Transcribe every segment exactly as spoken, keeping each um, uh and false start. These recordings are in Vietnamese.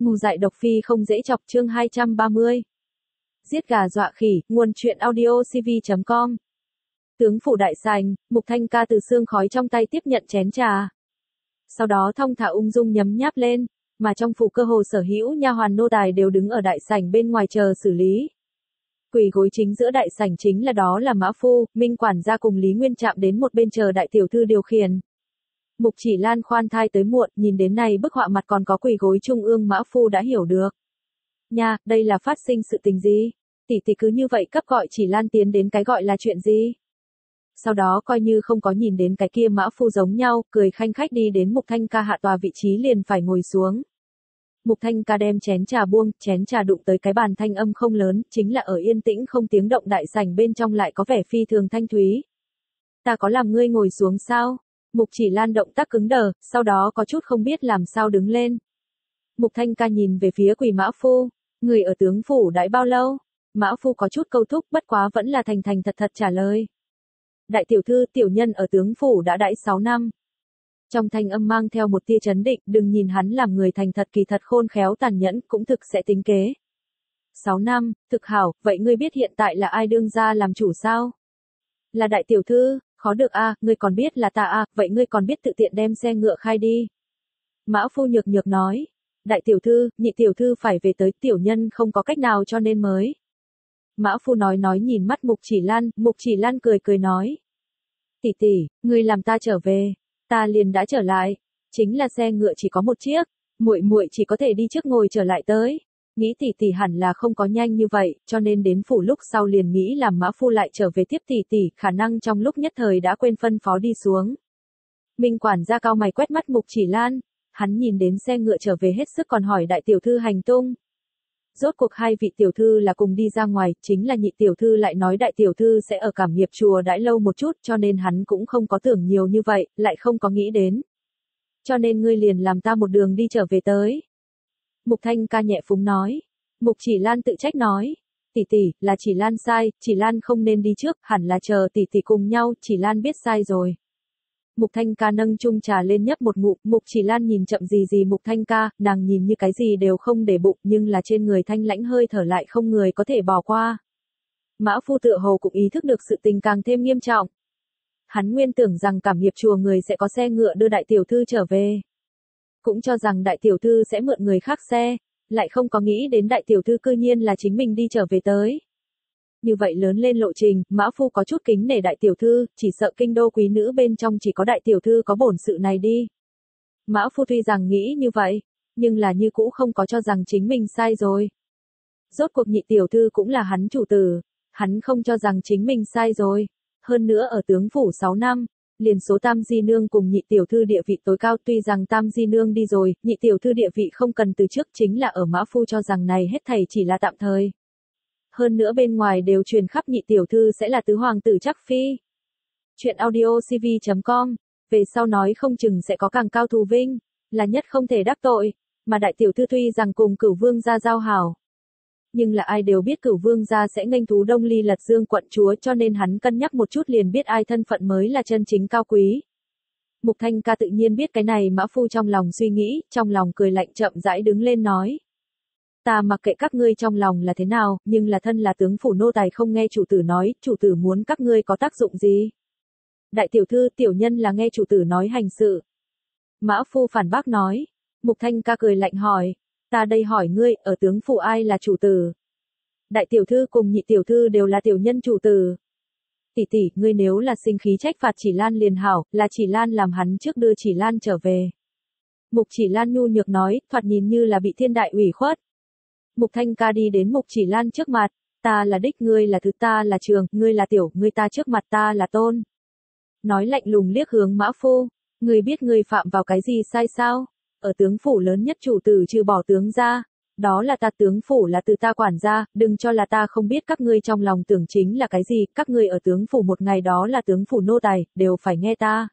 Ngu dại độc phi không dễ chọc chương hai trăm ba mươi. Giết gà dọa khỉ, nguồn truyện audio c v chấm com. Tướng phủ đại sảnh, Mục Thanh Ca từ sương khói trong tay tiếp nhận chén trà. Sau đó thong thả ung dung nhấm nháp lên, mà trong phủ cơ hồ sở hữu nha hoàn nô tài đều đứng ở đại sảnh bên ngoài chờ xử lý. Quỳ gối chính giữa đại sảnh chính là đó là Mã Phu, Minh quản gia cùng Lý Nguyên chạm đến một bên chờ đại tiểu thư điều khiển. Mục Chỉ Lan khoan thai tới muộn, nhìn đến này bức họa mặt còn có quỳ gối trung ương Mã Phu đã hiểu được. Nha, đây là phát sinh sự tình gì? Tỷ tỷ cứ như vậy cấp gọi Chỉ Lan tiến đến cái gọi là chuyện gì? Sau đó coi như không có nhìn đến cái kia Mã Phu giống nhau, cười khanh khách đi đến Mục Thanh Ca hạ tòa vị trí liền phải ngồi xuống. Mục Thanh Ca đem chén trà buông, chén trà đụng tới cái bàn thanh âm không lớn, chính là ở yên tĩnh không tiếng động đại sảnh bên trong lại có vẻ phi thường thanh thúy. Ta có làm ngươi ngồi xuống sao? Mục Chỉ Lan động tác cứng đờ, sau đó có chút không biết làm sao đứng lên. Mục Thanh Ca nhìn về phía quỳ Mã Phu, người ở tướng phủ đãi bao lâu? Mã Phu có chút câu thúc bất quá vẫn là thành thành thật thật trả lời. Đại tiểu thư, tiểu nhân ở tướng phủ đã đãi sáu năm. Trong thanh âm mang theo một tia chấn định, đừng nhìn hắn làm người thành thật kỳ thật khôn khéo tàn nhẫn, cũng thực sẽ tính kế. Sáu năm, thực hảo, vậy ngươi biết hiện tại là ai đương ra làm chủ sao? Là đại tiểu thư, khó được a, à, ngươi còn biết là ta a, à, vậy ngươi còn biết tự tiện đem xe ngựa khai đi. Mã Phu nhược nhược nói, đại tiểu thư, nhị tiểu thư phải về tới, tiểu nhân không có cách nào cho nên mới. Mã Phu nói nói nhìn mắt Mục Chỉ Lan, Mục Chỉ Lan cười cười nói. Tỷ tỷ, ngươi làm ta trở về, ta liền đã trở lại, chính là xe ngựa chỉ có một chiếc, muội muội chỉ có thể đi trước ngồi trở lại tới. Nghĩ tỷ tỷ hẳn là không có nhanh như vậy, cho nên đến phủ lúc sau liền nghĩ làm Mã Phu lại trở về tiếp tỷ tỷ, khả năng trong lúc nhất thời đã quên phân phó đi xuống. Minh quản gia cao mày quét mắt Mục Chỉ Lan, hắn nhìn đến xe ngựa trở về hết sức còn hỏi đại tiểu thư hành tung. Rốt cuộc hai vị tiểu thư là cùng đi ra ngoài, chính là nhị tiểu thư lại nói đại tiểu thư sẽ ở Cảm Nghiệp chùa đãi lâu một chút, cho nên hắn cũng không có tưởng nhiều như vậy, lại không có nghĩ đến. Cho nên ngươi liền làm ta một đường đi trở về tới. Mục Thanh Ca nhẹ phúng nói. Mục Chỉ Lan tự trách nói. Tỷ tỷ, là Chỉ Lan sai, Chỉ Lan không nên đi trước, hẳn là chờ tỷ tỷ cùng nhau, Chỉ Lan biết sai rồi. Mục Thanh Ca nâng chung trà lên nhấp một ngụm, Mục Chỉ Lan nhìn chậm gì gì Mục Thanh Ca, nàng nhìn như cái gì đều không để bụng, nhưng là trên người thanh lãnh hơi thở lại không người có thể bỏ qua. Mã Phu tựa hồ cũng ý thức được sự tình càng thêm nghiêm trọng. Hắn nguyên tưởng rằng Cảm Nghiệp chùa người sẽ có xe ngựa đưa đại tiểu thư trở về. Cũng cho rằng đại tiểu thư sẽ mượn người khác xe, lại không có nghĩ đến đại tiểu thư cư nhiên là chính mình đi trở về tới. Như vậy lớn lên lộ trình, Mã Phu có chút kính nể đại tiểu thư, chỉ sợ kinh đô quý nữ bên trong chỉ có đại tiểu thư có bổn sự này đi. Mã Phu tuy rằng nghĩ như vậy, nhưng là như cũ không có cho rằng chính mình sai rồi. Rốt cuộc nhị tiểu thư cũng là hắn chủ tử, hắn không cho rằng chính mình sai rồi. Hơn nữa ở tướng phủ sáu năm, liền số Tam Di Nương cùng nhị tiểu thư địa vị tối cao, tuy rằng Tam Di Nương đi rồi, nhị tiểu thư địa vị không cần từ trước, chính là ở Mã Phu cho rằng này hết thảy chỉ là tạm thời. Hơn nữa bên ngoài đều truyền khắp nhị tiểu thư sẽ là tứ hoàng tử chắc phi. Chuyện audio c v chấm com, về sau nói không chừng sẽ có càng cao thù vinh, là nhất không thể đắc tội, mà đại tiểu thư tuy rằng cùng Cửu Vương gia giao hảo. Nhưng là ai đều biết Cửu Vương gia sẽ nghênh thú Đông Ly Lật Dương quận chúa, cho nên hắn cân nhắc một chút liền biết ai thân phận mới là chân chính cao quý. Mục Thanh Ca tự nhiên biết cái này, Mã Phu trong lòng suy nghĩ, trong lòng cười lạnh chậm rãi đứng lên nói. Ta mặc kệ các ngươi trong lòng là thế nào, nhưng là thân là tướng phủ nô tài không nghe chủ tử nói, chủ tử muốn các ngươi có tác dụng gì? Đại tiểu thư, tiểu nhân là nghe chủ tử nói hành sự. Mã Phu phản bác nói. Mục Thanh Ca cười lạnh hỏi. Ta đây hỏi ngươi, ở tướng phủ ai là chủ tử? Đại tiểu thư cùng nhị tiểu thư đều là tiểu nhân chủ tử. Tỷ tỷ, ngươi nếu là sinh khí trách phạt Chỉ Lan liền hảo, là Chỉ Lan làm hắn trước đưa Chỉ Lan trở về. Mục Chỉ Lan nhu nhược nói, thoạt nhìn như là bị thiên đại ủy khuất. Mục Thanh Ca đi đến Mục Chỉ Lan trước mặt, ta là đích, ngươi là thứ, ta là trường, ngươi là tiểu, ngươi ta trước mặt ta là tôn. Nói lạnh lùng liếc hướng Mã Phu, ngươi biết ngươi phạm vào cái gì sai sao? Ở tướng phủ lớn nhất chủ tử trừ bỏ tướng ra, đó là ta, tướng phủ là từ ta quản gia, đừng cho là ta không biết các ngươi trong lòng tưởng chính là cái gì, các ngươi ở tướng phủ một ngày đó là tướng phủ nô tài, đều phải nghe ta.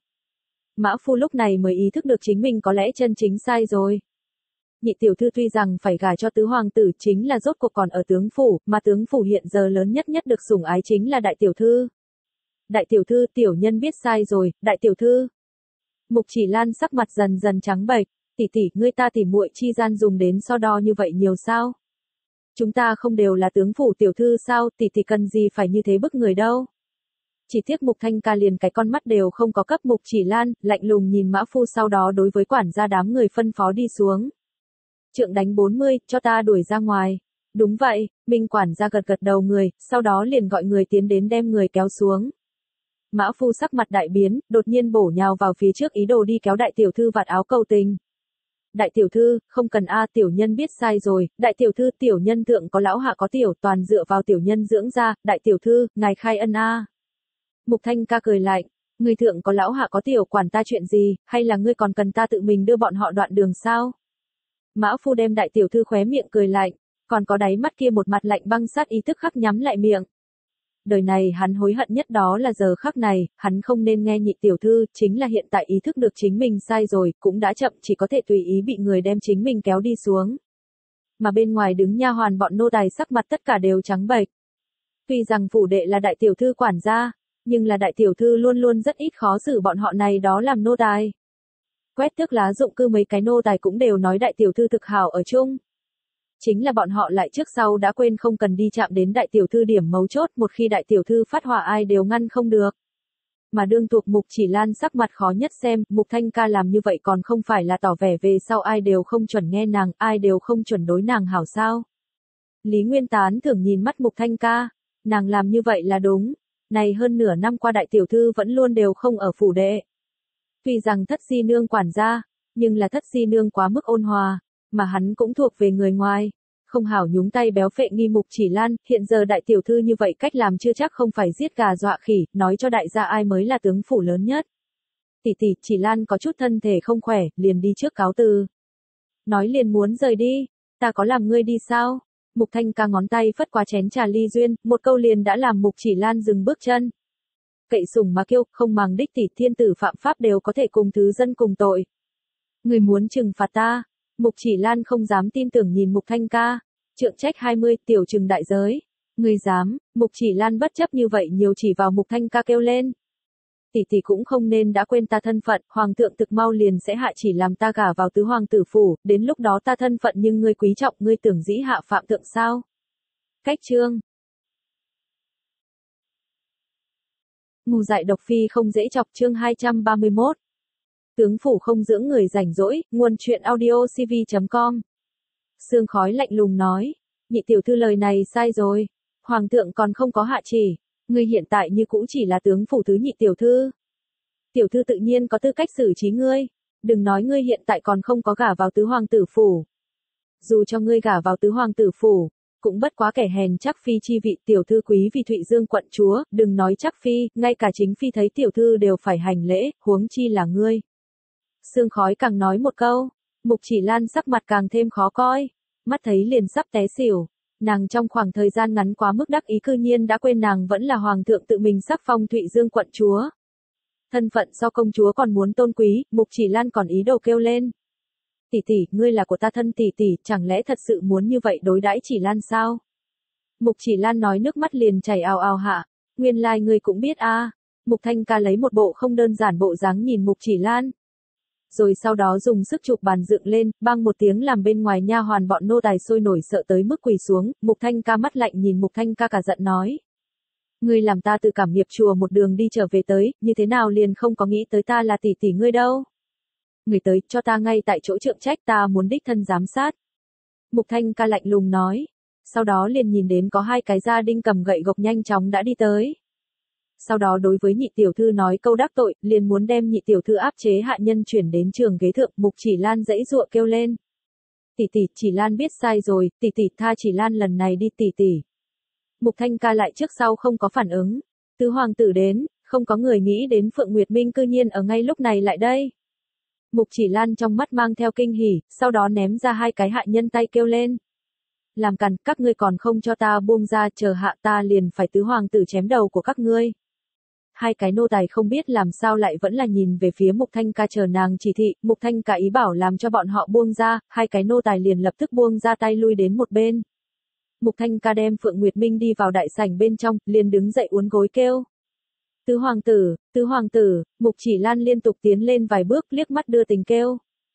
Mã Phu lúc này mới ý thức được chính mình có lẽ chân chính sai rồi. Nhị tiểu thư tuy rằng phải gả cho tứ hoàng tử chính là rốt cuộc còn ở tướng phủ, mà tướng phủ hiện giờ lớn nhất nhất được sủng ái chính là đại tiểu thư. Đại tiểu thư, tiểu nhân biết sai rồi, đại tiểu thư. Mục Chỉ Lan sắc mặt dần dần trắng bệch, Tỷ tỷ, ngươi ta tỉ muội chi gian dùng đến so đo như vậy nhiều sao? Chúng ta không đều là tướng phủ tiểu thư sao, tỷ tỷ cần gì phải như thế bức người đâu. Chỉ tiếc Mục Thanh Ca liền cái con mắt đều không có cấp Mục Chỉ Lan, lạnh lùng nhìn Mã Phu sau đó đối với quản gia đám người phân phó đi xuống. Trượng đánh bốn mươi, cho ta đuổi ra ngoài. Đúng vậy, Minh quản gia gật gật đầu người, sau đó liền gọi người tiến đến đem người kéo xuống. Mã Phu sắc mặt đại biến, đột nhiên bổ nhào vào phía trước ý đồ đi kéo đại tiểu thư vạt áo cầu tình. Đại tiểu thư, không cần a, tiểu nhân biết sai rồi, đại tiểu thư, tiểu nhân thượng có lão hạ có tiểu, toàn dựa vào tiểu nhân dưỡng ra, đại tiểu thư, ngài khai ân a. Mục Thanh Ca cười lạnh, ngươi thượng có lão hạ có tiểu quản ta chuyện gì, hay là ngươi còn cần ta tự mình đưa bọn họ đoạn đường sao? Mã Phu đem đại tiểu thư khóe miệng cười lạnh, còn có đáy mắt kia một mặt lạnh băng sát ý tức khắc nhắm lại miệng. Đời này hắn hối hận nhất đó là giờ khắc này, hắn không nên nghe nhị tiểu thư, chính là hiện tại ý thức được chính mình sai rồi, cũng đã chậm, chỉ có thể tùy ý bị người đem chính mình kéo đi xuống. Mà bên ngoài đứng nha hoàn bọn nô tài sắc mặt tất cả đều trắng bệch. Tuy rằng phủ đệ là đại tiểu thư quản gia, nhưng là đại tiểu thư luôn luôn rất ít khó xử bọn họ này đó làm nô tài. Quét tước lá dụng cư mấy cái nô tài cũng đều nói đại tiểu thư thực hảo ở chung. Chính là bọn họ lại trước sau đã quên không cần đi chạm đến đại tiểu thư điểm mấu chốt, một khi đại tiểu thư phát hỏa ai đều ngăn không được. Mà đương thuộc Mục Chỉ Lan sắc mặt khó nhất xem, Mục Thanh Ca làm như vậy còn không phải là tỏ vẻ về sau ai đều không chuẩn nghe nàng, ai đều không chuẩn đối nàng hảo sao. Lý Nguyên Tán thường nhìn mắt Mục Thanh Ca, nàng làm như vậy là đúng, này hơn nửa năm qua đại tiểu thư vẫn luôn đều không ở phủ đệ. Tuy rằng thất di nương quản gia, nhưng là thất di nương quá mức ôn hòa, mà hắn cũng thuộc về người ngoài, không hảo nhúng tay béo phệ nghi Mục Chỉ Lan, hiện giờ đại tiểu thư như vậy cách làm chưa chắc không phải giết gà dọa khỉ, nói cho đại gia ai mới là tướng phủ lớn nhất. Tỷ tỷ, Chỉ Lan có chút thân thể không khỏe, liền đi trước cáo từ. Nói liền muốn rời đi, ta có làm ngươi đi sao? Mục Thanh Ca ngón tay phất qua chén trà ly duyên, một câu liền đã làm Mục Chỉ Lan dừng bước chân. Cậy sủng mà kêu, không màng đích tỷ, thiên tử phạm pháp đều có thể cùng thứ dân cùng tội. Người muốn trừng phạt ta? Mục Chỉ Lan không dám tin tưởng nhìn Mục Thanh Ca. Trượng trách hai mươi, tiểu trừng đại giới. Người dám? Mục Chỉ Lan bất chấp như vậy nhiều chỉ vào Mục Thanh Ca kêu lên. Tỷ tỷ cũng không nên đã quên ta thân phận, hoàng thượng thực mau liền sẽ hạ chỉ làm ta gả vào tứ hoàng tử phủ, đến lúc đó ta thân phận nhưng ngươi quý trọng, ngươi tưởng dĩ hạ phạm thượng sao? Cách chương. Ngu dại độc phi không dễ chọc, chương hai trăm ba mươi mốt. Tướng phủ không dưỡng người rảnh rỗi, nguồn chuyện audio c v chấm com. Sương khói lạnh lùng nói, nhị tiểu thư lời này sai rồi, hoàng thượng còn không có hạ chỉ, ngươi hiện tại như cũ chỉ là tướng phủ thứ nhị tiểu thư. Tiểu thư tự nhiên có tư cách xử trí ngươi, đừng nói ngươi hiện tại còn không có gả vào tứ hoàng tử phủ. Dù cho ngươi gả vào tứ hoàng tử phủ, cũng bất quá kẻ hèn chắc phi chi vị, tiểu thư quý vì Thụy Dương quận chúa, đừng nói chắc phi, ngay cả chính phi thấy tiểu thư đều phải hành lễ, huống chi là ngươi. Sương khói càng nói một câu, Mục Chỉ Lan sắc mặt càng thêm khó coi, mắt thấy liền sắp té xỉu, nàng trong khoảng thời gian ngắn quá mức đắc ý cư nhiên đã quên nàng vẫn là hoàng thượng tự mình sắc phong Thụy Dương quận chúa. Thân phận so công chúa còn muốn tôn quý, Mục Chỉ Lan còn ý đồ kêu lên. Tỷ tỷ, ngươi là của ta thân tỷ tỷ, chẳng lẽ thật sự muốn như vậy đối đãi Chỉ Lan sao? Mục Chỉ Lan nói nước mắt liền chảy ào ào hạ, nguyên lai like ngươi cũng biết a. À. Mục Thanh Ca lấy một bộ không đơn giản bộ dáng nhìn Mục Chỉ Lan. Rồi sau đó dùng sức chụp bàn dựng lên, bang một tiếng làm bên ngoài nha hoàn bọn nô tài sôi nổi sợ tới mức quỳ xuống, Mục Thanh Ca mắt lạnh nhìn Mục Thanh Ca cả giận nói. Ngươi làm ta từ Cảm Nghiệp chùa một đường đi trở về tới, như thế nào liền không có nghĩ tới ta là tỷ tỷ ngươi đâu. Người tới, cho ta ngay tại chỗ trượng trách, ta muốn đích thân giám sát. Mục Thanh Ca lạnh lùng nói. Sau đó liền nhìn đến có hai cái gia đinh cầm gậy gộc nhanh chóng đã đi tới. Sau đó đối với nhị tiểu thư nói câu đắc tội, liền muốn đem nhị tiểu thư áp chế hạ nhân chuyển đến trường ghế thượng, Mục Chỉ Lan dãy dụa kêu lên. Tỷ tỷ, Chỉ Lan biết sai rồi, tỷ tỷ tha Chỉ Lan lần này đi tỷ tỷ. Mục Thanh Ca lại trước sau không có phản ứng. Tứ hoàng tử đến, không có người nghĩ đến Phượng Nguyệt Minh cư nhiên ở ngay lúc này lại đây. Mục Chỉ Lan trong mắt mang theo kinh hỉ, sau đó ném ra hai cái hạ nhân tay kêu lên. Làm càn, các ngươi còn không cho ta buông ra, chờ hạ ta liền phải tứ hoàng tử chém đầu của các ngươi. Hai cái nô tài không biết làm sao lại vẫn là nhìn về phía Mục Thanh Ca chờ nàng chỉ thị, Mục Thanh Ca ý bảo làm cho bọn họ buông ra, hai cái nô tài liền lập tức buông ra tay lui đến một bên. Mục Thanh Ca đem Phượng Nguyệt Minh đi vào đại sảnh bên trong, liền đứng dậy uốn gối kêu. Tứ hoàng tử, tứ hoàng tử, Mục Chỉ Lan liên tục tiến lên vài bước liếc mắt đưa tình kêu.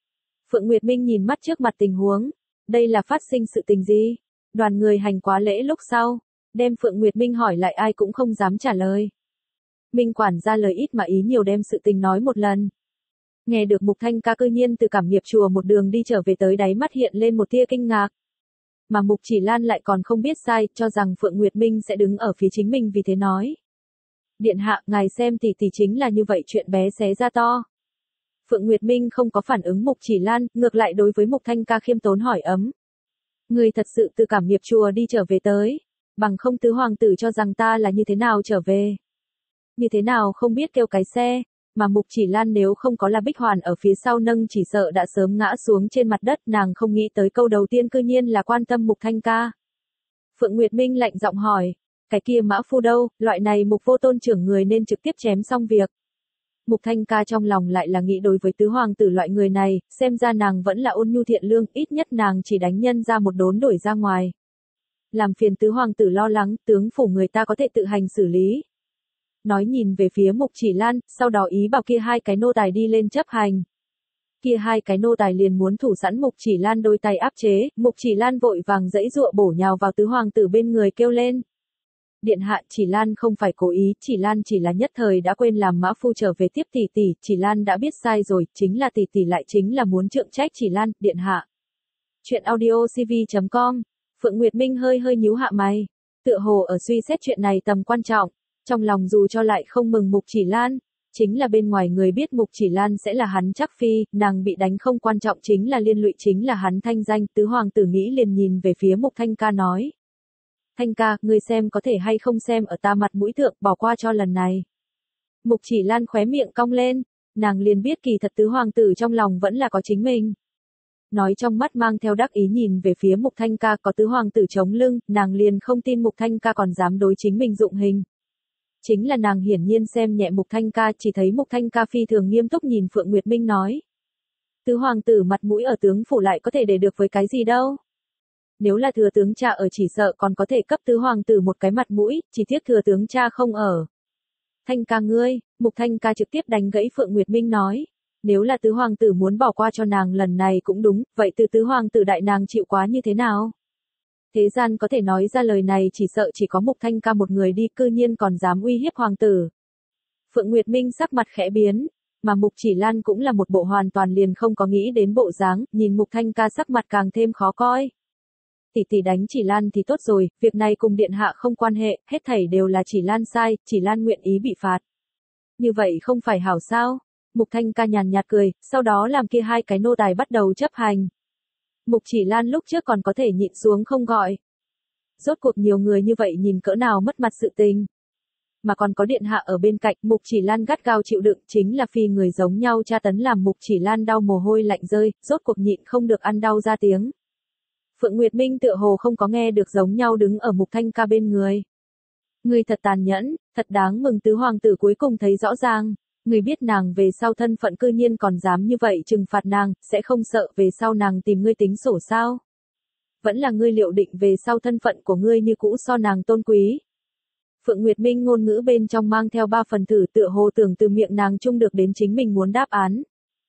Phượng Nguyệt Minh nhìn mắt trước mặt tình huống. Đây là phát sinh sự tình gì? Đoàn người hành quá lễ lúc sau. Đem Phượng Nguyệt Minh hỏi lại ai cũng không dám trả lời. Minh quản gia lời ít mà ý nhiều đem sự tình nói một lần. Nghe được Mục Thanh ca cư nhiên từ cảm nghiệp chùa một đường đi trở về tới đáy mắt hiện lên một tia kinh ngạc. Mà Mục Chỉ Lan lại còn không biết sai, cho rằng Phượng Nguyệt Minh sẽ đứng ở phía chính mình vì thế nói. Điện hạ, ngài xem tỷ tỷ chính là như vậy chuyện bé xé ra to. Phượng Nguyệt Minh không có phản ứng Mục Chỉ Lan, ngược lại đối với Mục Thanh ca khiêm tốn hỏi ấm. Người thật sự từ cảm nghiệp chùa đi trở về tới, bằng không tứ hoàng tử cho rằng ta là như thế nào trở về. Như thế nào không biết kêu cái xe, mà Mục Chỉ Lan nếu không có là Bích Hoàn ở phía sau nâng chỉ sợ đã sớm ngã xuống trên mặt đất, nàng không nghĩ tới câu đầu tiên cư nhiên là quan tâm Mục Thanh ca. Phượng Nguyệt Minh lạnh giọng hỏi, cái kia mã phu đâu, loại này Mục vô tôn trưởng người nên trực tiếp chém xong việc. Mục Thanh ca trong lòng lại là nghĩ đối với tứ hoàng tử loại người này, xem ra nàng vẫn là ôn nhu thiện lương, ít nhất nàng chỉ đánh nhân ra một đốn đuổi ra ngoài. Làm phiền tứ hoàng tử lo lắng, tướng phủ người ta có thể tự hành xử lý. Nói nhìn về phía Mục Chỉ Lan, sau đó ý bảo kia hai cái nô tài đi lên chấp hành. Kia hai cái nô tài liền muốn thủ sẵn Mục Chỉ Lan đôi tay áp chế, Mục Chỉ Lan vội vàng dãy dụa bổ nhào vào tứ hoàng tử bên người kêu lên. Điện hạ, Chỉ Lan không phải cố ý, Chỉ Lan chỉ là nhất thời đã quên làm mã phu trở về tiếp tỷ tỷ, Chỉ Lan đã biết sai rồi, chính là tỷ tỷ lại chính là muốn trượng trách Chỉ Lan, điện hạ. Chuyện audio c v chấm com, Phượng Nguyệt Minh hơi hơi nhíu hạ mày, tựa hồ ở suy xét chuyện này tầm quan trọng, trong lòng dù cho lại không mừng Mục Chỉ Lan, chính là bên ngoài người biết Mục Chỉ Lan sẽ là hắn chắc phi, nàng bị đánh không quan trọng chính là liên lụy chính là hắn thanh danh, tứ hoàng tử nghĩ liền nhìn về phía Mục Thanh ca nói. Thanh ca, ngươi xem có thể hay không xem ở ta mặt mũi thượng, bỏ qua cho lần này. Mục Chỉ Lan khóe miệng cong lên, nàng liền biết kỳ thật tứ hoàng tử trong lòng vẫn là có chính mình. Nói trong mắt mang theo đắc ý nhìn về phía Mục Thanh ca có tứ hoàng tử chống lưng, nàng liền không tin Mục Thanh ca còn dám đối chính mình dụng hình. Chính là nàng hiển nhiên xem nhẹ Mục Thanh ca, chỉ thấy Mục Thanh ca phi thường nghiêm túc nhìn Phượng Nguyệt Minh nói. Tứ hoàng tử mặt mũi ở tướng phủ lại có thể để được với cái gì đâu. Nếu là thừa tướng cha ở chỉ sợ còn có thể cấp tứ hoàng tử một cái mặt mũi, chỉ tiếc thừa tướng cha không ở. Thanh ca ngươi, Mục Thanh ca trực tiếp đánh gãy Phượng Nguyệt Minh nói. Nếu là tứ hoàng tử muốn bỏ qua cho nàng lần này cũng đúng, vậy từ tứ hoàng tử đại nàng chịu quá như thế nào? Thế gian có thể nói ra lời này chỉ sợ chỉ có Mục Thanh ca một người đi, cư nhiên còn dám uy hiếp hoàng tử. Phượng Nguyệt Minh sắc mặt khẽ biến, mà Mục Chỉ Lan cũng là một bộ hoàn toàn liền không có nghĩ đến bộ dáng, nhìn Mục Thanh ca sắc mặt càng thêm khó coi. Tỷ tỷ đánh Chỉ Lan thì tốt rồi, việc này cùng điện hạ không quan hệ, hết thảy đều là Chỉ Lan sai, Chỉ Lan nguyện ý bị phạt. Như vậy không phải hảo sao? Mục Thanh ca nhàn nhạt cười, sau đó làm kia hai cái nô tài bắt đầu chấp hành. Mục Chỉ Lan lúc trước còn có thể nhịn xuống không gọi. Rốt cuộc nhiều người như vậy nhìn cỡ nào mất mặt sự tình. Mà còn có điện hạ ở bên cạnh, Mục Chỉ Lan gắt gao chịu đựng, chính là phi người giống nhau tra tấn làm Mục Chỉ Lan đau mồ hôi lạnh rơi, rốt cuộc nhịn không được ăn đau ra tiếng. Phượng Nguyệt Minh tựa hồ không có nghe được giống nhau đứng ở Mục Thanh ca bên người. Người thật tàn nhẫn, thật đáng mừng tứ hoàng tử cuối cùng thấy rõ ràng. Người biết nàng về sau thân phận cư nhiên còn dám như vậy trừng phạt nàng, sẽ không sợ về sau nàng tìm ngươi tính sổ sao? Vẫn là ngươi liệu định về sau thân phận của ngươi như cũ so nàng tôn quý. Phượng Nguyệt Minh ngôn ngữ bên trong mang theo ba phần thử tựa hồ tưởng từ miệng nàng chung được đến chính mình muốn đáp án.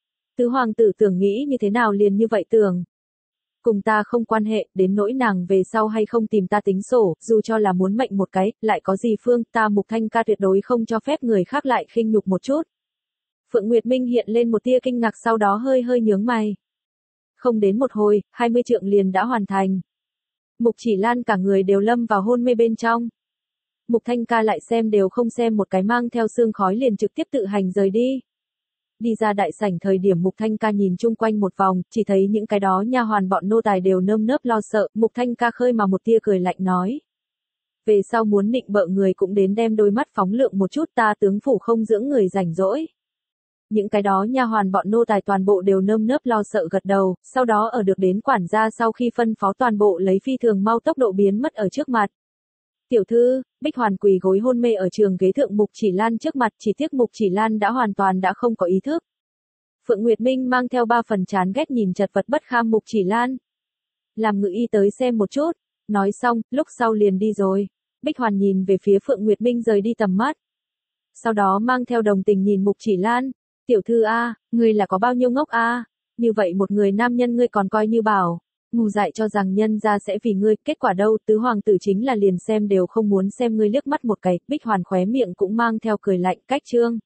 Tứ hoàng tử tưởng nghĩ như thế nào liền như vậy tưởng. Cùng ta không quan hệ, đến nỗi nàng về sau hay không tìm ta tính sổ, dù cho là muốn mệnh một cái, lại có gì phương, ta Mục Thanh ca tuyệt đối không cho phép người khác lại khinh nhục một chút. Phượng Nguyệt Minh hiện lên một tia kinh ngạc sau đó hơi hơi nhướng mày. Không đến một hồi, hai mươi trượng liền đã hoàn thành. Mục Chỉ Lan cả người đều lâm vào hôn mê bên trong. Mục Thanh ca lại xem đều không xem một cái mang theo sương khói liền trực tiếp tự hành rời đi. Đi ra đại sảnh thời điểm Mục Thanh ca nhìn chung quanh một vòng, chỉ thấy những cái đó nha hoàn bọn nô tài đều nơm nớp lo sợ, Mục Thanh ca khơi mà một tia cười lạnh nói. Về sau muốn nịnh bợ người cũng đến đem đôi mắt phóng lượng một chút, ta tướng phủ không dưỡng người rảnh rỗi. Những cái đó nha hoàn bọn nô tài toàn bộ đều nơm nớp lo sợ gật đầu, sau đó ở được đến quản gia sau khi phân phó toàn bộ lấy phi thường mau tốc độ biến mất ở trước mặt. Tiểu thư, Bích Hoàn quỳ gối hôn mê ở trường ghế thượng Mục Chỉ Lan trước mặt, chỉ tiếc Mục Chỉ Lan đã hoàn toàn đã không có ý thức. Phượng Nguyệt Minh mang theo ba phần chán ghét nhìn chật vật bất kham Mục Chỉ Lan. Làm ngự y tới xem một chút, nói xong, lúc sau liền đi rồi. Bích Hoàn nhìn về phía Phượng Nguyệt Minh rời đi tầm mắt. Sau đó mang theo đồng tình nhìn Mục Chỉ Lan, tiểu thư a, ngươi là có bao nhiêu ngốc a? Như vậy một người nam nhân ngươi còn coi như bảo. Ngu dại cho rằng nhân gia sẽ vì ngươi, kết quả đâu, tứ hoàng tử chính là liền xem đều không muốn xem ngươi liếc mắt một cái, Bích Hoàn khóe miệng cũng mang theo cười lạnh, cách chương.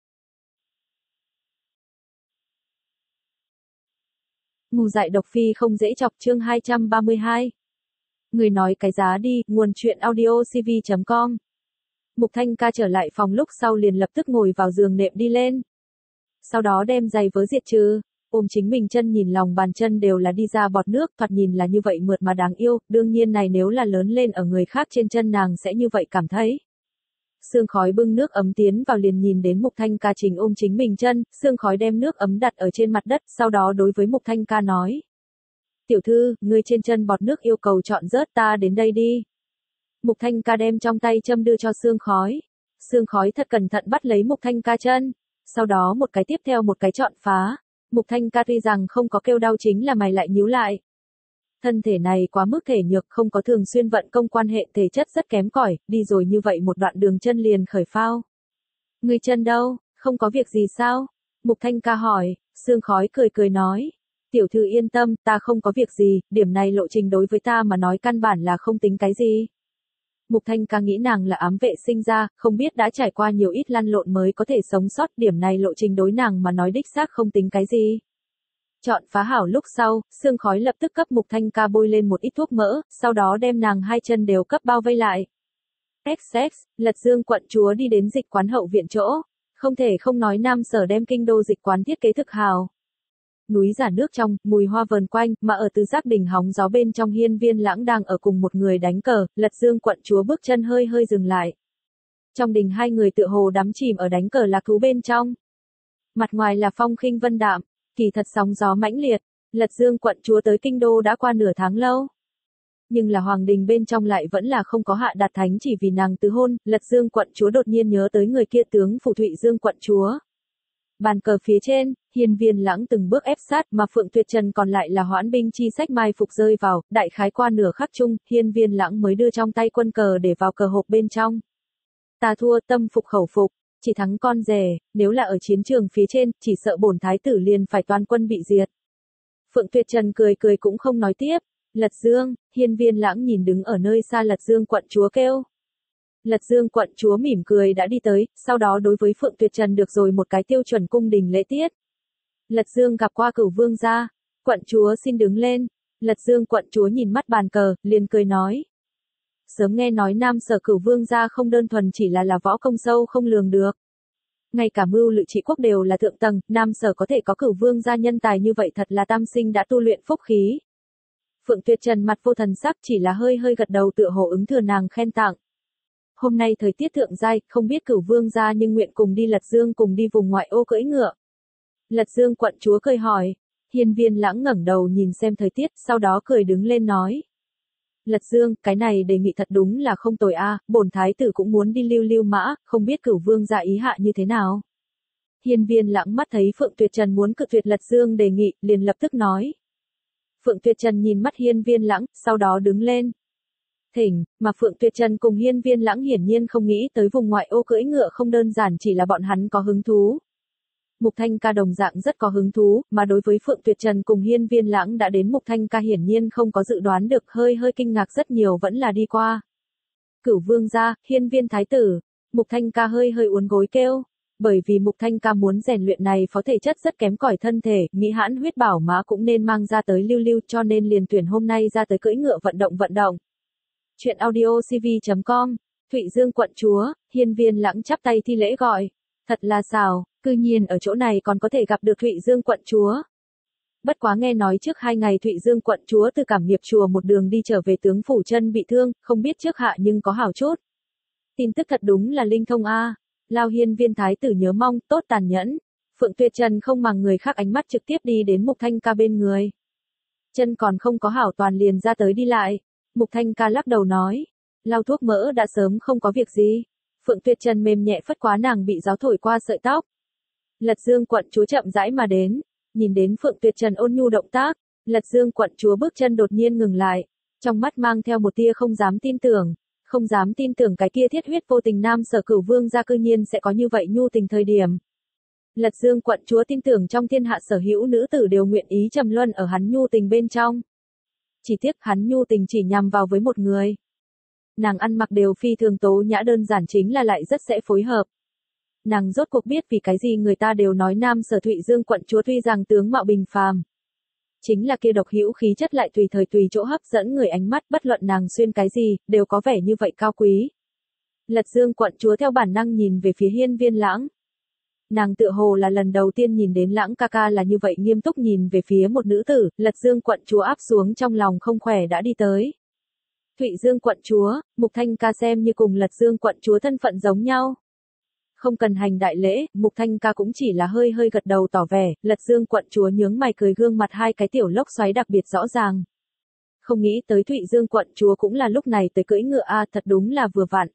Ngu dại độc phi không dễ chọc chương hai trăm ba mươi hai. Người nói cái giá đi, nguồn chuyện audio c v chấm com. Mục Thanh Ca trở lại phòng lúc sau liền lập tức ngồi vào giường nệm đi lên. Sau đó đem giày vớ diệt trừ, ôm chính mình chân nhìn lòng bàn chân đều là đi ra bọt nước, thoạt nhìn là như vậy mượt mà đáng yêu, đương nhiên này nếu là lớn lên ở người khác trên chân nàng sẽ như vậy cảm thấy. Sương Khói bưng nước ấm tiến vào liền nhìn đến Mục Thanh Ca trình ôm chính mình chân, Sương Khói đem nước ấm đặt ở trên mặt đất, sau đó đối với Mục Thanh Ca nói. Tiểu thư, ngươi trên chân bọt nước yêu cầu chọn rớt ta đến đây đi. Mục Thanh Ca đem trong tay châm đưa cho Sương Khói. Sương Khói thật cẩn thận bắt lấy Mục Thanh Ca chân, sau đó một cái tiếp theo một cái chọn phá. Mục Thanh Ca tuy rằng không có kêu đau chính là mày lại nhíu lại. Thân thể này quá mức thể nhược, không có thường xuyên vận công quan hệ, thể chất rất kém cỏi, đi rồi như vậy một đoạn đường chân liền khởi phao. Ngươi chân đâu, không có việc gì sao? Mục Thanh Ca hỏi. Sương Khói cười cười nói. Tiểu thư yên tâm, ta không có việc gì, điểm này lộ trình đối với ta mà nói căn bản là không tính cái gì. Mục Thanh Ca nghĩ nàng là ám vệ sinh ra, không biết đã trải qua nhiều ít lăn lộn mới có thể sống sót, điểm này lộ trình đối nàng mà nói đích xác không tính cái gì. Chọn phá hảo lúc sau, Sương Khói lập tức cấp Mục Thanh Ca bôi lên một ít thuốc mỡ, sau đó đem nàng hai chân đều cấp bao vây lại. ích ích, Lật Dương quận chúa đi đến dịch quán hậu viện chỗ, không thể không nói Nam Sở đem kinh đô dịch quán thiết kế thực hào. Núi giả nước trong, mùi hoa vờn quanh, mà ở Tứ Giác đỉnh hóng gió bên trong Hiên Viên Lãng đang ở cùng một người đánh cờ, Lật Dương quận chúa bước chân hơi hơi dừng lại. Trong đình hai người tựa hồ đắm chìm ở đánh cờ lạc thú bên trong. Mặt ngoài là phong khinh vân đạm, kỳ thật sóng gió mãnh liệt, Lật Dương quận chúa tới kinh đô đã qua nửa tháng lâu. Nhưng là hoàng đình bên trong lại vẫn là không có hạ đạt thánh chỉ vì nàng tứ hôn, Lật Dương quận chúa đột nhiên nhớ tới người kia tướng phủ Thụy Dương quận chúa. Bàn cờ phía trên, Hiên Viên Lãng từng bước ép sát mà Phượng Tuyệt Trần còn lại là hoãn binh chi sách mai phục rơi vào, đại khái qua nửa khắc chung, Hiên Viên Lãng mới đưa trong tay quân cờ để vào cờ hộp bên trong. Ta thua, tâm phục khẩu phục, chỉ thắng con rể, nếu là ở chiến trường phía trên, chỉ sợ bổn thái tử liền phải toàn quân bị diệt. Phượng Tuyệt Trần cười cười cũng không nói tiếp. Lật Dương, Hiên Viên Lãng nhìn đứng ở nơi xa Lật Dương quận chúa kêu. Lật Dương quận chúa mỉm cười đã đi tới, sau đó đối với Phượng Tuyệt Trần được rồi một cái tiêu chuẩn cung đình lễ tiết. Lật Dương gặp qua Cửu vương gia, quận chúa xin đứng lên. Lật Dương quận chúa nhìn mắt bàn cờ, liền cười nói. Sớm nghe nói Nam Sở Cửu vương gia không đơn thuần chỉ là là võ công sâu không lường được. Ngay cả mưu lự trị quốc đều là thượng tầng, Nam Sở có thể có Cửu vương gia nhân tài như vậy thật là tam sinh đã tu luyện phúc khí. Phượng Tuyệt Trần mặt vô thần sắc chỉ là hơi hơi gật đầu tựa hồ ứng thừa nàng khen tặng. Hôm nay thời tiết thượng giai, không biết Cửu vương gia nhưng nguyện cùng đi Lật Dương cùng đi vùng ngoại ô cưỡi ngựa. Lật Dương quận chúa cười hỏi. Hiên Viên Lãng ngẩng đầu nhìn xem thời tiết, sau đó cười đứng lên nói. Lật Dương, cái này đề nghị thật đúng là không tồi a, bổn thái tử cũng muốn đi lưu lưu mã, không biết Cửu vương gia ý hạ như thế nào. Hiên Viên Lãng mắt thấy Phượng Tuyệt Trần muốn cự tuyệt Lật Dương đề nghị, liền lập tức nói. Phượng Tuyệt Trần nhìn mắt Hiên Viên Lãng, sau đó đứng lên. Thỉnh, mà Phượng Tuyệt Trần cùng Hiên Viên Lãng hiển nhiên không nghĩ tới vùng ngoại ô cưỡi ngựa không đơn giản chỉ là bọn hắn có hứng thú. Mục Thanh Ca đồng dạng rất có hứng thú, mà đối với Phượng Tuyệt Trần cùng Hiên Viên Lãng đã đến Mục Thanh Ca hiển nhiên không có dự đoán được, hơi hơi kinh ngạc rất nhiều vẫn là đi qua. Cửu vương gia, Hiên Viên thái tử, Mục Thanh Ca hơi hơi uốn gối kêu. Bởi vì Mục Thanh Ca muốn rèn luyện này phó thể chất rất kém cỏi thân thể, nghĩ hãn huyết bảo mã cũng nên mang ra tới lưu lưu cho nên liền tuyển hôm nay ra tới cưỡi ngựa vận động vận động. Chuyện audio c v chấm com, Thụy Dương quận chúa, Hiên Viên Lãng chắp tay thi lễ gọi. Thật là xào, cư nhiên ở chỗ này còn có thể gặp được Thụy Dương quận chúa. Bất quá nghe nói trước hai ngày Thụy Dương quận chúa từ Cảm Nghiệp chùa một đường đi trở về tướng phủ chân bị thương, không biết trước hạ nhưng có hảo chút. Tin tức thật đúng là linh thông a. Lao Hiên Viên thái tử nhớ mong, tốt tàn nhẫn. Phượng Tuyệt Trần không màng người khác ánh mắt trực tiếp đi đến Mục Thanh Ca bên người. Chân còn không có hảo toàn liền ra tới đi lại. Mục Thanh Ca lắc đầu nói. Lau thuốc mỡ đã sớm không có việc gì. Phượng Tuyệt Trần mềm nhẹ phất quá nàng bị gió thổi qua sợi tóc. Lật Dương quận chúa chậm rãi mà đến. Nhìn đến Phượng Tuyệt Trần ôn nhu động tác. Lật Dương quận chúa bước chân đột nhiên ngừng lại. Trong mắt mang theo một tia không dám tin tưởng. Không dám tin tưởng cái kia thiết huyết vô tình Nam Sở Cửu vương gia cư nhiên sẽ có như vậy nhu tình thời điểm. Lật Dương quận chúa tin tưởng trong thiên hạ sở hữu nữ tử đều nguyện ý trầm luân ở hắn nhu tình bên trong. Chỉ tiếc hắn nhu tình chỉ nhằm vào với một người. Nàng ăn mặc đều phi thường tố nhã đơn giản chính là lại rất sẽ phối hợp. Nàng rốt cuộc biết vì cái gì người ta đều nói nam sở Thụy Dương quận chúa tuy rằng tướng mạo bình phàm. Chính là kia độc hữu khí chất lại tùy thời tùy chỗ hấp dẫn người ánh mắt bất luận nàng xuyên cái gì, đều có vẻ như vậy cao quý. Lật Dương quận chúa theo bản năng nhìn về phía Hiên Viên Lãng. Nàng tựa hồ là lần đầu tiên nhìn đến Lãng ca ca là như vậy nghiêm túc nhìn về phía một nữ tử, Lật Dương quận chúa áp xuống trong lòng không khỏe đã đi tới. Thụy Dương quận chúa, Mục Thanh ca xem như cùng Lật Dương quận chúa thân phận giống nhau. Không cần hành đại lễ, Mục Thanh ca cũng chỉ là hơi hơi gật đầu tỏ vẻ, Lật Dương quận chúa nhướng mày cười gương mặt hai cái tiểu lốc xoáy đặc biệt rõ ràng. Không nghĩ tới Thụy Dương quận chúa cũng là lúc này tới cưỡi ngựa a, thật đúng là vừa vặn.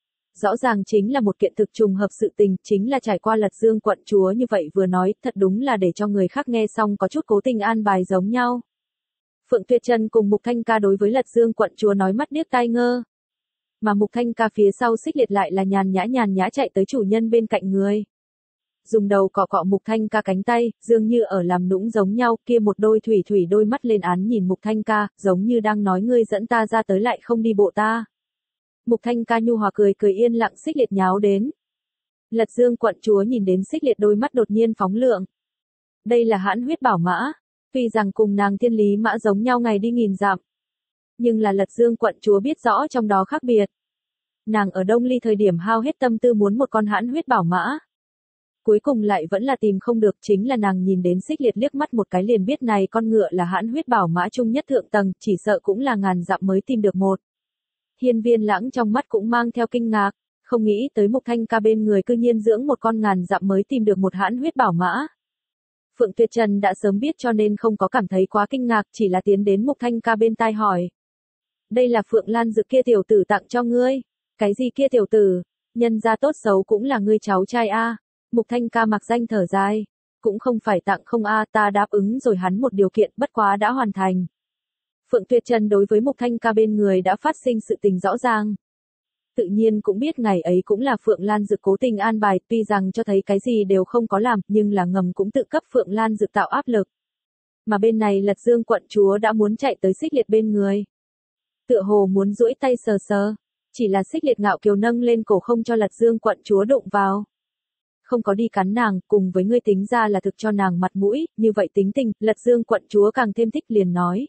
Rõ ràng chính là một kiện thực trùng hợp sự tình, chính là trải qua Lật Dương quận chúa như vậy vừa nói, thật đúng là để cho người khác nghe xong có chút cố tình an bài giống nhau. Phượng Tuyệt Trần cùng Mục Thanh ca đối với Lật Dương quận chúa nói mắt điếc tai ngơ. Mà Mục Thanh ca phía sau Xích Liệt lại là nhàn nhã nhàn nhã chạy tới chủ nhân bên cạnh người. Dùng đầu cọ cọ Mục Thanh ca cánh tay, dường như ở làm nũng giống nhau, kia một đôi thủy thủy đôi mắt lên án nhìn Mục Thanh ca, giống như đang nói ngươi dẫn ta ra tới lại không đi bộ ta. Mục Thanh ca nhu hòa cười cười yên lặng Xích Liệt nháo đến. Lật Dương quận chúa nhìn đến Xích Liệt đôi mắt đột nhiên phóng lượng. Đây là hãn huyết bảo mã, tuy rằng cùng nàng thiên lý mã giống nhau ngày đi nghìn dặm. Nhưng là Lật Dương quận chúa biết rõ trong đó khác biệt. Nàng ở Đông Ly thời điểm hao hết tâm tư muốn một con hãn huyết bảo mã. Cuối cùng lại vẫn là tìm không được, chính là nàng nhìn đến Xích Liệt liếc mắt một cái liền biết này con ngựa là hãn huyết bảo mã trung nhất thượng tầng, chỉ sợ cũng là ngàn dặm mới tìm được một. Hiên Viên Lãng trong mắt cũng mang theo kinh ngạc, không nghĩ tới Mục Thanh ca bên người cư nhiên dưỡng một con ngàn dặm mới tìm được một hãn huyết bảo mã. Phượng Tuyệt Trần đã sớm biết cho nên không có cảm thấy quá kinh ngạc, chỉ là tiến đến Mục Thanh ca bên tai hỏi. Đây là Phượng Lan Dực kia tiểu tử tặng cho ngươi. Cái gì kia tiểu tử? Nhân gia tốt xấu cũng là ngươi cháu trai a. Mục Thanh ca mặc danh thở dài. Cũng không phải tặng không a, ta đáp ứng rồi hắn một điều kiện, bất quá đã hoàn thành. Phượng Tuyệt Trần đối với Mục Thanh ca bên người đã phát sinh sự tình rõ ràng. Tự nhiên cũng biết ngày ấy cũng là Phượng Lan Dực cố tình an bài, tuy rằng cho thấy cái gì đều không có làm, nhưng là ngầm cũng tự cấp Phượng Lan Dực tạo áp lực. Mà bên này Lật Dương quận chúa đã muốn chạy tới Xích Liệt bên người. Tựa hồ muốn duỗi tay sờ sờ, chỉ là Xích Liệt ngạo kiều nâng lên cổ không cho Lật Dương quận chúa đụng vào. Không có đi cắn nàng, cùng với ngươi tính ra là thực cho nàng mặt mũi, như vậy tính tình, Lật Dương quận chúa càng thêm thích liền nói.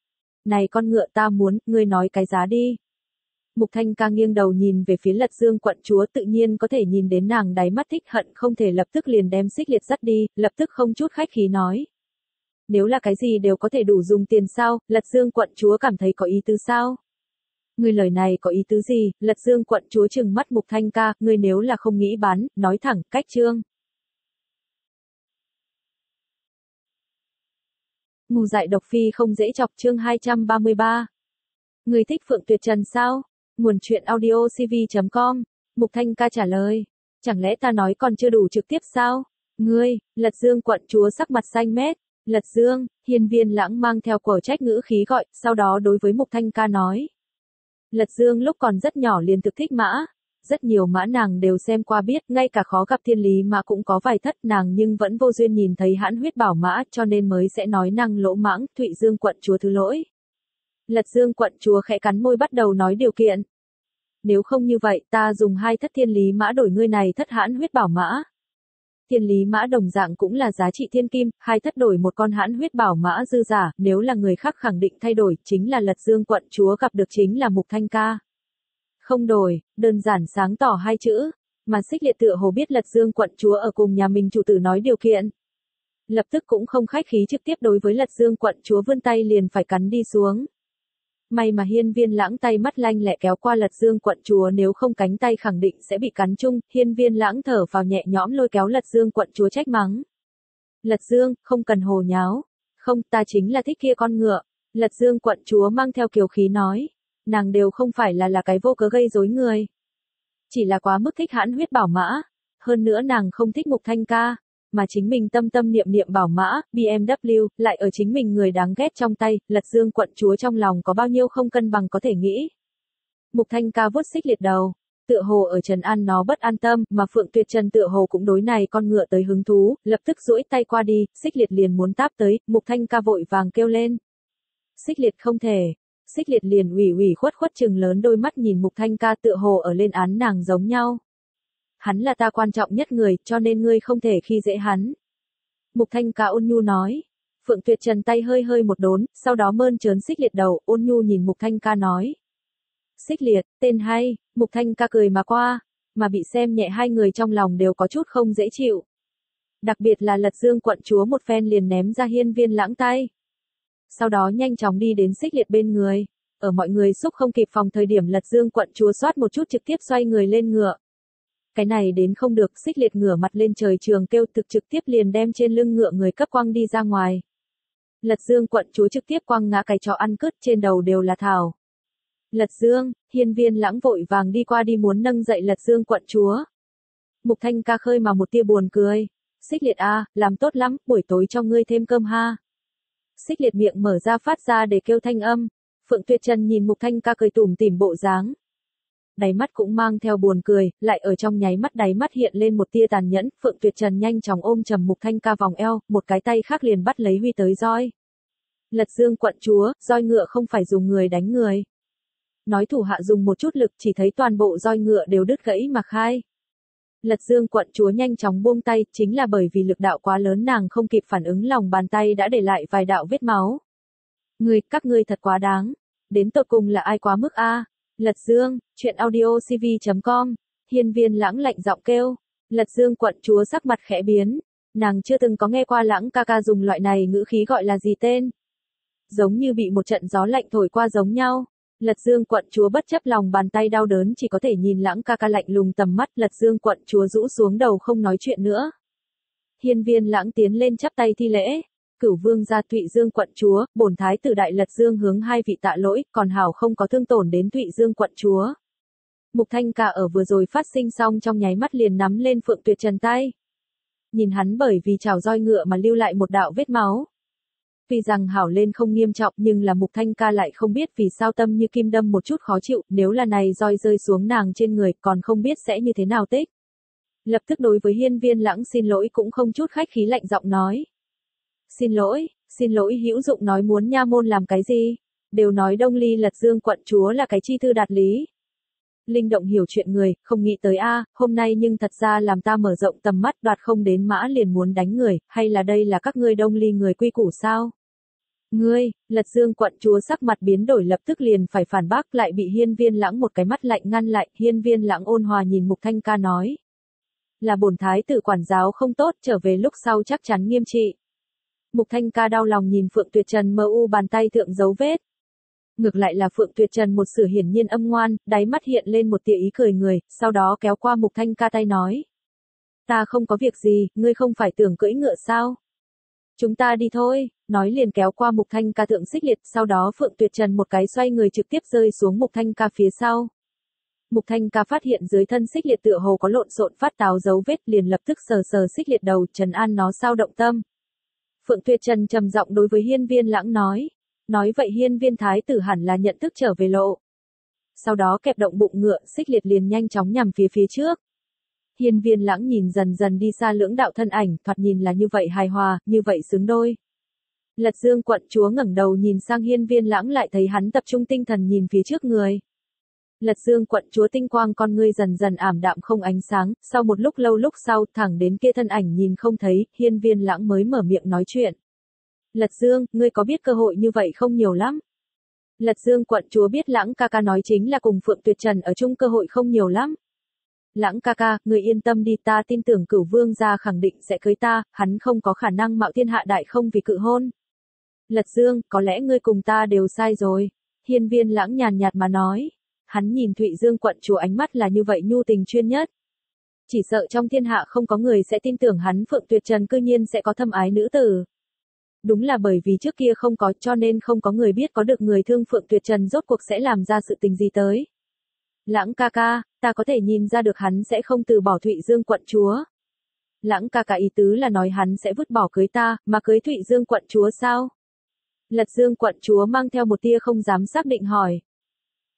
Này con ngựa ta muốn, ngươi nói cái giá đi. Mục Thanh ca nghiêng đầu nhìn về phía Lật Dương quận chúa tự nhiên có thể nhìn đến nàng đáy mắt thích hận không thể lập tức liền đem Xích Liệt dắt đi, lập tức không chút khách khí nói. Nếu là cái gì đều có thể đủ dùng tiền sao, Lật Dương quận chúa cảm thấy có ý tứ sao? Ngươi lời này có ý tứ gì? Lật Dương quận chúa trừng mắt Mục Thanh ca, ngươi nếu là không nghĩ bán, nói thẳng, cách trương. Ngu dại độc phi không dễ chọc chương hai trăm ba mươi ba. Ngươi thích Phượng Tuyệt Trần sao? Nguồn truyện audio c v chấm com. Mục Thanh ca trả lời. Chẳng lẽ ta nói còn chưa đủ trực tiếp sao? Ngươi, Lật Dương quận chúa sắc mặt xanh mét. Lật Dương, Hiên Viên Lãng mang theo quở trách ngữ khí gọi, sau đó đối với Mục Thanh ca nói. Lật Dương lúc còn rất nhỏ liền thực thích mã. Rất nhiều mã nàng đều xem qua biết, ngay cả khó gặp thiên lý mã cũng có vài thất nàng nhưng vẫn vô duyên nhìn thấy hãn huyết bảo mã cho nên mới sẽ nói năng lỗ mãng, Thụy Dương quận chúa thứ lỗi. Lật Dương quận chúa khẽ cắn môi bắt đầu nói điều kiện. Nếu không như vậy ta dùng hai thất thiên lý mã đổi ngươi này thất hãn huyết bảo mã. Thiên lý mã đồng dạng cũng là giá trị thiên kim, hai thất đổi một con hãn huyết bảo mã dư giả, nếu là người khác khẳng định thay đổi, chính là Lật Dương quận chúa gặp được chính là Mục Thanh ca. Không đổi, đơn giản sáng tỏ hai chữ, mà Xích Liệt tựa hồ biết Lật Dương quận chúa ở cùng nhà mình chủ tử nói điều kiện. Lập tức cũng không khách khí trực tiếp đối với Lật Dương quận chúa vươn tay liền phải cắn đi xuống. May mà Hiên Viên Lãng tay mắt lanh lẹ kéo qua Lật Dương quận chúa nếu không cánh tay khẳng định sẽ bị cắn chung, Hiên Viên Lãng thở vào nhẹ nhõm lôi kéo Lật Dương quận chúa trách mắng. Lật Dương, không cần hồ nháo. Không, ta chính là thích kia con ngựa. Lật Dương quận chúa mang theo kiều khí nói. Nàng đều không phải là là cái vô cớ gây rối người. Chỉ là quá mức thích hãn huyết bảo mã. Hơn nữa nàng không thích Mục Thanh ca. Mà chính mình tâm tâm niệm niệm bảo mã, bê em vê, lại ở chính mình người đáng ghét trong tay, Lật Dương quận chúa trong lòng có bao nhiêu không cân bằng có thể nghĩ. Mục Thanh ca vuốt Xích Liệt đầu. tựa hồ ở trấn an nó bất an tâm, mà Phượng Tuyệt Trần tựa hồ cũng đối này con ngựa tới hứng thú, lập tức duỗi tay qua đi, Xích Liệt liền muốn táp tới, Mục Thanh Ca vội vàng kêu lên. Xích Liệt không thể. Xích Liệt liền ủy ủy khuất khuất trừng lớn đôi mắt nhìn Mục Thanh Ca tựa hồ ở lên án nàng giống nhau. Hắn là ta quan trọng nhất người, cho nên ngươi không thể khi dễ hắn. Mục Thanh Ca ôn nhu nói. Phượng Tuyệt Trần tay hơi hơi một đốn, sau đó mơn trớn Xích Liệt đầu, ôn nhu nhìn Mục Thanh Ca nói. Xích Liệt, tên hay, Mục Thanh Ca cười mà qua, mà bị xem nhẹ hai người trong lòng đều có chút không dễ chịu. Đặc biệt là Lật Dương quận chúa một phen liền ném ra Hiên Viên Lãng tay. Sau đó nhanh chóng đi đến Xích Liệt bên người, ở mọi người xúc không kịp phòng thời điểm Lật Dương quận chúa xoát một chút trực tiếp xoay người lên ngựa. Cái này đến không được, Xích Liệt ngửa mặt lên trời trường kêu thực trực tiếp liền đem trên lưng ngựa người cấp quăng đi ra ngoài. Lật Dương quận chúa trực tiếp quăng ngã cái chó ăn cứt, trên đầu đều là thảo. Lật Dương, Hiên Viên Lãng vội vàng đi qua đi muốn nâng dậy Lật Dương quận chúa. Mục Thanh Ca khơi mà một tia buồn cười. Xích Liệt a, làm tốt lắm, buổi tối cho ngươi thêm cơm ha. Xích Liệt miệng mở ra phát ra để kêu thanh âm. Phượng Tuyệt Trần nhìn Mục Thanh Ca cười tủm tỉm bộ dáng. Đáy mắt cũng mang theo buồn cười, lại ở trong nháy mắt đáy mắt hiện lên một tia tàn nhẫn, Phượng Tuyệt Trần nhanh chóng ôm trầm Mục Thanh Ca vòng eo, một cái tay khác liền bắt lấy huy tới roi. Lật Dương quận chúa, roi ngựa không phải dùng người đánh người. Nói thủ hạ dùng một chút lực, chỉ thấy toàn bộ roi ngựa đều đứt gãy mà khai. Lật Dương quận chúa nhanh chóng buông tay, chính là bởi vì lực đạo quá lớn nàng không kịp phản ứng lòng bàn tay đã để lại vài đạo vết máu. Ngươi, các ngươi thật quá đáng. Đến tột cùng là ai quá mức a? Lật Dương, chuyện audio C V chấm com. Hiên Viên Lãng lạnh giọng kêu. Lật Dương quận chúa sắc mặt khẽ biến. Nàng chưa từng có nghe qua Lãng ca ca dùng loại này ngữ khí gọi là gì tên. Giống như bị một trận gió lạnh thổi qua giống nhau. Lật Dương quận chúa bất chấp lòng bàn tay đau đớn chỉ có thể nhìn Lãng ca ca lạnh lùng tầm mắt, Lật Dương quận chúa rũ xuống đầu không nói chuyện nữa. Hiên Viên Lãng tiến lên chắp tay thi lễ. Cửu vương gia Thụy Dương quận chúa, bổn thái tử Đại Lật Dương hướng hai vị tạ lỗi, còn hảo không có thương tổn đến Thụy Dương quận chúa. Mục Thanh Ca ở vừa rồi phát sinh xong trong nháy mắt liền nắm lên Phượng Tuyệt Trần tay. Nhìn hắn bởi vì chảo roi ngựa mà lưu lại một đạo vết máu. Tuy rằng hảo lên không nghiêm trọng nhưng là Mục Thanh Ca lại không biết vì sao tâm như kim đâm một chút khó chịu, nếu là này roi rơi xuống nàng trên người còn không biết sẽ như thế nào tích. Lập tức đối với Hiên Viên Lãng xin lỗi cũng không chút khách khí lạnh giọng nói. Xin lỗi, xin lỗi hữu dụng nói muốn nha môn làm cái gì? Đều nói Đông Ly Lật Dương quận chúa là cái chi thư đạt lý. Linh động hiểu chuyện người, không nghĩ tới a, hôm nay nhưng thật ra làm ta mở rộng tầm mắt, đoạt không đến mã liền muốn đánh người, hay là đây là các ngươi Đông Ly người quy củ sao? Ngươi, Lật Dương quận chúa sắc mặt biến đổi lập tức liền phải phản bác, lại bị Hiên Viên Lãng một cái mắt lạnh ngăn lại, Hiên Viên Lãng ôn hòa nhìn Mục Thanh Ca nói. Là bổn thái tử quản giáo không tốt, trở về lúc sau chắc chắn nghiêm trị. Mục Thanh Ca đau lòng nhìn Phượng Tuyệt Trần mơ u bàn tay thượng dấu vết. Ngược lại là Phượng Tuyệt Trần một sự hiển nhiên âm ngoan, đáy mắt hiện lên một tia ý cười người, sau đó kéo qua Mục Thanh Ca tay nói. Ta không có việc gì, ngươi không phải tưởng cưỡi ngựa sao? Chúng ta đi thôi, nói liền kéo qua Mục Thanh Ca thượng Xích Liệt, sau đó Phượng Tuyệt Trần một cái xoay người trực tiếp rơi xuống Mục Thanh Ca phía sau. Mục Thanh Ca phát hiện dưới thân Xích Liệt tựa hồ có lộn xộn phát táo dấu vết liền lập tức sờ sờ Xích Liệt đầu trấn an nó sao động tâm. Phượng Tuyệt Trần trầm giọng đối với Hiên Viên Lãng nói. Nói vậy Hiên Viên thái tử hẳn là nhận thức trở về lộ. Sau đó kẹp động bụng ngựa, Xích Liệt liền nhanh chóng nhằm phía phía trước. Hiên Viên Lãng nhìn dần dần đi xa lưỡng đạo thân ảnh, thoạt nhìn là như vậy hài hòa, như vậy xứng đôi. Lật Dương quận chúa ngẩng đầu nhìn sang Hiên Viên Lãng lại thấy hắn tập trung tinh thần nhìn phía trước người. Lật Dương quận chúa tinh quang con ngươi dần dần ảm đạm không ánh sáng, sau một lúc lâu lúc sau, thẳng đến kia thân ảnh nhìn không thấy, Hiên Viên Lãng mới mở miệng nói chuyện. Lật Dương, ngươi có biết cơ hội như vậy không nhiều lắm. Lật Dương quận chúa biết Lãng ca ca nói chính là cùng Phượng Tuyệt Trần ở chung cơ hội không nhiều lắm. Lãng ca ca, ngươi yên tâm đi, ta tin tưởng Cửu vương gia khẳng định sẽ cưới ta, hắn không có khả năng mạo thiên hạ đại không vì cự hôn. Lật Dương, có lẽ ngươi cùng ta đều sai rồi. Hiên Viên Lãng nhàn nhạt mà nói. Hắn nhìn Thụy Dương quận chúa ánh mắt là như vậy nhu tình chuyên nhất. Chỉ sợ trong thiên hạ không có người sẽ tin tưởng hắn Phượng Tuyệt Trần cư nhiên sẽ có thâm ái nữ tử. Đúng là bởi vì trước kia không có cho nên không có người biết có được người thương Phượng Tuyệt Trần rốt cuộc sẽ làm ra sự tình gì tới. Lãng ca ca, ta có thể nhìn ra được hắn sẽ không từ bỏ Thụy Dương quận chúa. Lãng ca ca ý tứ là nói hắn sẽ vứt bỏ cưới ta, mà cưới Thụy Dương quận chúa sao? Lật Dương quận chúa mang theo một tia không dám xác định hỏi.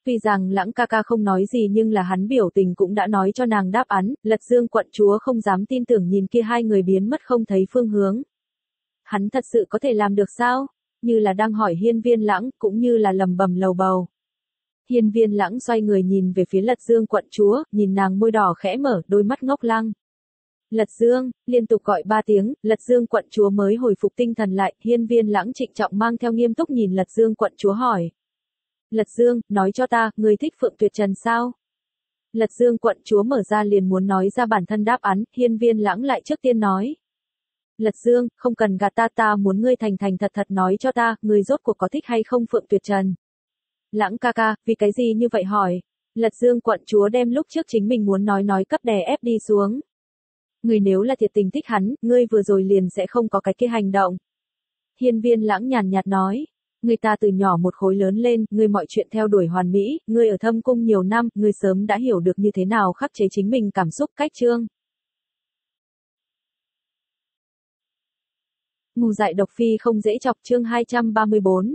Tuy rằng Lãng ca ca không nói gì nhưng là hắn biểu tình cũng đã nói cho nàng đáp án, Lật Dương quận chúa không dám tin tưởng nhìn kia hai người biến mất không thấy phương hướng. Hắn thật sự có thể làm được sao? Như là đang hỏi Hiên Viên Lãng, cũng như là lầm bầm lầu bầu. Hiên Viên Lãng xoay người nhìn về phía Lật Dương quận chúa, nhìn nàng môi đỏ khẽ mở, đôi mắt ngốc lăng. Lật Dương, liên tục gọi ba tiếng, Lật Dương quận chúa mới hồi phục tinh thần lại, Hiên Viên Lãng trịnh trọng mang theo nghiêm túc nhìn Lật Dương quận chúa hỏi. Lật Dương, nói cho ta, người thích Phượng Tuyệt Trần sao? Lật Dương quận chúa mở ra liền muốn nói ra bản thân đáp án, Hiên Viên Lãng lại trước tiên nói. Lật Dương, không cần gạt ta, ta muốn ngươi thành thành thật thật nói cho ta, người rốt cuộc có thích hay không Phượng Tuyệt Trần? Lãng ca ca, vì cái gì như vậy hỏi? Lật Dương quận chúa đem lúc trước chính mình muốn nói nói cấp đè ép đi xuống. Người nếu là thiệt tình thích hắn, ngươi vừa rồi liền sẽ không có cái kia hành động. Hiên Viên Lãng nhàn nhạt nói. Người ta từ nhỏ một khối lớn lên, ngươi mọi chuyện theo đuổi hoàn mỹ, ngươi ở thâm cung nhiều năm, ngươi sớm đã hiểu được như thế nào khắc chế chính mình cảm xúc cách chương. Ngu dại độc phi không dễ chọc chương hai trăm ba mươi bốn.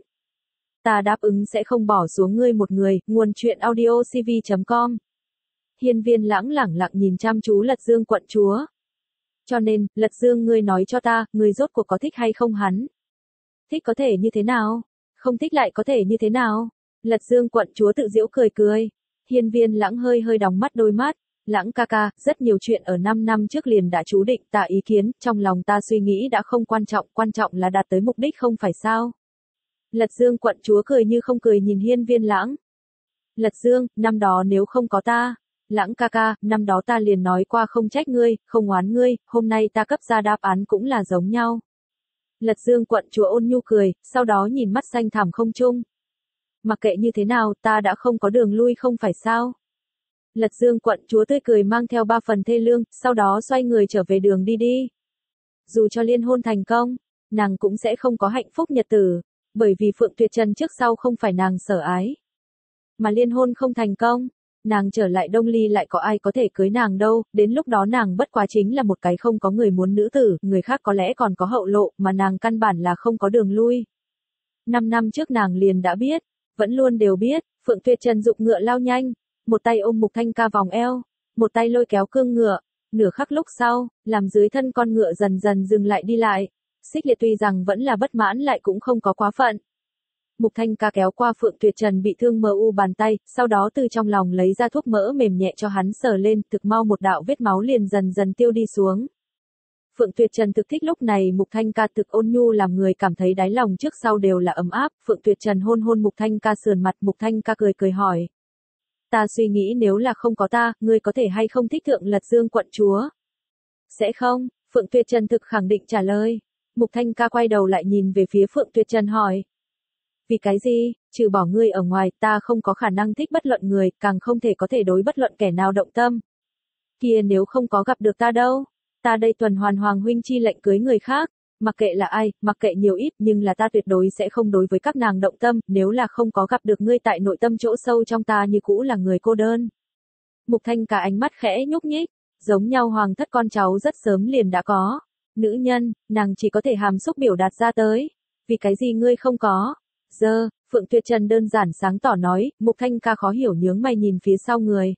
Ta đáp ứng sẽ không bỏ xuống ngươi một người, nguồn chuyện audio c v chấm com. Hiên Viên Lãng lẳng lặng nhìn chăm chú Lật Dương quận chúa. Cho nên, Lật Dương ngươi nói cho ta, ngươi rốt cuộc có thích hay không hắn? Thích có thể như thế nào? Không thích lại có thể như thế nào? Lật Dương quận chúa tự giễu cười cười. Hiên Viên Lãng hơi hơi đóng mắt đôi mắt. Lãng ca ca, rất nhiều chuyện ở năm năm trước liền đã chú định, ta ý kiến, trong lòng ta suy nghĩ đã không quan trọng, quan trọng là đạt tới mục đích không phải sao? Lật Dương quận chúa cười như không cười nhìn Hiên Viên Lãng. Lật Dương, năm đó nếu không có ta, Lãng ca ca, năm đó ta liền nói qua không trách ngươi, không oán ngươi, hôm nay ta cấp ra đáp án cũng là giống nhau. Lật Dương quận chúa ôn nhu cười, sau đó nhìn mắt xanh thẳm không trung. Mặc kệ như thế nào, ta đã không có đường lui không phải sao? Lật Dương quận chúa tươi cười mang theo ba phần thê lương, sau đó xoay người trở về đường đi đi. Dù cho liên hôn thành công, nàng cũng sẽ không có hạnh phúc nhật tử, bởi vì Phượng Tuyệt Trần trước sau không phải nàng sở ái. Mà liên hôn không thành công, nàng trở lại Đông Ly lại có ai có thể cưới nàng đâu, đến lúc đó nàng bất quá chính là một cái không có người muốn nữ tử, người khác có lẽ còn có hậu lộ, mà nàng căn bản là không có đường lui. Năm năm trước nàng liền đã biết, vẫn luôn đều biết, Phượng Tuyệt Trần dụng ngựa lao nhanh, một tay ôm Mục Thanh Ca vòng eo, một tay lôi kéo cương ngựa, nửa khắc lúc sau, làm dưới thân con ngựa dần dần dừng lại đi lại. Xích Liệt tuy rằng vẫn là bất mãn lại cũng không có quá phận. Mục Thanh Ca kéo qua Phượng Tuyệt Trần bị thương mờ u bàn tay, sau đó từ trong lòng lấy ra thuốc mỡ mềm nhẹ cho hắn sờ lên, thực mau một đạo vết máu liền dần dần tiêu đi xuống. Phượng Tuyệt Trần thực thích lúc này Mục Thanh Ca thực ôn nhu làm người cảm thấy đáy lòng trước sau đều là ấm áp, Phượng Tuyệt Trần hôn hôn Mục Thanh Ca sườn mặt, Mục Thanh Ca cười cười hỏi. Ta suy nghĩ nếu là không có ta, ngươi có thể hay không thích thượng Lật Dương quận chúa? Sẽ không, Phượng Tuyệt Trần thực khẳng định trả lời. Mục Thanh Ca quay đầu lại nhìn về phía Phượng Tuyệt Trần hỏi. Vì cái gì, trừ bỏ ngươi ở ngoài, ta không có khả năng thích bất luận người, càng không thể có thể đối bất luận kẻ nào động tâm. Kia nếu không có gặp được ta đâu, ta đây tuần hoàn hoàng huynh chi lệnh cưới người khác, mặc kệ là ai, mặc kệ nhiều ít, nhưng là ta tuyệt đối sẽ không đối với các nàng động tâm, nếu là không có gặp được ngươi tại nội tâm chỗ sâu trong ta như cũ là người cô đơn. Mục Thanh Ca ánh mắt khẽ nhúc nhích, giống nhau hoàng thất con cháu rất sớm liền đã có. Nữ nhân, nàng chỉ có thể hàm xúc biểu đạt ra tới. Vì cái gì ngươi không có? Giờ, Phượng Tuyệt Trần đơn giản sáng tỏ nói, Mục Thanh Ca khó hiểu nhướng mày nhìn phía sau người.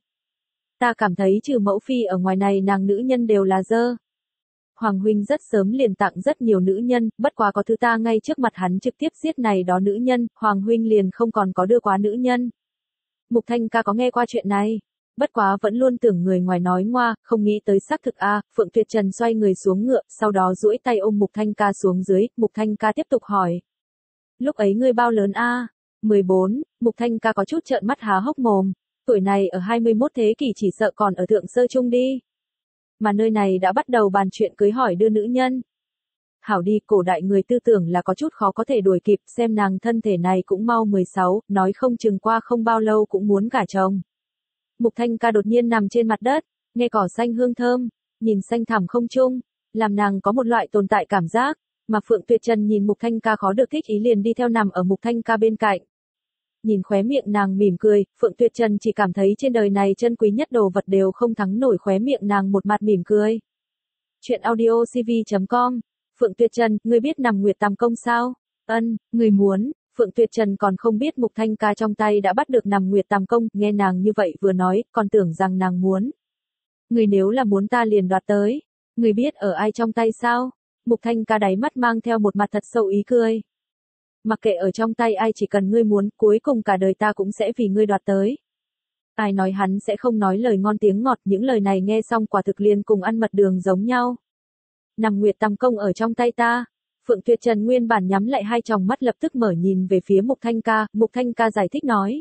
Ta cảm thấy trừ mẫu phi ở ngoài này nàng nữ nhân đều là dơ. Hoàng huynh rất sớm liền tặng rất nhiều nữ nhân, bất quá có thứ ta ngay trước mặt hắn trực tiếp giết này đó nữ nhân, Hoàng huynh liền không còn có đưa quá nữ nhân. Mục Thanh Ca có nghe qua chuyện này, bất quá vẫn luôn tưởng người ngoài nói ngoa, không nghĩ tới xác thực a. Phượng Tuyệt Trần xoay người xuống ngựa, sau đó duỗi tay ôm Mục Thanh Ca xuống dưới, Mục Thanh Ca tiếp tục hỏi. Lúc ấy ngươi bao lớn a? mười bốn, Mục Thanh Ca có chút trợn mắt há hốc mồm, tuổi này ở hai mươi mốt thế kỷ chỉ sợ còn ở thượng sơ trung đi. Mà nơi này đã bắt đầu bàn chuyện cưới hỏi đưa nữ nhân. Hảo đi, cổ đại người tư tưởng là có chút khó có thể đuổi kịp, xem nàng thân thể này cũng mau mười sáu, nói không chừng qua không bao lâu cũng muốn gả chồng. Mục Thanh Ca đột nhiên nằm trên mặt đất, nghe cỏ xanh hương thơm, nhìn xanh thẳm không trung, làm nàng có một loại tồn tại cảm giác, mà Phượng Tuyệt Trần nhìn Mục Thanh Ca khó được thích ý liền đi theo nằm ở Mục Thanh Ca bên cạnh. Nhìn khóe miệng nàng mỉm cười, Phượng Tuyệt Trần chỉ cảm thấy trên đời này chân quý nhất đồ vật đều không thắng nổi khóe miệng nàng một mặt mỉm cười. Chuyện audio c v chấm com. Phượng Tuyệt Trần, ngươi biết nằm Nguyệt Tam Công sao? Ân, ngươi muốn. Phượng Tuyệt Trần còn không biết Mục Thanh Ca trong tay đã bắt được nằm Nguyệt Tam Công, nghe nàng như vậy vừa nói, còn tưởng rằng nàng muốn. Người nếu là muốn ta liền đoạt tới. Người biết ở ai trong tay sao? Mục Thanh Ca đáy mắt mang theo một mặt thật sâu ý cười. Mặc kệ ở trong tay ai, chỉ cần ngươi muốn, cuối cùng cả đời ta cũng sẽ vì ngươi đoạt tới. Ai nói hắn sẽ không nói lời ngon tiếng ngọt, những lời này nghe xong quả thực liền cùng ăn mật đường giống nhau. Nằm Nguyệt Tam Công ở trong tay ta. Phượng Tuyệt Trần nguyên bản nhắm lại hai tròng mắt lập tức mở nhìn về phía Mục Thanh Ca, Mục Thanh Ca giải thích nói.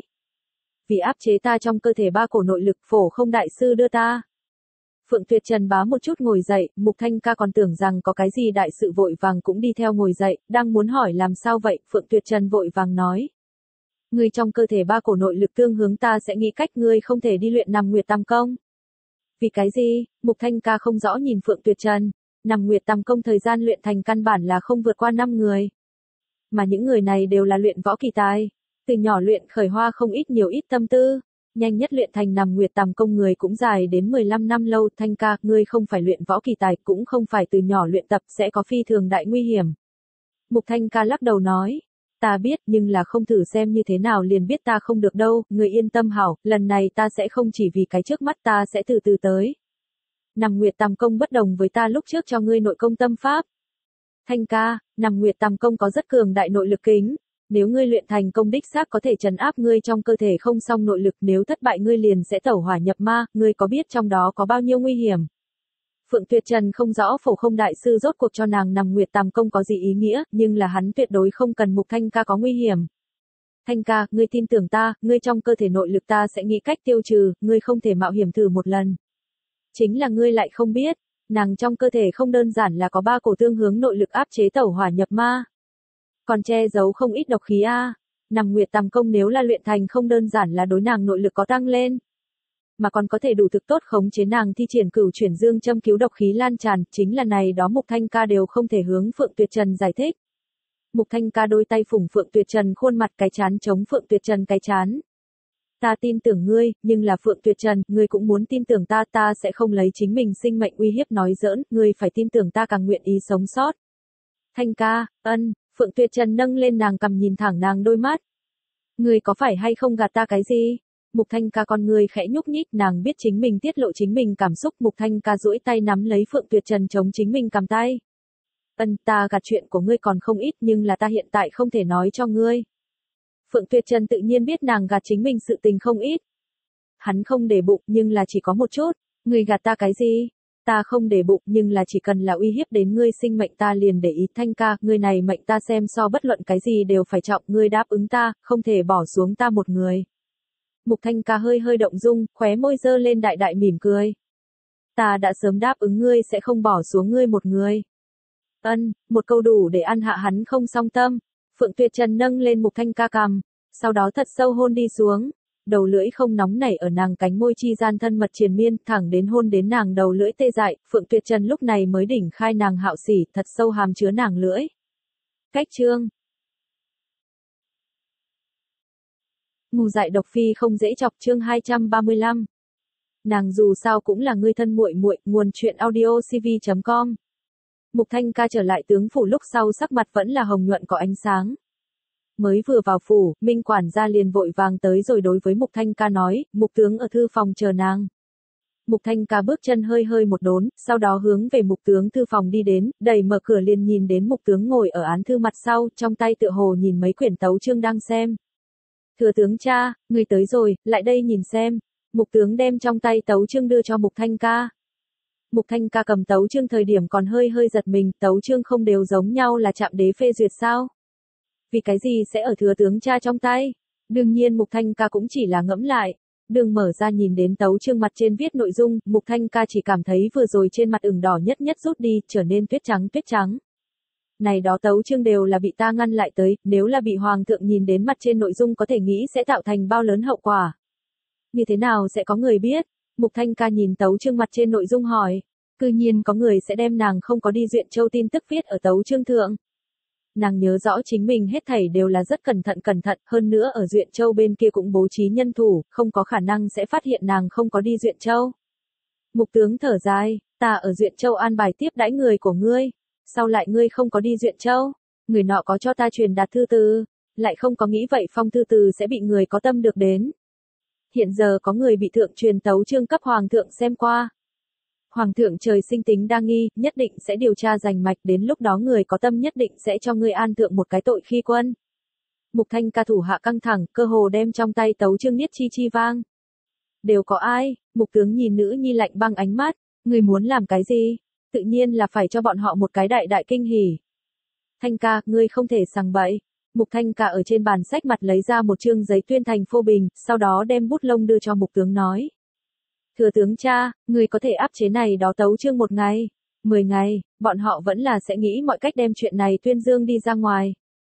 Vì áp chế ta trong cơ thể ba cổ nội lực, Phổ Không đại sư đưa ta. Phượng Tuyệt Trần bá một chút ngồi dậy, Mục Thanh Ca còn tưởng rằng có cái gì đại sự vội vàng cũng đi theo ngồi dậy, đang muốn hỏi làm sao vậy, Phượng Tuyệt Trần vội vàng nói. Ngươi trong cơ thể ba cổ nội lực tương hướng, ta sẽ nghĩ cách ngươi không thể đi luyện nằm Nguyệt Tam Công. Vì cái gì? Mục Thanh Ca không rõ nhìn Phượng Tuyệt Trần. Nằm Nguyệt Tam Công thời gian luyện thành căn bản là không vượt qua năm người. Mà những người này đều là luyện võ kỳ tài. Từ nhỏ luyện khởi hoa không ít nhiều ít tâm tư. Nhanh nhất luyện thành nằm Nguyệt Tam Công người cũng dài đến mười lăm năm lâu. Thanh Ca, ngươi không phải luyện võ kỳ tài, cũng không phải từ nhỏ luyện tập, sẽ có phi thường đại nguy hiểm. Mục Thanh Ca lắc đầu nói. Ta biết, nhưng là không thử xem như thế nào liền biết ta không được đâu, người yên tâm hảo, lần này ta sẽ không chỉ vì cái trước mắt, ta sẽ từ từ tới. Nằm Nguyệt Tam Công bất đồng với ta lúc trước cho ngươi nội công tâm pháp. Thanh Ca, nằm Nguyệt Tam Công có rất cường đại nội lực kính. Nếu ngươi luyện thành công đích xác có thể trấn áp ngươi trong cơ thể không song nội lực, nếu thất bại ngươi liền sẽ tẩu hỏa nhập ma, ngươi có biết trong đó có bao nhiêu nguy hiểm? Phượng Tuyệt Trần không rõ Phổ Không đại sư rốt cuộc cho nàng nằm Nguyệt Tam Công có gì ý nghĩa, nhưng là hắn tuyệt đối không cần Mục Thanh Ca có nguy hiểm. Thanh Ca, ngươi tin tưởng ta, ngươi trong cơ thể nội lực ta sẽ nghĩ cách tiêu trừ, ngươi không thể mạo hiểm thử một lần. Chính là ngươi lại không biết, nàng trong cơ thể không đơn giản là có ba cổ tương hướng nội lực áp chế tẩu hỏa nhập ma. Còn che giấu không ít độc khí a. Nằm Nguyệt Tam Công nếu là luyện thành không đơn giản là đối nàng nội lực có tăng lên, mà còn có thể đủ thực tốt khống chế nàng thi triển Cửu Chuyển Dương châm cứu độc khí lan tràn, chính là này đó Mục Thanh Ca đều không thể hướng Phượng Tuyệt Trần giải thích. Mục Thanh Ca đôi tay phủng Phượng Tuyệt Trần khuôn mặt, cái chán chống Phượng Tuyệt Trần cái chán. Ta tin tưởng ngươi, nhưng là Phượng Tuyệt Trần, ngươi cũng muốn tin tưởng ta, ta sẽ không lấy chính mình sinh mệnh uy hiếp nói giỡn, ngươi phải tin tưởng ta càng nguyện ý sống sót. Thanh Ca, ân, Phượng Tuyệt Trần nâng lên nàng cằm nhìn thẳng nàng đôi mắt. Ngươi có phải hay không gạt ta cái gì? Mục Thanh Ca con người khẽ nhúc nhích, nàng biết chính mình tiết lộ chính mình cảm xúc, Mục Thanh Ca duỗi tay nắm lấy Phượng Tuyệt Trần chống chính mình cầm tay. Ân, ta gạt chuyện của ngươi còn không ít, nhưng là ta hiện tại không thể nói cho ngươi. Phượng Tuyệt Trần tự nhiên biết nàng gạt chính mình sự tình không ít. Hắn không để bụng, nhưng là chỉ có một chút. Ngươi gạt ta cái gì? Ta không để bụng, nhưng là chỉ cần là uy hiếp đến ngươi sinh mệnh ta liền để ý. Thanh Ca, ngươi này mệnh ta xem so bất luận cái gì đều phải trọng, ngươi đáp ứng ta, không thể bỏ xuống ta một người. Mục Thanh Ca hơi hơi động dung, khóe môi dơ lên đại đại mỉm cười. Ta đã sớm đáp ứng ngươi sẽ không bỏ xuống ngươi một người. Ân, một câu đủ để ăn hạ hắn không song tâm. Phượng Tuyệt Trần nâng lên Mục Thanh Ca cằm, sau đó thật sâu hôn đi xuống. Đầu lưỡi không nóng nảy ở nàng cánh môi chi gian thân mật triền miên, thẳng đến hôn đến nàng đầu lưỡi tê dại, Phượng Tuyệt Trần lúc này mới đỉnh khai nàng hạo sỉ, thật sâu hàm chứa nàng lưỡi. Cách chương. Ngu dại độc phi không dễ chọc, chương hai trăm ba mươi lăm. Nàng dù sao cũng là ngươi thân muội muội, nguồn truyện audio c v chấm com. Mục Thanh Ca trở lại tướng phủ lúc sau sắc mặt vẫn là hồng nhuận có ánh sáng. Mới vừa vào phủ, Minh quản gia liền vội vàng tới rồi đối với Mục Thanh Ca nói, Mục tướng ở thư phòng chờ nàng. Mục Thanh Ca bước chân hơi hơi một đốn, sau đó hướng về Mục tướng thư phòng đi đến, đẩy mở cửa liền nhìn đến Mục tướng ngồi ở án thư mặt sau, trong tay tựa hồ nhìn mấy quyển tấu chương đang xem. Thừa tướng cha, người tới rồi, lại đây nhìn xem. Mục tướng đem trong tay tấu chương đưa cho Mục Thanh Ca. Mục Thanh Ca cầm tấu chương thời điểm còn hơi hơi giật mình, tấu chương không đều giống nhau là Trạm Đế phê duyệt sao? Vì cái gì sẽ ở thừa tướng cha trong tay? Đương nhiên Mục Thanh Ca cũng chỉ là ngẫm lại. Đường mở ra nhìn đến tấu chương mặt trên viết nội dung, Mục Thanh Ca chỉ cảm thấy vừa rồi trên mặt ửng đỏ nhất nhất rút đi, trở nên tuyết trắng tuyết trắng. Này đó tấu chương đều là bị ta ngăn lại tới, nếu là bị hoàng thượng nhìn đến mặt trên nội dung có thể nghĩ sẽ tạo thành bao lớn hậu quả. Như thế nào sẽ có người biết? Mục Thanh Ca nhìn tấu chương mặt trên nội dung hỏi. Cư nhiên có người sẽ đem nàng không có đi Duyện Châu tin tức viết ở tấu chương thượng. Nàng nhớ rõ chính mình hết thảy đều là rất cẩn thận cẩn thận, hơn nữa ở Duyện Châu bên kia cũng bố trí nhân thủ, không có khả năng sẽ phát hiện nàng không có đi Duyện Châu. Mục tướng thở dài, ta ở Duyện Châu an bài tiếp đãi người của ngươi. Sao lại ngươi không có đi Duyện Châu? Người nọ có cho ta truyền đạt thư từ. lại không có nghĩ vậy phong thư từ sẽ bị người có tâm được đến. Hiện giờ có người bị thượng truyền tấu chương cấp hoàng thượng xem qua. Hoàng thượng trời sinh tính đa nghi, nhất định sẽ điều tra rành mạch, đến lúc đó người có tâm nhất định sẽ cho ngươi an thượng một cái tội khi quân. Mục Thanh Ca thủ hạ căng thẳng, cơ hồ đem trong tay tấu chương niết chi chi vang. Đều có ai? Mục tướng nhìn nữ nhi lạnh băng ánh mắt, người muốn làm cái gì? Tự nhiên là phải cho bọn họ một cái đại đại kinh hỉ. Thanh ca, ngươi không thể sằng bậy. Mục Thanh Ca ở trên bàn sách mặt lấy ra một chương giấy tuyên thành phô bình, sau đó đem bút lông đưa cho mục tướng nói. Thừa tướng cha, người có thể áp chế này đó tấu chương một ngày, mười ngày, bọn họ vẫn là sẽ nghĩ mọi cách đem chuyện này tuyên dương đi ra ngoài.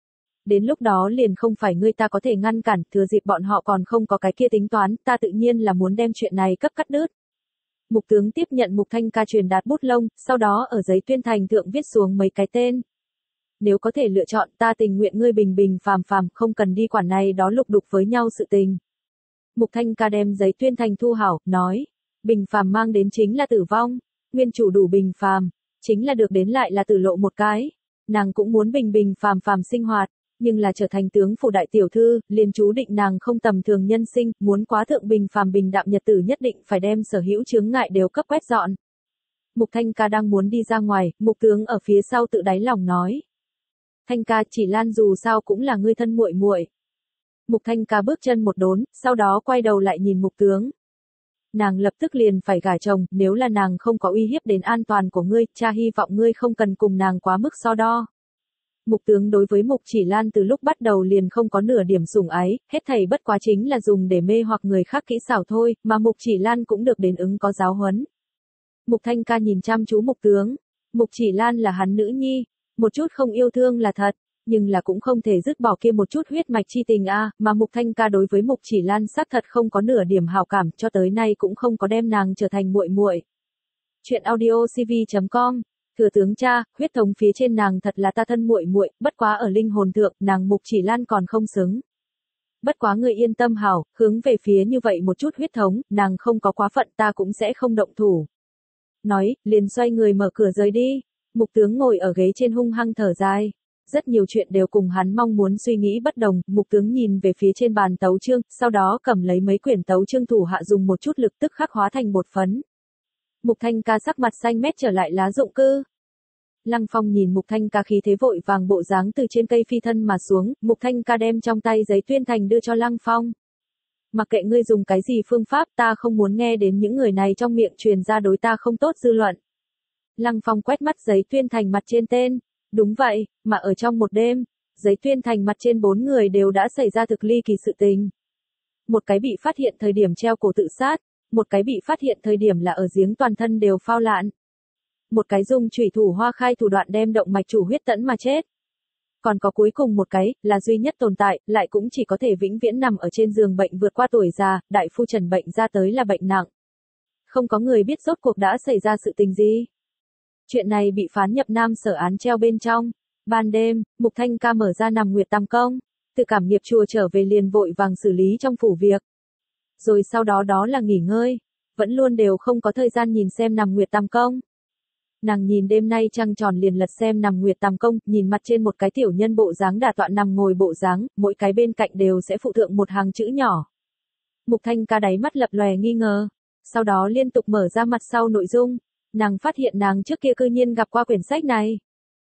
Đến lúc đó liền không phải ngươi ta có thể ngăn cản, thừa dịp bọn họ còn không có cái kia tính toán, ta tự nhiên là muốn đem chuyện này cấp cắt đứt. Mục tướng tiếp nhận Mục Thanh Ca truyền đạt bút lông, sau đó ở giấy tuyên thành thượng viết xuống mấy cái tên. Nếu có thể lựa chọn, ta tình nguyện ngươi bình bình phàm phàm, không cần đi quản này đó lục đục với nhau sự tình. Mục Thanh Ca đem giấy tuyên thành thu hảo, nói, bình phàm mang đến chính là tử vong, nguyên chủ đủ bình phàm, chính là được đến lại là tử lộ một cái. Nàng cũng muốn bình bình phàm phàm sinh hoạt, nhưng là trở thành tướng phủ đại tiểu thư, liền chú định nàng không tầm thường nhân sinh, muốn quá thượng bình phàm bình đạm nhật tử nhất định phải đem sở hữu chướng ngại đều cấp quét dọn. Mục Thanh Ca đang muốn đi ra ngoài, Mục tướng ở phía sau tự đáy lòng nói. Thanh Ca, chỉ Lan dù sao cũng là ngươi thân muội muội. Mục Thanh Ca bước chân một đốn, sau đó quay đầu lại nhìn Mục tướng. Nàng lập tức liền phải gả chồng, nếu là nàng không có uy hiếp đến an toàn của ngươi, cha hy vọng ngươi không cần cùng nàng quá mức so đo. Mục tướng đối với Mục Chỉ Lan từ lúc bắt đầu liền không có nửa điểm sủng ái, hết thảy bất quá chính là dùng để mê hoặc người khác kỹ xảo thôi, mà Mục Chỉ Lan cũng được đến ứng có giáo huấn. Mục Thanh Ca nhìn chăm chú Mục tướng, Mục Chỉ Lan là hắn nữ nhi, một chút không yêu thương là thật, nhưng là cũng không thể dứt bỏ kia một chút huyết mạch chi tình a, à, mà Mục Thanh Ca đối với Mục Chỉ Lan xác thật không có nửa điểm hảo cảm, cho tới nay cũng không có đem nàng trở thành muội muội. Chuyện audio C V chấm com. Thừa tướng cha, huyết thống phía trên nàng thật là ta thân muội muội, bất quá ở linh hồn thượng, nàng Mục Chỉ Lan còn không xứng. Bất quá người yên tâm hảo, hướng về phía như vậy một chút huyết thống, nàng không có quá phận ta cũng sẽ không động thủ. Nói, liền xoay người mở cửa rời đi. Mục tướng ngồi ở ghế trên hung hăng thở dài. Rất nhiều chuyện đều cùng hắn mong muốn suy nghĩ bất đồng, Mục tướng nhìn về phía trên bàn tấu chương, sau đó cầm lấy mấy quyển tấu chương thủ hạ dùng một chút lực tức khắc hóa thành bột phấn. Mục Thanh Ca sắc mặt xanh mét trở lại lá dụng cư. Lăng Phong nhìn Mục Thanh Ca khí thế vội vàng bộ dáng từ trên cây phi thân mà xuống, Mục Thanh Ca đem trong tay giấy tuyên thành đưa cho Lăng Phong. Mặc kệ ngươi dùng cái gì phương pháp, ta không muốn nghe đến những người này trong miệng truyền ra đối ta không tốt dư luận. Lăng Phong quét mắt giấy tuyên thành mặt trên tên. Đúng vậy, mà ở trong một đêm, giấy tuyên thành mặt trên bốn người đều đã xảy ra thực ly kỳ sự tình. Một cái bị phát hiện thời điểm treo cổ tự sát, một cái bị phát hiện thời điểm là ở giếng toàn thân đều phao lạn. Một cái dùng chủy thủ hoa khai thủ đoạn đem động mạch chủ huyết tẫn mà chết. Còn có cuối cùng một cái, là duy nhất tồn tại, lại cũng chỉ có thể vĩnh viễn nằm ở trên giường bệnh vượt qua tuổi già, đại phu trần bệnh ra tới là bệnh nặng. Không có người biết rốt cuộc đã xảy ra sự tình gì. Chuyện này bị phán nhập Nam Sở án treo bên trong. Ban đêm, Mục Thanh Ca mở ra nằm nguyệt tam công, từ cảm nghiệp chùa trở về liền vội vàng xử lý trong phủ việc. Rồi sau đó đó là nghỉ ngơi, vẫn luôn đều không có thời gian nhìn xem nằm nguyệt tam công. Nàng nhìn đêm nay trăng tròn liền lật xem nằm nguyệt tam công, nhìn mặt trên một cái tiểu nhân bộ dáng đà tọa nằm ngồi bộ dáng, mỗi cái bên cạnh đều sẽ phụ thượng một hàng chữ nhỏ. Mục Thanh Ca đáy mắt lập lòe nghi ngờ, sau đó liên tục mở ra mặt sau nội dung. Nàng phát hiện nàng trước kia cư nhiên gặp qua quyển sách này.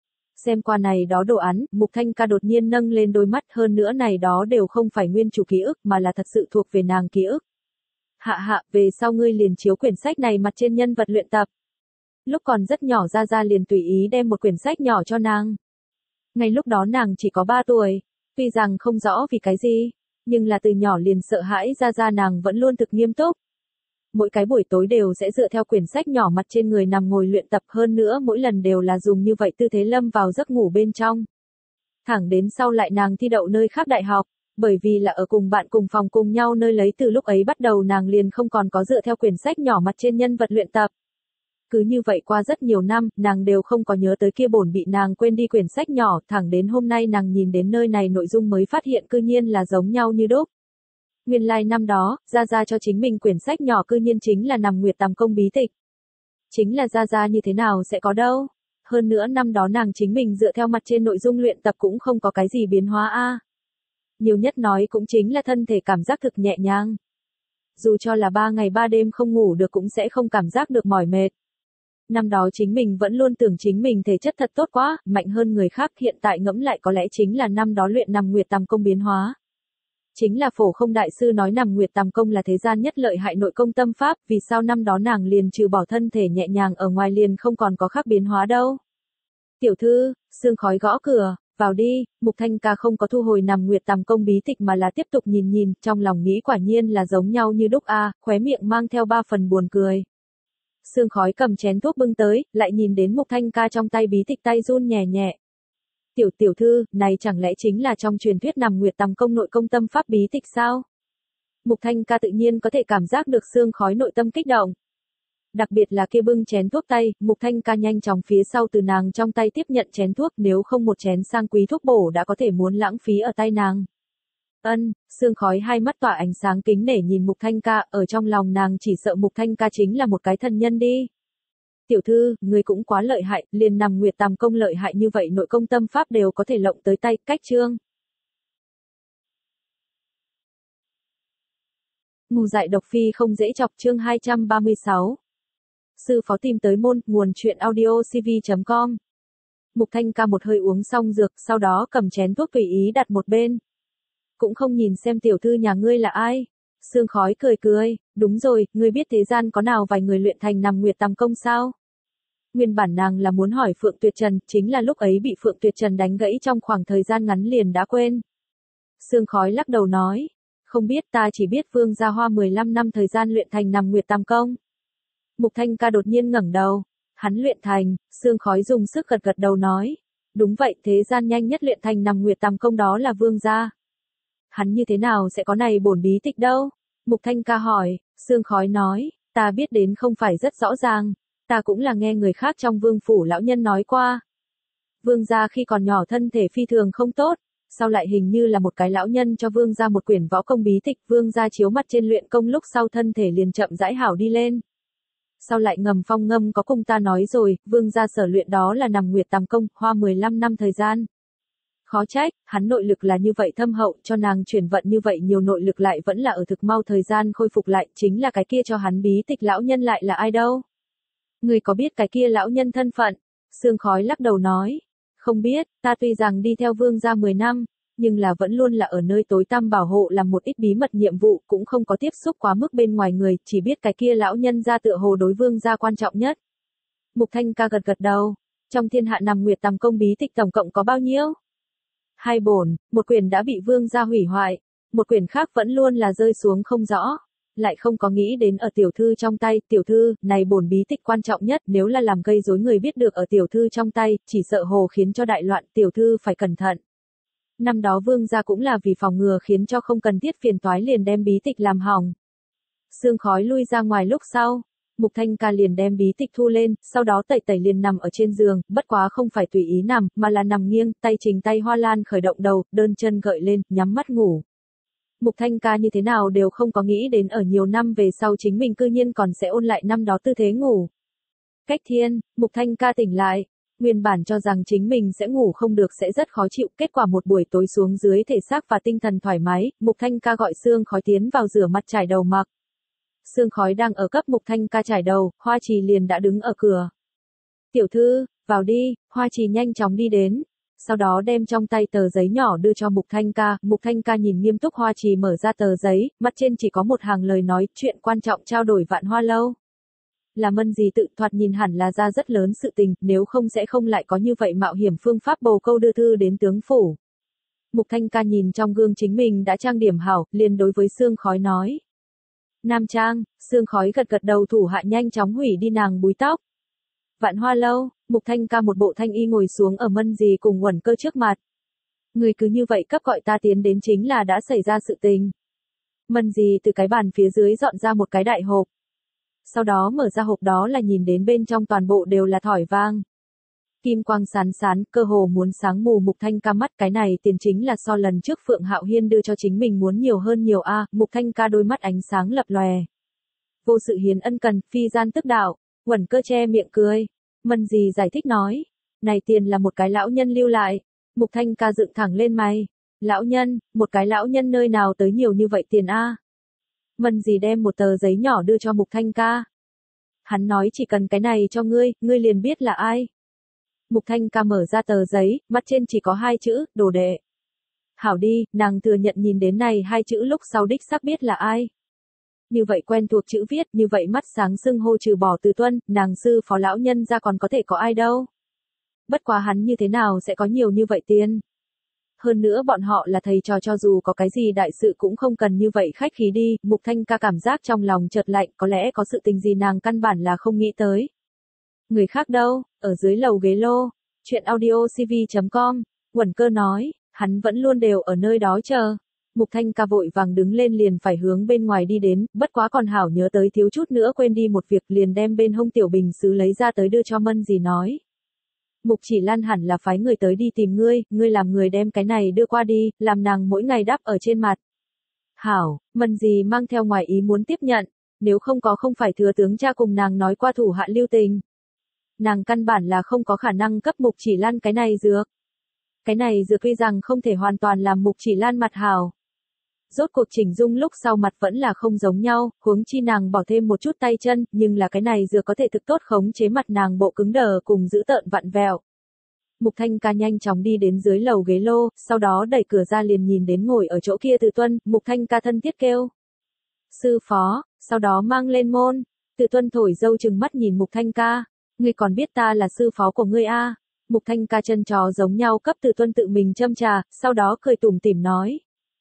Xem qua này đó đồ án, Mục Thanh Ca đột nhiên nâng lên đôi mắt, hơn nữa này đó đều không phải nguyên chủ ký ức mà là thật sự thuộc về nàng ký ức. Hạ hạ, về sau ngươi liền chiếu quyển sách này mặt trên nhân vật luyện tập. Lúc còn rất nhỏ Gia Gia liền tùy ý đem một quyển sách nhỏ cho nàng. Ngay lúc đó nàng chỉ có ba tuổi, tuy rằng không rõ vì cái gì, nhưng là từ nhỏ liền sợ hãi Gia Gia nàng vẫn luôn thực nghiêm túc. Mỗi cái buổi tối đều sẽ dựa theo quyển sách nhỏ mặt trên người nằm ngồi luyện tập, hơn nữa mỗi lần đều là dùng như vậy tư thế lâm vào giấc ngủ bên trong. Thẳng đến sau lại nàng thi đậu nơi khác đại học, bởi vì là ở cùng bạn cùng phòng cùng nhau nơi lấy, từ lúc ấy bắt đầu nàng liền không còn có dựa theo quyển sách nhỏ mặt trên nhân vật luyện tập. Cứ như vậy qua rất nhiều năm, nàng đều không có nhớ tới kia bổn bị nàng quên đi quyển sách nhỏ, thẳng đến hôm nay nàng nhìn đến nơi này nội dung mới phát hiện cư nhiên là giống nhau như đúc. Nguyên lai like năm đó, Gia Gia cho chính mình quyển sách nhỏ cư nhiên chính là nằm nguyệt tam công bí tịch. Chính là Gia Gia như thế nào sẽ có đâu. Hơn nữa năm đó nàng chính mình dựa theo mặt trên nội dung luyện tập cũng không có cái gì biến hóa a. Nhiều nhất nói cũng chính là thân thể cảm giác thực nhẹ nhàng. Dù cho là ba ngày ba đêm không ngủ được cũng sẽ không cảm giác được mỏi mệt. Năm đó chính mình vẫn luôn tưởng chính mình thể chất thật tốt quá, mạnh hơn người khác, hiện tại ngẫm lại có lẽ chính là năm đó luyện nằm nguyệt tàm công biến hóa. Chính là Phổ Không đại sư nói nằm nguyệt tàm công là thế gian nhất lợi hại nội công tâm pháp, vì sao năm đó nàng liền trừ bỏ thân thể nhẹ nhàng ở ngoài liền không còn có khác biến hóa đâu. Tiểu thư, sương khói gõ cửa, vào đi. Mục Thanh Ca không có thu hồi nằm nguyệt tàm công bí tịch mà là tiếp tục nhìn nhìn, trong lòng nghĩ quả nhiên là giống nhau như đúc a, khóe miệng mang theo ba phần buồn cười. Sương khói cầm chén thuốc bưng tới, lại nhìn đến Mục Thanh Ca trong tay bí tịch tay run nhẹ nhẹ. Tiểu tiểu thư, này chẳng lẽ chính là trong truyền thuyết nằm nguyệt tàm công nội công tâm pháp bí tịch sao? Mục Thanh Ca tự nhiên có thể cảm giác được sương khói nội tâm kích động. Đặc biệt là kia bưng chén thuốc tay, Mục Thanh Ca nhanh chóng phía sau từ nàng trong tay tiếp nhận chén thuốc, nếu không một chén sang quý thuốc bổ đã có thể muốn lãng phí ở tay nàng. Ân, sương khói hai mắt tỏa ánh sáng kính nể nhìn Mục Thanh Ca, ở trong lòng nàng chỉ sợ Mục Thanh Ca chính là một cái thần nhân đi. Tiểu thư, người cũng quá lợi hại, liền nằm nguyệt tàm công lợi hại như vậy nội công tâm pháp đều có thể lộng tới tay, cách chương. Ngu dại độc phi không dễ chọc chương hai trăm ba mươi sáu. Sư phó tìm tới môn, nguồn chuyện audio c v chấm com. Mục Thanh Ca một hơi uống xong dược, sau đó cầm chén thuốc tùy ý đặt một bên. Cũng không nhìn xem tiểu thư nhà ngươi là ai. Sương khói cười cười, đúng rồi, ngươi biết thế gian có nào vài người luyện thành nằm nguyệt tàm công sao? Nguyên bản nàng là muốn hỏi Phượng Tuyệt Trần, chính là lúc ấy bị Phượng Tuyệt Trần đánh gãy trong khoảng thời gian ngắn liền đã quên. Sương khói lắc đầu nói, không biết, ta chỉ biết Vương gia hoa mười lăm năm thời gian luyện thành nằm nguyệt tàm công. Mục Thanh Ca đột nhiên ngẩng đầu, hắn luyện thành, sương khói dùng sức gật gật đầu nói, đúng vậy, thế gian nhanh nhất luyện thành nằm nguyệt tàm công đó là Vương gia. Hắn như thế nào sẽ có này bổn bí tịch đâu? Mục Thanh Ca hỏi, sương khói nói, ta biết đến không phải rất rõ ràng, ta cũng là nghe người khác trong vương phủ lão nhân nói qua. Vương gia khi còn nhỏ thân thể phi thường không tốt, sau lại hình như là một cái lão nhân cho vương gia một quyển võ công bí tịch, vương gia chiếu mặt trên luyện công lúc sau thân thể liền chậm rãi hảo đi lên. Sau lại ngầm phong ngâm có cùng ta nói rồi, vương gia sở luyện đó là nằm nguyệt tàm công, hoa mười lăm năm thời gian. Khó trách, hắn nội lực là như vậy thâm hậu, cho nàng chuyển vận như vậy nhiều nội lực lại vẫn là ở thực mau thời gian khôi phục lại, chính là cái kia cho hắn bí tịch lão nhân lại là ai đâu? Người có biết cái kia lão nhân thân phận? Sương khói lắc đầu nói, không biết, ta tuy rằng đi theo vương gia mười năm, nhưng là vẫn luôn là ở nơi tối tăm bảo hộ làm một ít bí mật nhiệm vụ, cũng không có tiếp xúc quá mức bên ngoài người, chỉ biết cái kia lão nhân gia tựa hồ đối vương gia quan trọng nhất. Mục Thanh Ca gật gật đầu, trong thiên hạ nằm nguyệt tàm công bí tịch tổng cộng có bao nhiêu? Hai bổn, một quyển đã bị vương gia hủy hoại, một quyển khác vẫn luôn là rơi xuống không rõ, lại không có nghĩ đến ở tiểu thư trong tay, tiểu thư, này bổn bí tịch quan trọng nhất, nếu là làm gây rối người biết được ở tiểu thư trong tay, chỉ sợ hồ khiến cho đại loạn, tiểu thư phải cẩn thận. Năm đó vương gia cũng là vì phòng ngừa khiến cho không cần thiết phiền toái liền đem bí tịch làm hỏng. Sương khói lui ra ngoài lúc sau, Mục Thanh Ca liền đem bí tịch thu lên, sau đó tẩy tẩy liền nằm ở trên giường, bất quá không phải tùy ý nằm, mà là nằm nghiêng, tay trình tay hoa lan khởi động đầu, đơn chân gợi lên, nhắm mắt ngủ. Mục Thanh Ca như thế nào đều không có nghĩ đến ở nhiều năm về sau chính mình cư nhiên còn sẽ ôn lại năm đó tư thế ngủ. Cách thiên, Mục Thanh Ca tỉnh lại, nguyên bản cho rằng chính mình sẽ ngủ không được sẽ rất khó chịu, kết quả một buổi tối xuống dưới thể xác và tinh thần thoải mái, Mục Thanh Ca gọi Sương khói tiến vào rửa mặt trải đầu mặc. Sương khói đang ở cấp Mục Thanh Ca trải đầu, Hoa Trì liền đã đứng ở cửa. Tiểu thư, vào đi, Hoa Trì nhanh chóng đi đến, sau đó đem trong tay tờ giấy nhỏ đưa cho Mục Thanh Ca, Mục Thanh Ca nhìn nghiêm túc Hoa Trì mở ra tờ giấy, mặt trên chỉ có một hàng lời nói, chuyện quan trọng trao đổi Vạn Hoa lâu. Là Mân gì tự thoạt nhìn hẳn là ra rất lớn sự tình, nếu không sẽ không lại có như vậy mạo hiểm phương pháp bồ câu đưa thư đến tướng phủ. Mục Thanh Ca nhìn trong gương chính mình đã trang điểm hảo, liền đối với Sương khói nói. Nam trang, Sương khói gật gật đầu thủ hạ nhanh chóng hủy đi nàng búi tóc. Vạn Hoa lâu, Mục Thanh Ca một bộ thanh y ngồi xuống ở Mân gì cùng Uẩn Cơ trước mặt. Người cứ như vậy cấp gọi ta tiến đến chính là đã xảy ra sự tình. Mân gì từ cái bàn phía dưới dọn ra một cái đại hộp. Sau đó mở ra hộp đó là nhìn đến bên trong toàn bộ đều là thỏi vang. Kim quang sán sán, cơ hồ muốn sáng mù Mục Thanh Ca mắt, cái này tiền chính là so lần trước Phượng Hạo Hiên đưa cho chính mình muốn nhiều hơn nhiều a, Mục Thanh Ca đôi mắt ánh sáng lập lòe. Vô sự hiến ân cần, phi gian tức đạo, Uẩn Cơ che miệng cười. Mân gì giải thích nói, này tiền là một cái lão nhân lưu lại. Mục Thanh Ca dựng thẳng lên mày. Lão nhân, một cái lão nhân nơi nào tới nhiều như vậy tiền a? Mân gì đem một tờ giấy nhỏ đưa cho Mục Thanh ca. Hắn nói chỉ cần cái này cho ngươi, ngươi liền biết là ai. Mục Thanh ca mở ra tờ giấy, mặt trên chỉ có hai chữ, đồ đệ. Hảo đi, nàng thừa nhận nhìn đến này hai chữ lúc sau đích xác biết là ai. Như vậy quen thuộc chữ viết, như vậy mắt sáng sưng hô trừ bỏ Từ Tuân, nàng sư phó lão nhân ra còn có thể có ai đâu. Bất quá hắn như thế nào sẽ có nhiều như vậy tiền. Hơn nữa bọn họ là thầy trò, cho dù có cái gì đại sự cũng không cần như vậy khách khí đi. Mục Thanh ca cảm giác trong lòng chợt lạnh, có lẽ có sự tình gì nàng căn bản là không nghĩ tới. Người khác đâu, ở dưới lầu ghế lô. Chuyện audio C V chấm com, Quẩn Cơ nói, hắn vẫn luôn đều ở nơi đó chờ. Mục Thanh ca vội vàng đứng lên liền phải hướng bên ngoài đi đến, bất quá còn hảo nhớ tới thiếu chút nữa quên đi một việc, liền đem bên hông tiểu bình sứ lấy ra tới đưa cho Mân gì nói. Mục Chỉ Lan hẳn là phái người tới đi tìm ngươi, ngươi làm người đem cái này đưa qua đi, làm nàng mỗi ngày đắp ở trên mặt. Hảo, Mân gì mang theo ngoài ý muốn tiếp nhận, nếu không có không phải thừa tướng cha cùng nàng nói qua thủ hạ lưu tình. Nàng căn bản là không có khả năng cấp Mục Chỉ Lan cái này dược. Cái này dược tuy rằng không thể hoàn toàn làm Mục Chỉ Lan mặt hảo. Rốt cuộc chỉnh dung lúc sau mặt vẫn là không giống nhau, huống chi nàng bỏ thêm một chút tay chân, nhưng là cái này dược có thể thực tốt khống chế mặt nàng bộ cứng đờ cùng giữ tợn vặn vẹo. Mục Thanh ca nhanh chóng đi đến dưới lầu ghế lô, sau đó đẩy cửa ra liền nhìn đến ngồi ở chỗ kia Từ Tuân, Mục Thanh ca thân thiết kêu. Sư phó, sau đó mang lên môn. Từ Tuân thổi dâu trừng mắt nhìn Mục Thanh ca. Ngươi còn biết ta là sư phó của ngươi a? Mục Thanh ca chân trò giống nhau cấp Từ Tuân tự mình châm trà, sau đó cười tủm tỉm nói.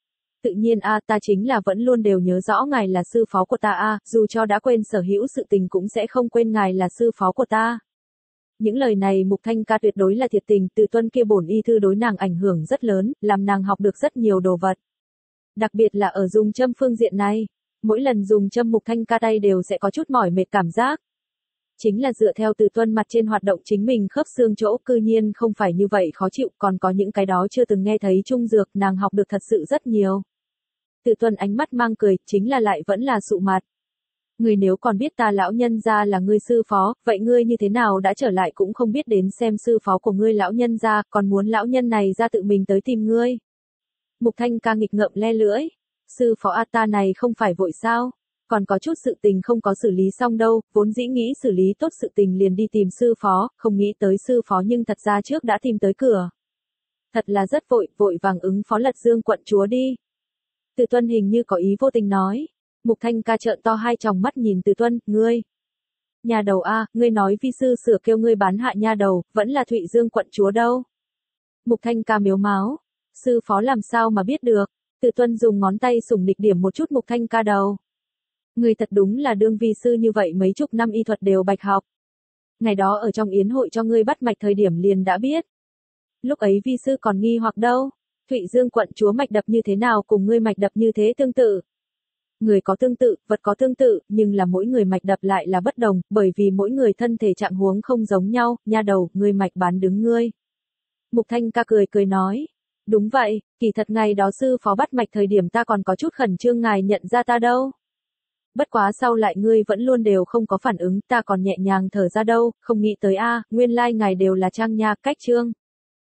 Tự nhiên a, ta chính là vẫn luôn đều nhớ rõ ngài là sư phó của ta a, dù cho đã quên sở hữu sự tình cũng sẽ không quên ngài là sư phó của ta. Những lời này Mục Thanh ca tuyệt đối là thiệt tình, Từ Tuân kia bổn y thư đối nàng ảnh hưởng rất lớn, làm nàng học được rất nhiều đồ vật. Đặc biệt là ở dùng châm phương diện này, mỗi lần dùng châm Mục Thanh ca tay đều sẽ có chút mỏi mệt cảm giác. Chính là dựa theo Từ Tuân mặt trên hoạt động chính mình khớp xương chỗ, cư nhiên không phải như vậy khó chịu, còn có những cái đó chưa từng nghe thấy trung dược, nàng học được thật sự rất nhiều. Từ Tuân ánh mắt mang cười, chính là lại vẫn là sụ mặt. Ngươi nếu còn biết ta lão nhân gia là ngươi sư phó, vậy ngươi như thế nào đã trở lại cũng không biết đến xem sư phó của ngươi lão nhân gia, còn muốn lão nhân này ra tự mình tới tìm ngươi. Mục Thanh ca nghịch ngợm le lưỡi. Sư phó a, ta này không phải vội sao? Còn có chút sự tình không có xử lý xong đâu, vốn dĩ nghĩ xử lý tốt sự tình liền đi tìm sư phó, không nghĩ tới sư phó nhưng thật ra trước đã tìm tới cửa. Thật là rất vội, vội vàng ứng phó Lật Dương quận chúa đi. Từ Tuân hình như có ý vô tình nói. Mục Thanh ca trợn to hai tròng mắt nhìn Từ Tuân, ngươi. Nhà đầu a, ngươi nói vi sư sửa kêu ngươi bán hạ nha đầu, vẫn là Thụy Dương quận chúa đâu. Mục Thanh ca miếu máu. Sư phó làm sao mà biết được. Từ Tuân dùng ngón tay sủng nịch điểm một chút Mục Thanh ca đầu. Ngươi thật đúng là đương vi sư như vậy mấy chục năm y thuật đều bạch học. Ngày đó ở trong yến hội cho ngươi bắt mạch thời điểm liền đã biết. Lúc ấy vi sư còn nghi hoặc đâu. Thụy Dương quận chúa mạch đập như thế nào cùng ngươi mạch đập như thế tương tự. Người có tương tự, vật có tương tự, nhưng là mỗi người mạch đập lại là bất đồng, bởi vì mỗi người thân thể trạng huống không giống nhau, nha đầu, ngươi mạch bán đứng ngươi. Mục Thanh ca cười cười nói. Đúng vậy, kỳ thật ngày đó sư phó bắt mạch thời điểm ta còn có chút khẩn trương ngài nhận ra ta đâu. Bất quá sau lại ngươi vẫn luôn đều không có phản ứng, ta còn nhẹ nhàng thở ra đâu, không nghĩ tới a, nguyên lai ngài đều là trang nha, cách trương.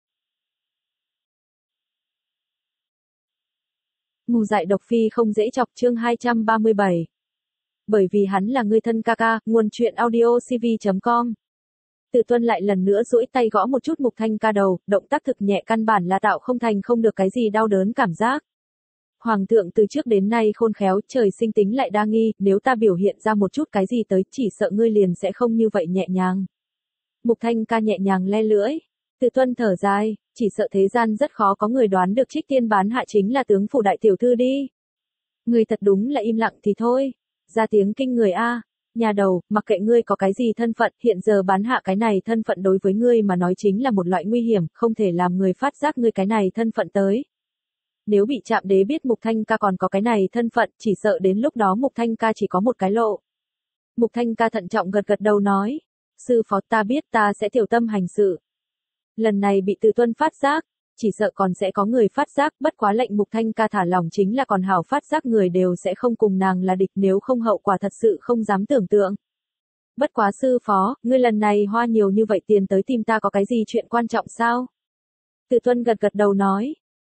Ngu dại độc phi không dễ chọc, chương hai trăm ba mươi bảy. Bởi vì hắn là người thân ca ca, nguồn chuyện audio C V chấm com. Từ Tuân lại lần nữa duỗi tay gõ một chút Mục Thanh ca đầu, động tác thực nhẹ căn bản là tạo không thành không được cái gì đau đớn cảm giác. Hoàng thượng từ trước đến nay khôn khéo, trời sinh tính lại đa nghi, nếu ta biểu hiện ra một chút cái gì tới, chỉ sợ ngươi liền sẽ không như vậy nhẹ nhàng. Mục Thanh ca nhẹ nhàng le lưỡi. Từ Tuân thở dài, chỉ sợ thế gian rất khó có người đoán được Trích Tiên bán hạ chính là tướng phủ đại tiểu thư đi. Ngươi thật đúng là im lặng thì thôi. Ra tiếng kinh người a, nhà đầu, mặc kệ ngươi có cái gì thân phận, hiện giờ bán hạ cái này thân phận đối với ngươi mà nói chính là một loại nguy hiểm, không thể làm người phát giác ngươi cái này thân phận tới. Nếu bị Trạm Đế biết Mục Thanh ca còn có cái này thân phận, chỉ sợ đến lúc đó Mục Thanh ca chỉ có một cái lộ. Mục Thanh ca thận trọng gật gật đầu nói, sư phó ta biết ta sẽ tiểu tâm hành sự. Lần này bị Từ Tuân phát giác, chỉ sợ còn sẽ có người phát giác, bất quá lệnh Mục Thanh ca thả lỏng chính là còn hảo phát giác người đều sẽ không cùng nàng là địch, nếu không hậu quả thật sự không dám tưởng tượng. Bất quá sư phó, ngươi lần này hoa nhiều như vậy tiền tới tìm ta có cái gì chuyện quan trọng sao? Từ Tuân gật gật đầu nói,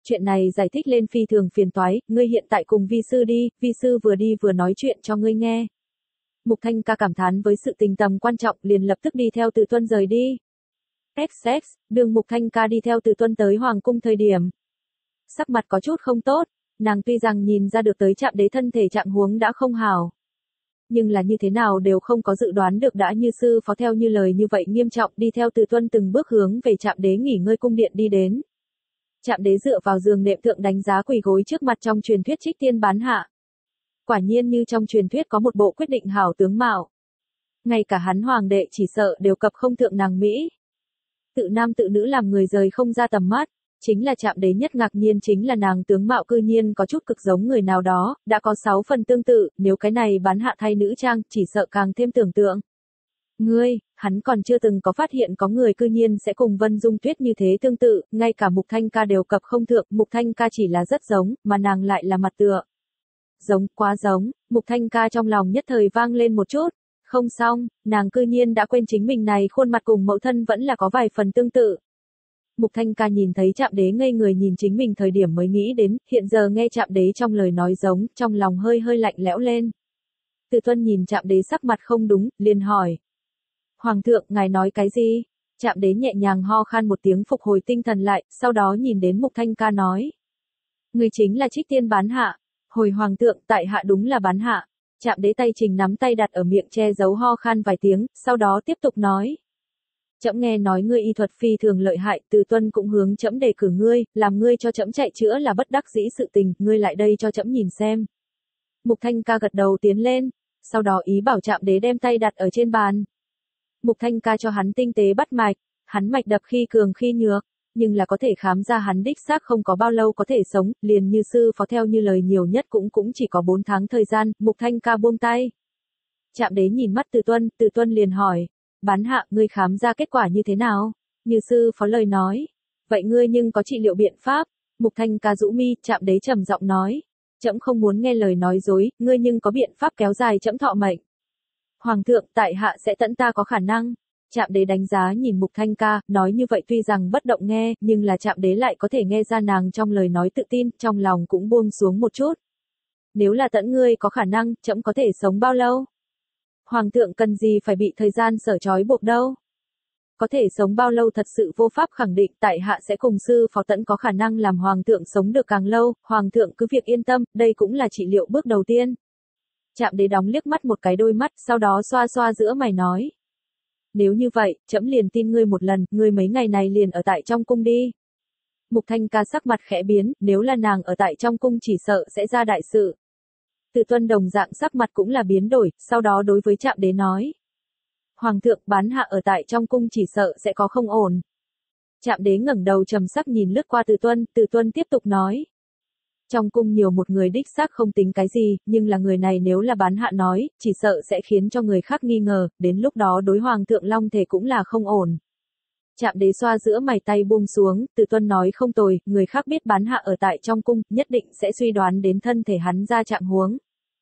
Chuyện này giải thích lên phi thường phiền toái, ngươi hiện tại cùng vi sư đi, vi sư vừa đi vừa nói chuyện cho ngươi nghe. Mục Thanh Ca cảm thán với sự tình tầm quan trọng, liền lập tức đi theo Từ Tuân rời đi. ích ích, đường Mục Thanh Ca đi theo Từ Tuân tới Hoàng cung thời điểm. Sắc mặt có chút không tốt, nàng tuy rằng nhìn ra được tới Trạm Đế thân thể trạng huống đã không hảo. Nhưng là như thế nào đều không có dự đoán được đã như sư phó theo như lời như vậy nghiêm trọng đi theo Từ Tuân từng bước hướng về Trạm Đế nghỉ ngơi cung điện đi đến. Trạm Đế dựa vào giường nệm thượng đánh giá quỳ gối trước mặt trong truyền thuyết Trích Tiên bán hạ. Quả nhiên như trong truyền thuyết có một bộ quyết định hảo tướng mạo. Ngay cả hắn hoàng đệ chỉ sợ đều cập không thượng nàng Mỹ. Tự nam tự nữ làm người rời không ra tầm mắt, chính là Trạm Đế nhất ngạc nhiên chính là nàng tướng mạo cư nhiên có chút cực giống người nào đó, đã có sáu phần tương tự, nếu cái này bán hạ thay nữ trang, chỉ sợ càng thêm tưởng tượng. Ngươi, hắn còn chưa từng có phát hiện có người cư nhiên sẽ cùng Vân Dung Tuyết như thế tương tự, ngay cả Mục Thanh Ca đều cập không thượng, Mục Thanh Ca chỉ là rất giống, mà nàng lại là mặt tựa. Giống, quá giống, Mục Thanh Ca trong lòng nhất thời vang lên một chút. Không xong, nàng cư nhiên đã quên chính mình này khuôn mặt cùng mẫu thân vẫn là có vài phần tương tự. Mục Thanh Ca nhìn thấy Trạm Đế ngây người nhìn chính mình thời điểm mới nghĩ đến, hiện giờ nghe Trạm Đế trong lời nói giống, trong lòng hơi hơi lạnh lẽo lên. Từ Tuân nhìn Trạm Đế sắc mặt không đúng, liền hỏi. Hoàng thượng, ngài nói cái gì? Trạm Đế nhẹ nhàng ho khan một tiếng phục hồi tinh thần lại, sau đó nhìn đến Mục Thanh Ca nói. Người chính là Trích Tiên bán hạ. Hồi Hoàng thượng, tại hạ đúng là bán hạ. Trạm Đế tay trình nắm tay đặt ở miệng che giấu ho khan vài tiếng, sau đó tiếp tục nói. Trẫm nghe nói ngươi y thuật phi thường lợi hại, Từ Tuân cũng hướng trẫm đề cử ngươi, làm ngươi cho trẫm chạy chữa là bất đắc dĩ sự tình, ngươi lại đây cho trẫm nhìn xem. Mục Thanh Ca gật đầu tiến lên, sau đó ý bảo Trạm Đế đem tay đặt ở trên bàn. Mục Thanh Ca cho hắn tinh tế bắt mạch, hắn mạch đập khi cường khi nhược, nhưng là có thể khám ra hắn đích xác không có bao lâu có thể sống, liền như sư phó theo như lời nhiều nhất cũng cũng chỉ có bốn tháng thời gian, Mục Thanh Ca buông tay. Trạm Đế nhìn mắt Từ Tuân, Từ Tuân liền hỏi, bán hạ, ngươi khám ra kết quả như thế nào? Như sư phó lời nói, vậy ngươi nhưng có trị liệu biện pháp? Mục Thanh Ca rũ mi, Trạm Đế trầm giọng nói, trẫm không muốn nghe lời nói dối, ngươi nhưng có biện pháp kéo dài trẫm thọ mệnh. Hoàng thượng, tại hạ sẽ tận ta có khả năng. Trạm Đế đánh giá nhìn Mục Thanh Ca, nói như vậy tuy rằng bất động nghe, nhưng là Trạm Đế lại có thể nghe ra nàng trong lời nói tự tin, trong lòng cũng buông xuống một chút. Nếu là tận ngươi có khả năng, trẫm có thể sống bao lâu? Hoàng thượng cần gì phải bị thời gian sở trói buộc đâu? Có thể sống bao lâu thật sự vô pháp khẳng định, tại hạ sẽ cùng sư phó tận có khả năng làm hoàng thượng sống được càng lâu, hoàng thượng cứ việc yên tâm, đây cũng là trị liệu bước đầu tiên. Trạm Đế đóng liếc mắt một cái đôi mắt, sau đó xoa xoa giữa mày nói. Nếu như vậy, trẫm liền tin ngươi một lần, ngươi mấy ngày này liền ở tại trong cung đi. Mục Thanh Ca sắc mặt khẽ biến, nếu là nàng ở tại trong cung chỉ sợ sẽ ra đại sự. Từ Tuân đồng dạng sắc mặt cũng là biến đổi, sau đó đối với Trạm Đế nói. Hoàng thượng, bán hạ ở tại trong cung chỉ sợ sẽ có không ổn. Trạm Đế ngẩng đầu trầm sắc nhìn lướt qua Từ Tuân, Từ Tuân tiếp tục nói. Trong cung nhiều một người đích xác không tính cái gì, nhưng là người này nếu là bán hạ nói, chỉ sợ sẽ khiến cho người khác nghi ngờ, đến lúc đó đối hoàng thượng long thể cũng là không ổn. Trạm Đế xoa giữa mày tay buông xuống, Từ Tuân nói không tồi, người khác biết bán hạ ở tại trong cung, nhất định sẽ suy đoán đến thân thể hắn ra trạng huống.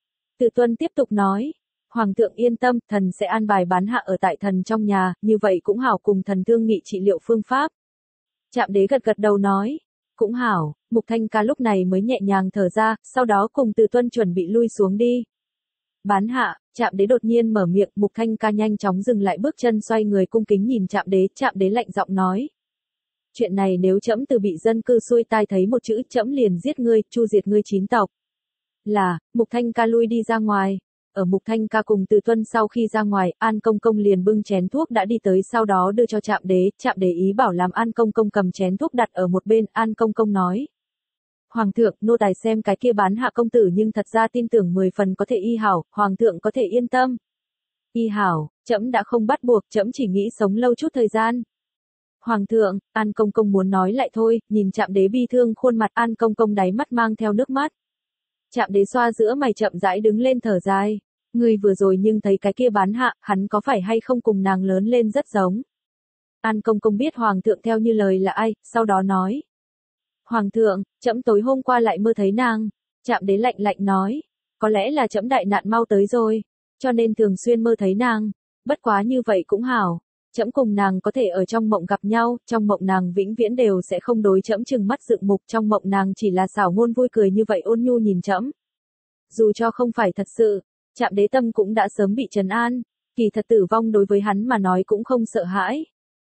Từ Tuân tiếp tục nói, hoàng thượng yên tâm, thần sẽ an bài bán hạ ở tại thần trong nhà, như vậy cũng hảo cùng thần thương nghị trị liệu phương pháp. Trạm Đế gật gật đầu nói, cũng hảo. Mục Thanh Ca lúc này mới nhẹ nhàng thở ra, sau đó cùng Từ Tuân chuẩn bị lui xuống đi. Bán hạ, Trạm Đế đột nhiên mở miệng, Mục Thanh Ca nhanh chóng dừng lại bước chân xoay người cung kính nhìn Trạm Đế, Trạm Đế lạnh giọng nói. Chuyện này nếu trẫm từ bị dân cư xuôi tai thấy một chữ trẫm liền giết ngươi, chu diệt ngươi chín tộc. Là, Mục Thanh Ca lui đi ra ngoài. Ở Mục Thanh Ca cùng Từ Tuân sau khi ra ngoài, An Công Công liền bưng chén thuốc đã đi tới sau đó đưa cho Trạm Đế, Trạm Đế ý bảo làm An Công Công cầm chén thuốc đặt ở một bên, An Công Công nói. Hoàng thượng, nô tài xem cái kia bán hạ công tử nhưng thật ra tin tưởng mười phần có thể y hảo, hoàng thượng có thể yên tâm. Y hảo, trẫm đã không bắt buộc, trẫm chỉ nghĩ sống lâu chút thời gian. Hoàng thượng, An Công Công muốn nói lại thôi, nhìn Trạm Đế bi thương khuôn mặt, An Công Công đáy mắt mang theo nước mắt. Trạm Đế xoa giữa mày chậm rãi đứng lên thở dài. Ngươi vừa rồi nhưng thấy cái kia bán hạ, hắn có phải hay không cùng nàng lớn lên rất giống. An Công Công biết hoàng thượng theo như lời là ai, sau đó nói. Hoàng thượng, trẫm tối hôm qua lại mơ thấy nàng. Trạm Đế lạnh lạnh nói, có lẽ là trẫm đại nạn mau tới rồi, cho nên thường xuyên mơ thấy nàng, bất quá như vậy cũng hảo. trẫm cùng nàng có thể ở trong mộng gặp nhau, trong mộng nàng vĩnh viễn đều sẽ không đối trẫm trừng mắt dựng mục, trong mộng nàng chỉ là xảo ngôn vui cười như vậy ôn nhu nhìn trẫm. Dù cho không phải thật sự, Trạm Đế tâm cũng đã sớm bị trấn an, kỳ thật tử vong đối với hắn mà nói cũng không sợ hãi.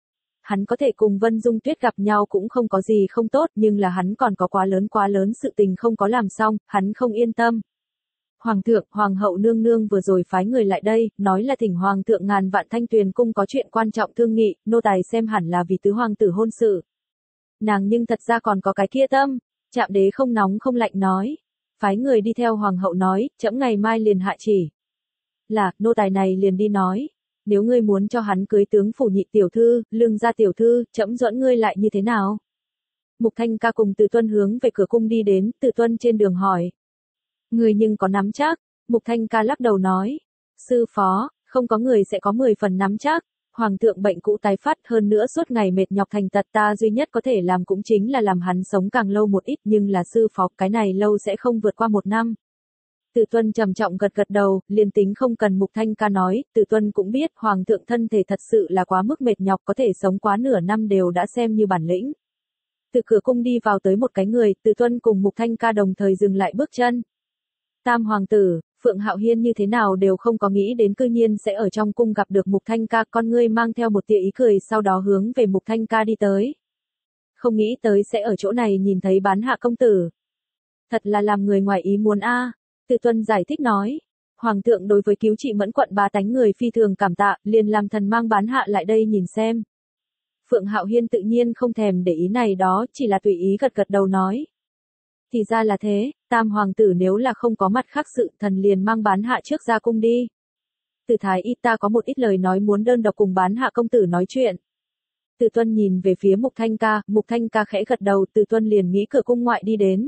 Hắn có thể cùng Vân Dung Tuyết gặp nhau cũng không có gì không tốt, nhưng là hắn còn có quá lớn quá lớn sự tình không có làm xong, hắn không yên tâm. Hoàng thượng, hoàng hậu nương nương vừa rồi phái người lại đây, nói là thỉnh hoàng thượng ngàn vạn Thanh Tuyền cung có chuyện quan trọng thương nghị, nô tài xem hẳn là vì tứ hoàng tử hôn sự. Nàng nhưng thật ra còn có cái kia tâm, Trạm Đế không nóng không lạnh nói. Phái người đi theo hoàng hậu nói, trẫm ngày mai liền hạ chỉ. Là, nô tài này liền đi nói. Nếu ngươi muốn cho hắn cưới tướng phủ nhị tiểu thư, lương gia tiểu thư, trẫm dẫn ngươi lại như thế nào? Mục Thanh Ca cùng Từ Tuân hướng về cửa cung đi đến, Từ Tuân trên đường hỏi. Người nhưng có nắm chắc, Mục Thanh Ca lắc đầu nói. Sư phó, không có người sẽ có mười phần nắm chắc. Hoàng thượng bệnh cũ tái phát hơn nữa suốt ngày mệt nhọc thành tật, ta duy nhất có thể làm cũng chính là làm hắn sống càng lâu một ít, nhưng là sư phó, cái này lâu sẽ không vượt qua một năm. Từ Tuân trầm trọng gật gật đầu, liền tính không cần Mục Thanh Ca nói, Từ Tuân cũng biết hoàng thượng thân thể thật sự là quá mức mệt nhọc, có thể sống quá nửa năm đều đã xem như bản lĩnh. Từ cửa cung đi vào tới một cái người, Từ Tuân cùng Mục Thanh Ca đồng thời dừng lại bước chân. Tam hoàng tử, Phượng Hạo Hiên như thế nào đều không có nghĩ đến cư nhiên sẽ ở trong cung gặp được Mục Thanh Ca, con ngươi mang theo một tia ý cười sau đó hướng về Mục Thanh Ca đi tới. Không nghĩ tới sẽ ở chỗ này nhìn thấy bán hạ công tử. Thật là làm người ngoài ý muốn a. À. Từ Tuân giải thích nói. Hoàng thượng đối với cứu trị Mẫn quận bá tánh người phi thường cảm tạ, liền làm thần mang bán hạ lại đây nhìn xem. Phượng Hạo Hiên tự nhiên không thèm để ý này đó, chỉ là tùy ý gật gật đầu nói. Thì ra là thế, tam hoàng tử nếu là không có mặt khác sự, thần liền mang bán hạ trước ra cung đi. Từ Thái Y ta có một ít lời nói muốn đơn độc cùng bán hạ công tử nói chuyện. Từ Tuân nhìn về phía Mục Thanh Ca, Mục Thanh Ca khẽ gật đầu, Từ Tuân liền nghĩ cửa cung ngoại đi đến.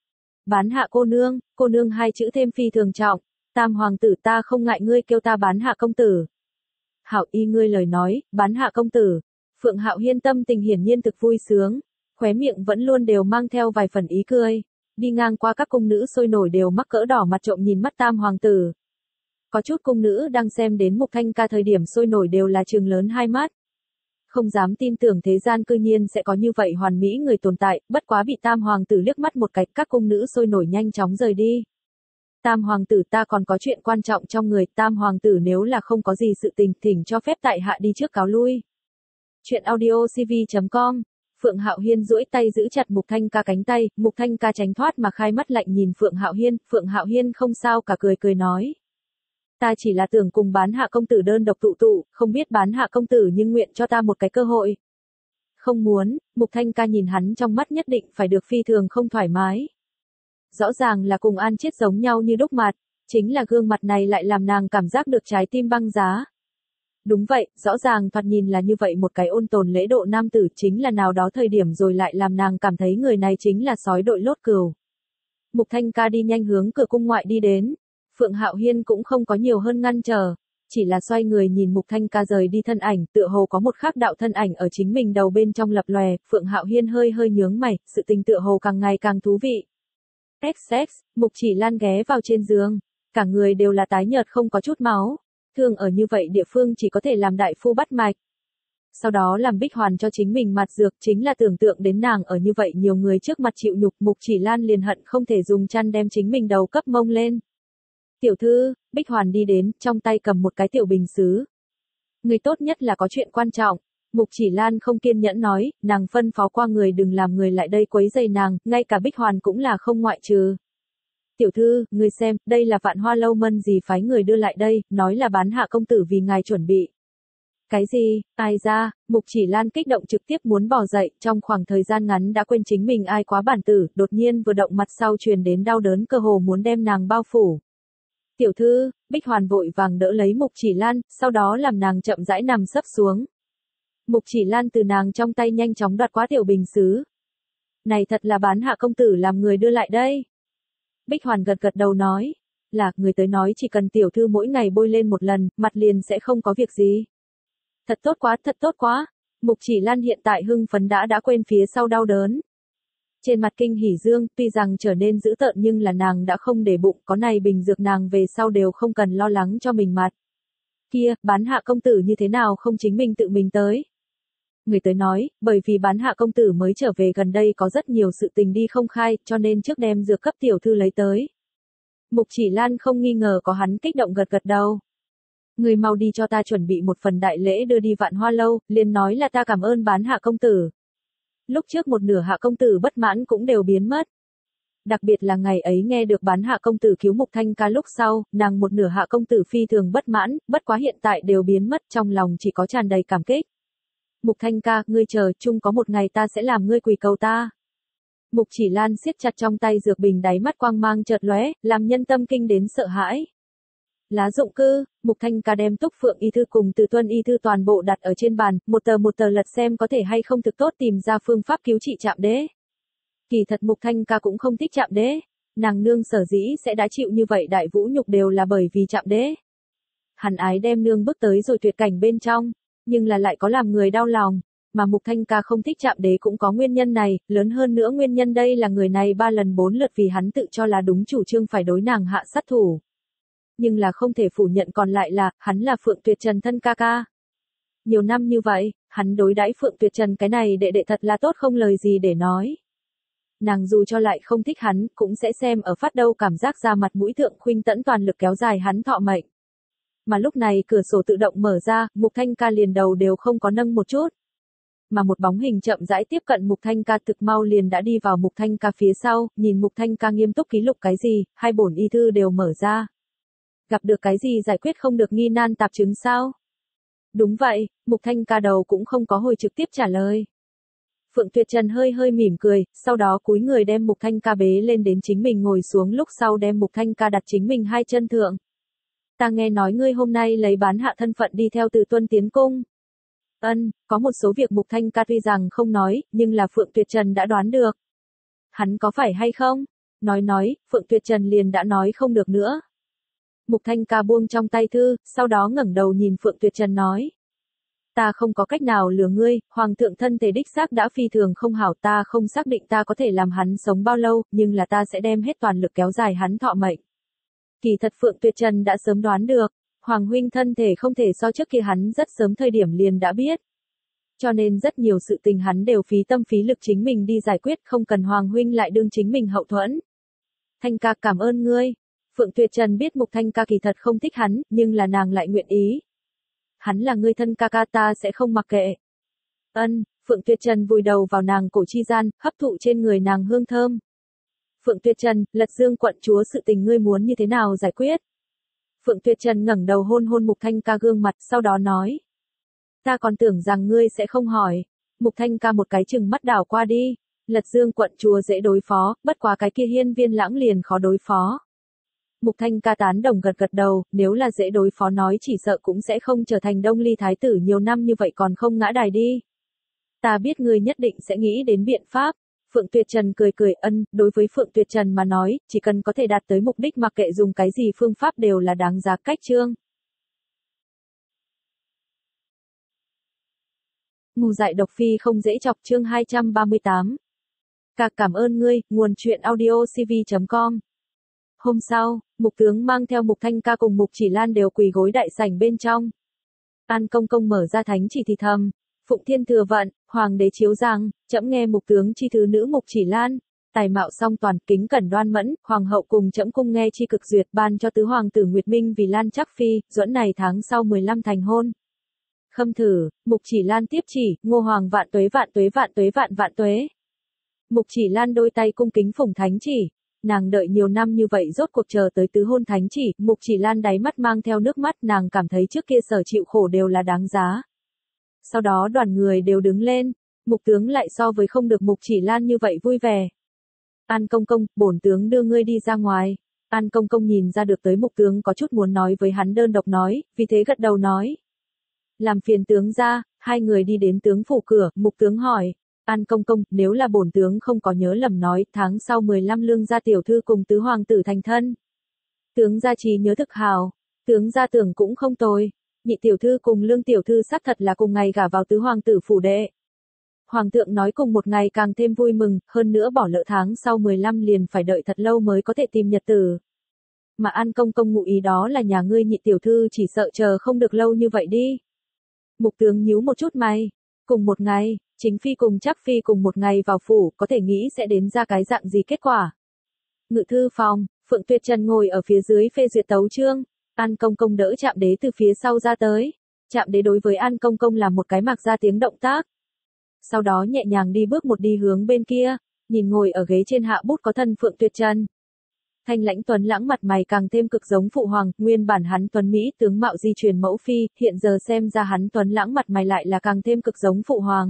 Bán hạ cô nương, cô nương hai chữ thêm phi thường trọng, tam hoàng tử ta không ngại ngươi kêu ta bán hạ công tử. Hảo y ngươi lời nói, bán hạ công tử. Phượng Hạo Hiên tâm tình hiển nhiên thực vui sướng, khóe miệng vẫn luôn đều mang theo vài phần ý cười. Đi ngang qua các cung nữ sôi nổi đều mắc cỡ đỏ mặt trộm nhìn mắt tam hoàng tử. Có chút cung nữ đang xem đến Mục Thanh Ca thời điểm sôi nổi đều là trừng lớn hai mắt. Không dám tin tưởng thế gian cư nhiên sẽ có như vậy hoàn mỹ người tồn tại, bất quá bị tam hoàng tử liếc mắt một cái, các cung nữ sôi nổi nhanh chóng rời đi. Tam hoàng tử ta còn có chuyện quan trọng trong người, tam hoàng tử nếu là không có gì sự tình, thỉnh cho phép tại hạ đi trước cáo lui. Chuyện audio C V chấm com. Phượng Hạo Hiên duỗi tay giữ chặt Mục Thanh Ca cánh tay, Mục Thanh Ca tránh thoát mà khai mắt lạnh nhìn Phượng Hạo Hiên, Phượng Hạo Hiên không sao cả cười cười nói. Ta chỉ là tưởng cùng bán hạ công tử đơn độc tụ tụ, không biết bán hạ công tử nhưng nguyện cho ta một cái cơ hội. Không muốn, Mục Thanh Ca nhìn hắn trong mắt nhất định phải được phi thường không thoải mái. Rõ ràng là cùng An Chiết giống nhau như đúc mặt, chính là gương mặt này lại làm nàng cảm giác được trái tim băng giá. Đúng vậy, rõ ràng thoạt nhìn là như vậy một cái ôn tồn lễ độ nam tử, chính là nào đó thời điểm rồi lại làm nàng cảm thấy người này chính là sói đội lốt cừu. Mục Thanh Ca đi nhanh hướng cửa cung ngoại đi đến. Phượng Hạo Hiên cũng không có nhiều hơn ngăn trở, chỉ là xoay người nhìn Mục Thanh Ca rời đi thân ảnh, tựa hồ có một khác đạo thân ảnh ở chính mình đầu bên trong lập lòe, Phượng Hạo Hiên hơi hơi nhướng mày, sự tình tựa hồ càng ngày càng thú vị. Sex sex, Mục Chỉ Lan ghé vào trên giường, cả người đều là tái nhợt không có chút máu, thường ở như vậy địa phương chỉ có thể làm đại phu bắt mạch. Sau đó làm Bích Hoàn cho chính mình mặt dược, chính là tưởng tượng đến nàng ở như vậy nhiều người trước mặt chịu nhục, Mục Chỉ Lan liền hận không thể dùng chăn đem chính mình đầu cấp mông lên. Tiểu thư, Bích Hoàn đi đến, trong tay cầm một cái tiểu bình sứ. Người tốt nhất là có chuyện quan trọng. Mục Chỉ Lan không kiên nhẫn nói, nàng phân phó qua người đừng làm người lại đây quấy rầy nàng, ngay cả Bích Hoàn cũng là không ngoại trừ. Tiểu thư, người xem, đây là Vạn Hoa Lâu Mân gì phái người đưa lại đây, nói là bán hạ công tử vì ngài chuẩn bị. Cái gì, ai ra, Mục Chỉ Lan kích động trực tiếp muốn bỏ dậy, trong khoảng thời gian ngắn đã quên chính mình ai quá bản tử, đột nhiên vừa động mặt sau truyền đến đau đớn cơ hồ muốn đem nàng bao phủ. Tiểu thư, Bích Hoàn vội vàng đỡ lấy Mục Chỉ Lan, sau đó làm nàng chậm rãi nằm sấp xuống. Mục Chỉ Lan từ nàng trong tay nhanh chóng đoạt quá tiểu bình sứ. Này thật là bán hạ công tử làm người đưa lại đây. Bích Hoàn gật gật đầu nói, là, người tới nói chỉ cần tiểu thư mỗi ngày bôi lên một lần, mặt liền sẽ không có việc gì. Thật tốt quá, thật tốt quá. Mục Chỉ Lan hiện tại hưng phấn đã đã quên phía sau đau đớn. Trên mặt kinh hỉ dương, tuy rằng trở nên dữ tợn nhưng là nàng đã không để bụng, có này bình dược nàng về sau đều không cần lo lắng cho mình mặt. Kia, bán hạ công tử như thế nào không chính mình tự mình tới? Người tới nói, bởi vì bán hạ công tử mới trở về gần đây có rất nhiều sự tình đi không khai, cho nên trước đem dược cấp tiểu thư lấy tới. Mục Chỉ Lan không nghi ngờ có hắn kích động gật gật đầu. Người mau đi cho ta chuẩn bị một phần đại lễ đưa đi Vạn Hoa lâu, liền nói là ta cảm ơn bán hạ công tử. Lúc trước một nửa hạ công tử bất mãn cũng đều biến mất. Đặc biệt là ngày ấy nghe được bán hạ công tử cứu Mục Thanh Ca lúc sau, nàng một nửa hạ công tử phi thường bất mãn, bất quá hiện tại đều biến mất, trong lòng chỉ có tràn đầy cảm kích. Mục Thanh Ca, ngươi chờ, chung có một ngày ta sẽ làm ngươi quỳ cầu ta. Mục Chỉ Lan siết chặt trong tay dược bình, đáy mắt quang mang chợt lóe, làm nhân tâm kinh đến sợ hãi. Lá dụng cư, Mục Thanh Ca đem Túc Phượng y thư cùng Từ Tuân y thư toàn bộ đặt ở trên bàn, một tờ một tờ lật xem có thể hay không thực tốt tìm ra phương pháp cứu trị Trạm Đế. Kỳ thật Mục Thanh Ca cũng không thích Trạm Đế, nàng nương sở dĩ sẽ đã chịu như vậy đại vũ nhục đều là bởi vì Trạm Đế. Hắn ái đem nương bước tới rồi tuyệt cảnh bên trong, nhưng là lại có làm người đau lòng, mà Mục Thanh Ca không thích Trạm Đế cũng có nguyên nhân này, lớn hơn nữa nguyên nhân đây là người này ba lần bốn lượt vì hắn tự cho là đúng chủ trương phải đối nàng hạ sát thủ. Nhưng là không thể phủ nhận còn lại là, hắn là Phượng Tuyệt Trần thân ca ca. Nhiều năm như vậy, hắn đối đãi Phượng Tuyệt Trần cái này đệ đệ thật là tốt không lời gì để nói. Nàng dù cho lại không thích hắn, cũng sẽ xem ở phát đâu cảm giác ra mặt mũi thượng khuynh tẫn toàn lực kéo dài hắn thọ mệnh. Mà lúc này cửa sổ tự động mở ra, Mục Thanh Ca liền đầu đều không có nâng một chút. Mà một bóng hình chậm rãi tiếp cận Mục Thanh Ca thực mau liền đã đi vào Mục Thanh Ca phía sau, nhìn Mục Thanh Ca nghiêm túc ký lục cái gì, hai bổn y thư đều mở ra. Gặp được cái gì giải quyết không được nghi nan tạp chứng sao? Đúng vậy, Mục Thanh Ca đầu cũng không có hồi trực tiếp trả lời. Phượng Tuyệt Trần hơi hơi mỉm cười, sau đó cúi người đem Mục Thanh Ca bế lên đến chính mình ngồi xuống, lúc sau đem Mục Thanh Ca đặt chính mình hai chân thượng. Ta nghe nói ngươi hôm nay lấy bán hạ thân phận đi theo Từ Tuân tiến cung. Ân, có một số việc Mục Thanh Ca tuy rằng không nói, nhưng là Phượng Tuyệt Trần đã đoán được. Hắn có phải hay không? Nói nói, Phượng Tuyệt Trần liền đã nói không được nữa. Mục Thanh Ca buông trong tay thư, sau đó ngẩng đầu nhìn Phượng Tuyệt Trần nói. Ta không có cách nào lừa ngươi, Hoàng thượng thân thể đích xác đã phi thường không hảo, ta không xác định ta có thể làm hắn sống bao lâu, nhưng là ta sẽ đem hết toàn lực kéo dài hắn thọ mệnh. Kỳ thật Phượng Tuyệt Trần đã sớm đoán được, Hoàng huynh thân thể không thể so trước kia hắn rất sớm thời điểm liền đã biết. Cho nên rất nhiều sự tình hắn đều phí tâm phí lực chính mình đi giải quyết, không cần Hoàng huynh lại đương chính mình hậu thuẫn. Thanh Ca cảm ơn ngươi. Phượng Tuyệt Trần biết Mục Thanh Ca kỳ thật không thích hắn, nhưng là nàng lại nguyện ý. Hắn là ngươi thân ca ca, ta sẽ không mặc kệ. Ân, Phượng Tuyệt Trần vùi đầu vào nàng cổ chi gian, hấp thụ trên người nàng hương thơm. Phượng Tuyệt Trần, Lật Dương quận chúa sự tình ngươi muốn như thế nào giải quyết? Phượng Tuyệt Trần ngẩng đầu hôn hôn Mục Thanh Ca gương mặt, sau đó nói. Ta còn tưởng rằng ngươi sẽ không hỏi. Mục Thanh Ca một cái chừng mắt đảo qua đi. Lật Dương quận chúa dễ đối phó, bất quá cái kia Hiên Viên Lãng liền khó đối phó. Mục Thanh Ca tán đồng gật gật đầu, nếu là dễ đối phó nói chỉ sợ cũng sẽ không trở thành Đông Ly thái tử nhiều năm như vậy còn không ngã đài đi. Ta biết ngươi nhất định sẽ nghĩ đến biện pháp. Phượng Tuyệt Trần cười cười, ân, đối với Phượng Tuyệt Trần mà nói, chỉ cần có thể đạt tới mục đích mặc kệ dùng cái gì phương pháp đều là đáng giá cách chương. Ngu dại độc phi không dễ chọc chương hai trăm ba mươi tám. Cả cảm ơn ngươi, nguồn truyện audio c v chấm com. Hôm sau, Mục tướng mang theo Mục Thanh Ca cùng Mục Chỉ Lan đều quỳ gối đại sảnh bên trong. An công công mở ra thánh chỉ thì thầm, Phụng Thiên thừa vận, Hoàng đế chiếu rằng, trẫm nghe Mục tướng chi thứ nữ Mục Chỉ Lan, tài mạo song toàn, kính cẩn đoan mẫn, Hoàng hậu cùng trẫm cung nghe chi cực duyệt, ban cho tứ hoàng tử Nguyệt Minh vì Lan chắc phi, duẫn này tháng sau mười lăm thành hôn. Khâm thử, Mục Chỉ Lan tiếp chỉ, Ngô Hoàng vạn tuế vạn tuế vạn tuế vạn vạn tuế. Mục Chỉ Lan đôi tay cung kính phủng thánh chỉ. Nàng đợi nhiều năm như vậy rốt cuộc chờ tới tứ hôn thánh chỉ, Mục Chỉ Lan đáy mắt mang theo nước mắt, nàng cảm thấy trước kia sở chịu khổ đều là đáng giá. Sau đó đoàn người đều đứng lên, Mục tướng lại so với không được Mục Chỉ Lan như vậy vui vẻ. An công công, bổn tướng đưa ngươi đi ra ngoài. An công công nhìn ra được tới Mục tướng có chút muốn nói với hắn đơn độc nói, vì thế gật đầu nói. Làm phiền tướng ra, hai người đi đến tướng phủ cửa, Mục tướng hỏi. An công công, nếu là bổn tướng không có nhớ lầm nói, tháng sau mười lăm lương gia tiểu thư cùng tứ hoàng tử thành thân. Tướng gia trí nhớ thực hào, tướng gia tưởng cũng không tồi, nhị tiểu thư cùng lương tiểu thư xác thật là cùng ngày gả vào tứ hoàng tử phủ đệ. Hoàng thượng nói cùng một ngày càng thêm vui mừng, hơn nữa bỏ lỡ tháng sau mười lăm liền phải đợi thật lâu mới có thể tìm nhật tử. Mà An công công ngụ ý đó là nhà ngươi nhị tiểu thư chỉ sợ chờ không được lâu như vậy đi. Mục tướng nhíu một chút mày. Cùng một ngày, chính phi cùng Trác phi cùng một ngày vào phủ, có thể nghĩ sẽ đến ra cái dạng gì kết quả. Ngự thư phòng, Phượng Tuyệt Trần ngồi ở phía dưới phê duyệt tấu chương. An công công đỡ Trạm Đế từ phía sau ra tới. Trạm Đế đối với An công công làm một cái mặc ra tiếng động tác. Sau đó nhẹ nhàng đi bước một đi hướng bên kia, nhìn ngồi ở ghế trên hạ bút có thân Phượng Tuyệt Trần. Thanh lãnh tuấn lãng mặt mày càng thêm cực giống phụ hoàng, nguyên bản hắn tuấn mỹ tướng mạo di truyền mẫu phi, hiện giờ xem ra hắn tuấn lãng mặt mày lại là càng thêm cực giống phụ hoàng.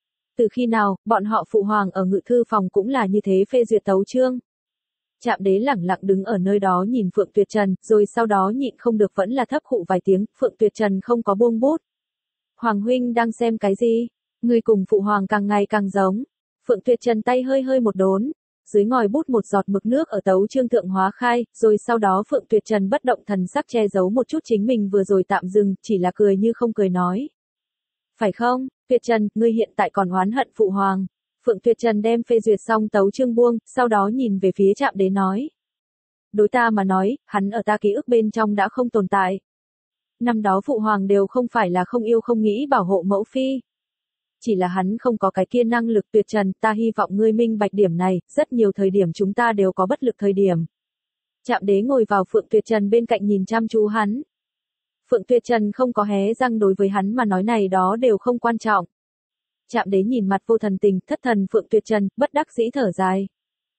Từ khi nào, bọn họ phụ hoàng ở ngự thư phòng cũng là như thế phê duyệt tấu chương. Trạm Đế lẳng lặng đứng ở nơi đó nhìn Phượng Tuyệt Trần, rồi sau đó nhịn không được vẫn là thấp khụ vài tiếng, Phượng Tuyệt Trần không có buông bút. Hoàng huynh đang xem cái gì? Người cùng phụ hoàng càng ngày càng giống. Phượng Tuyệt Trần tay hơi hơi một đốn, dưới ngòi bút một giọt mực nước ở tấu chương thượng hóa khai, rồi sau đó Phượng Tuyệt Trần bất động thần sắc che giấu một chút chính mình vừa rồi tạm dừng, chỉ là cười như không cười nói. Phải không, Tuyệt Trần, ngươi hiện tại còn oán hận phụ hoàng. Phượng Tuyệt Trần đem phê duyệt xong tấu chương buông, sau đó nhìn về phía Trạm Đế nói. Đối ta mà nói, hắn ở ta ký ức bên trong đã không tồn tại. Năm đó phụ hoàng đều không phải là không yêu không nghĩ bảo hộ mẫu phi. Chỉ là hắn không có cái kia năng lực. Tuyệt Trần, ta hy vọng ngươi minh bạch điểm này, rất nhiều thời điểm chúng ta đều có bất lực thời điểm. Trạm Đế ngồi vào Phượng Tuyệt Trần bên cạnh nhìn chăm chú hắn. Phượng Tuyệt Trần không có hé răng, đối với hắn mà nói này đó đều không quan trọng. Trạm Đế nhìn mặt vô thần tình, thất thần Phượng Tuyệt Trần, bất đắc dĩ thở dài.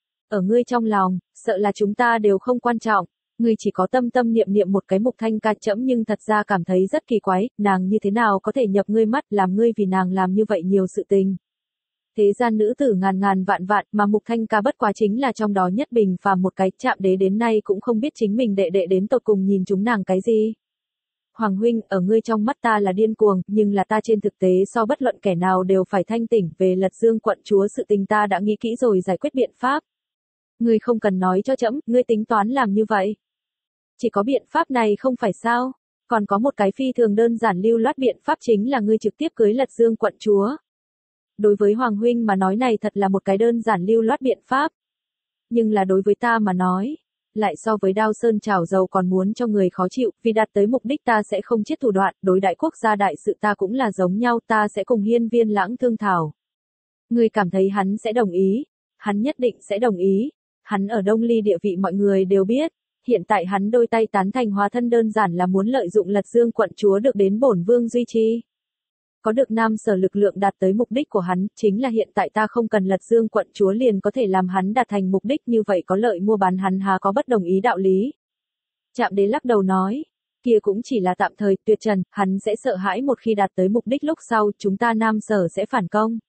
Ở ngươi trong lòng, sợ là chúng ta đều không quan trọng. Ngươi chỉ có tâm tâm niệm niệm một cái Mục Thanh ca chẫm, nhưng thật ra cảm thấy rất kỳ quái, nàng như thế nào có thể nhập ngươi mắt, làm ngươi vì nàng làm như vậy nhiều sự tình. Thế gian nữ tử ngàn ngàn vạn vạn, mà Mục Thanh ca bất quá chính là trong đó nhất bình phàm một cái. Trạm Đế đến nay cũng không biết chính mình đệ đệ đến tột cùng nhìn chúng nàng cái gì. Hoàng huynh, ở ngươi trong mắt ta là điên cuồng, nhưng là ta trên thực tế so bất luận kẻ nào đều phải thanh tỉnh. Về Lật Dương quận chúa sự tình ta đã nghĩ kỹ rồi giải quyết biện pháp. Ngươi không cần nói cho trẫm, ngươi tính toán làm như vậy. Chỉ có biện pháp này không phải sao? Còn có một cái phi thường đơn giản lưu loát biện pháp, chính là ngươi trực tiếp cưới Lật Dương quận chúa. Đối với Hoàng huynh mà nói này thật là một cái đơn giản lưu loát biện pháp. Nhưng là đối với ta mà nói, lại so với đao sơn chảo dầu còn muốn cho người khó chịu, vì đạt tới mục đích ta sẽ không chết thủ đoạn, đối đại quốc gia đại sự ta cũng là giống nhau, ta sẽ cùng Hiên Viên Lãng thương thảo. Ngươi cảm thấy hắn sẽ đồng ý? Hắn nhất định sẽ đồng ý. Hắn ở Đông Ly địa vị mọi người đều biết. Hiện tại hắn đôi tay tán thành hóa thân đơn giản là muốn lợi dụng Lật Dương quận chúa được đến bổn vương duy trì. Có được Nam Sở lực lượng đạt tới mục đích của hắn, chính là hiện tại ta không cần Lật Dương quận chúa liền có thể làm hắn đạt thành mục đích, như vậy có lợi mua bán hắn há có bất đồng ý đạo lý. Trạm Đế lắc đầu nói, kia cũng chỉ là tạm thời. Tuyệt Trần, hắn sẽ sợ hãi một khi đạt tới mục đích lúc sau, chúng ta Nam Sở sẽ phản công.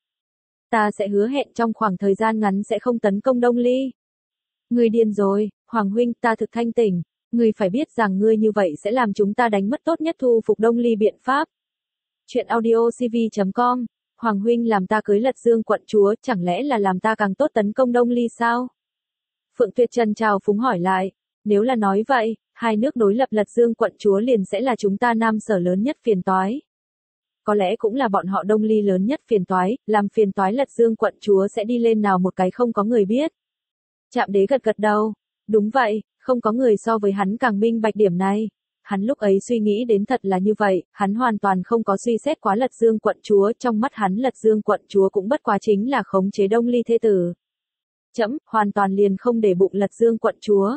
Ta sẽ hứa hẹn trong khoảng thời gian ngắn sẽ không tấn công Đông Ly. Ngươi điên rồi, Hoàng huynh, ta thực thanh tỉnh. Ngươi phải biết rằng ngươi như vậy sẽ làm chúng ta đánh mất tốt nhất thu phục Đông Ly biện pháp. Chuyện audio C V chấm com. Hoàng huynh làm ta cưới Lật Dương quận chúa, chẳng lẽ là làm ta càng tốt tấn công Đông Ly sao? Phượng Tuyệt Trần chào phúng hỏi lại. Nếu là nói vậy, hai nước đối lập Lật Dương quận chúa liền sẽ là chúng ta Nam Sở lớn nhất phiền toái. Có lẽ cũng là bọn họ Đông Ly lớn nhất phiền toái, làm phiền toái Lật Dương quận chúa sẽ đi lên nào một cái không có người biết. Trạm Đế gật gật đầu. Đúng vậy, không có người so với hắn càng minh bạch điểm này. Hắn lúc ấy suy nghĩ đến thật là như vậy, hắn hoàn toàn không có suy xét quá Lật Dương quận chúa, trong mắt hắn Lật Dương quận chúa cũng bất quá chính là khống chế Đông Ly thế tử. Chấm, hoàn toàn liền không để bụng Lật Dương quận chúa.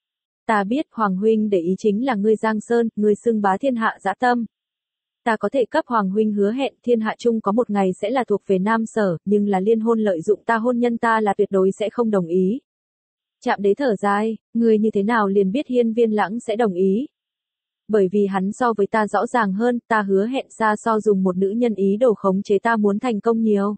Ta biết Hoàng huynh để ý chính là ngươi Giang Sơn, ngươi xưng bá thiên hạ dã tâm. Ta có thể cấp Hoàng huynh hứa hẹn thiên hạ chung có một ngày sẽ là thuộc về Nam Sở, nhưng là liên hôn lợi dụng ta hôn nhân ta là tuyệt đối sẽ không đồng ý. Trạm Đế thở dài, ngươi như thế nào liền biết Hiên Viên Lãng sẽ đồng ý? Bởi vì hắn so với ta rõ ràng hơn, ta hứa hẹn xa so dùng một nữ nhân ý đồ khống chế ta muốn thành công nhiều.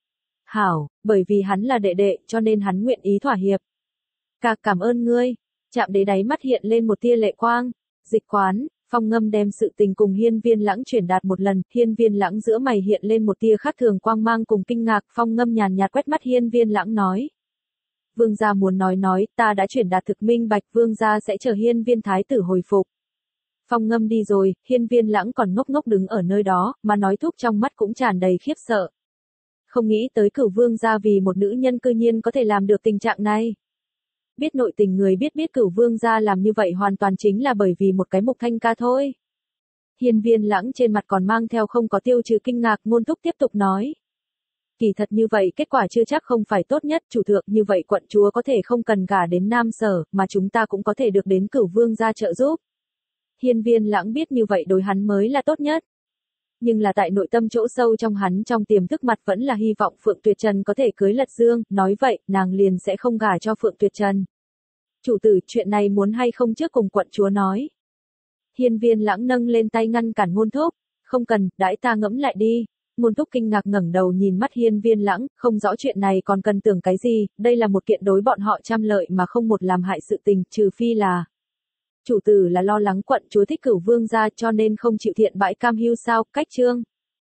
Hảo, bởi vì hắn là đệ đệ, cho nên hắn nguyện ý thỏa hiệp. Ca cảm ơn ngươi. Trạm Đế đáy mắt hiện lên một tia lệ quang. Dịch quán, Phong Ngâm đem sự tình cùng Hiên Viên Lãng truyền đạt một lần, Hiên Viên Lãng giữa mày hiện lên một tia khác thường quang mang cùng kinh ngạc, Phong Ngâm nhàn nhạt quét mắt Hiên Viên Lãng nói. Vương gia muốn nói nói, ta đã truyền đạt thực minh bạch, vương gia sẽ chờ Hiên Viên thái tử hồi phục. Phong Ngâm đi rồi, Hiên Viên Lãng còn ngốc ngốc đứng ở nơi đó, mà nói thúc trong mắt cũng tràn đầy khiếp sợ. Không nghĩ tới Cửu vương gia vì một nữ nhân cư nhiên có thể làm được tình trạng này. Biết nội tình người biết biết Cửu Vương gia làm như vậy hoàn toàn chính là bởi vì một cái Mục Thanh ca thôi. Hiên Viên Lãng trên mặt còn mang theo không có tiêu trừ kinh ngạc, Ngôn Thúc tiếp tục nói. Kỳ thật như vậy kết quả chưa chắc không phải tốt nhất, chủ thượng, như vậy quận chúa có thể không cần gả đến Nam Sở, mà chúng ta cũng có thể được đến Cửu Vương gia trợ giúp. Hiên Viên Lãng biết như vậy đối hắn mới là tốt nhất. Nhưng là tại nội tâm chỗ sâu trong hắn trong tiềm thức mặt vẫn là hy vọng Phượng Tuyệt Trần có thể cưới Lật Dương, nói vậy, nàng liền sẽ không gả cho Phượng Tuyệt Trần. Chủ tử, chuyện này muốn hay không trước cùng quận chúa nói. Hiên Viên Lãng nâng lên tay ngăn cản Ngôn Thúc, không cần, đãi ta ngẫm lại đi. Ngôn Thúc kinh ngạc ngẩng đầu nhìn mắt Hiên Viên Lãng, không rõ chuyện này còn cần tưởng cái gì, đây là một kiện đối bọn họ trăm lợi mà không một làm hại sự tình, trừ phi là chủ tử là lo lắng quận chúa thích Cửu Vương gia cho nên không chịu thiện bãi cam hưu sao, cách chương.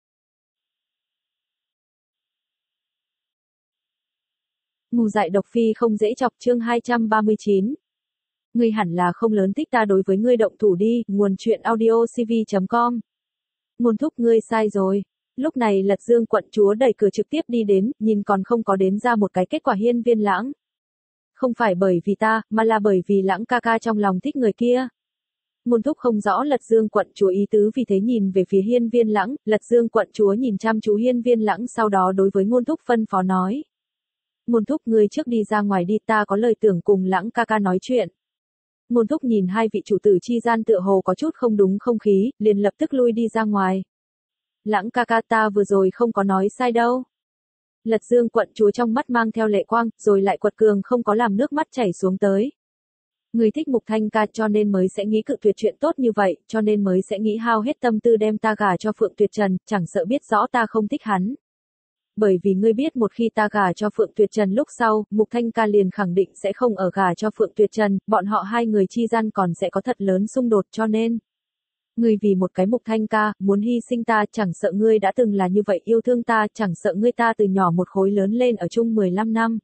Ngu dại độc phi không dễ chọc, chương hai trăm ba mươi chín. Ngươi hẳn là không lớn thích ta đối với ngươi động thủ đi, nguồn chuyện audio c v chấm com. Ngôn Thúc, ngươi sai rồi. Lúc này Lật Dương quận chúa đẩy cửa trực tiếp đi đến, nhìn còn không có đến ra một cái kết quả. Hiên Viên Lãng. Không phải bởi vì ta, mà là bởi vì Lãng ca ca trong lòng thích người kia. Ngôn Thúc không rõ Lật Dương quận chúa ý tứ, vì thế nhìn về phía Hiên Viên Lãng, Lật Dương quận chúa nhìn chăm chú Hiên Viên Lãng, sau đó đối với Ngôn Thúc phân phó nói. Ngôn Thúc, ngươi trước đi ra ngoài đi, ta có lời tưởng cùng Lãng ca ca nói chuyện. Ngôn Thúc nhìn hai vị chủ tử chi gian tựa hồ có chút không đúng không khí, liền lập tức lui đi ra ngoài. Lãng ca ca, ta vừa rồi không có nói sai đâu. Lật Dương quận chúa trong mắt mang theo lệ quang, rồi lại quật cường không có làm nước mắt chảy xuống tới. Người thích Mục Thanh ca cho nên mới sẽ nghĩ cự tuyệt chuyện tốt như vậy, cho nên mới sẽ nghĩ hao hết tâm tư đem ta gả cho Phượng Tuyệt Trần, chẳng sợ biết rõ ta không thích hắn. Bởi vì ngươi biết một khi ta gả cho Phượng Tuyệt Trần lúc sau, Mục Thanh ca liền khẳng định sẽ không ở gả cho Phượng Tuyệt Trần, bọn họ hai người chi gian còn sẽ có thật lớn xung đột, cho nên ngươi vì một cái Mục Thanh ca, muốn hy sinh ta, chẳng sợ ngươi đã từng là như vậy yêu thương ta, chẳng sợ ngươi ta từ nhỏ một khối lớn lên ở chung mười lăm năm.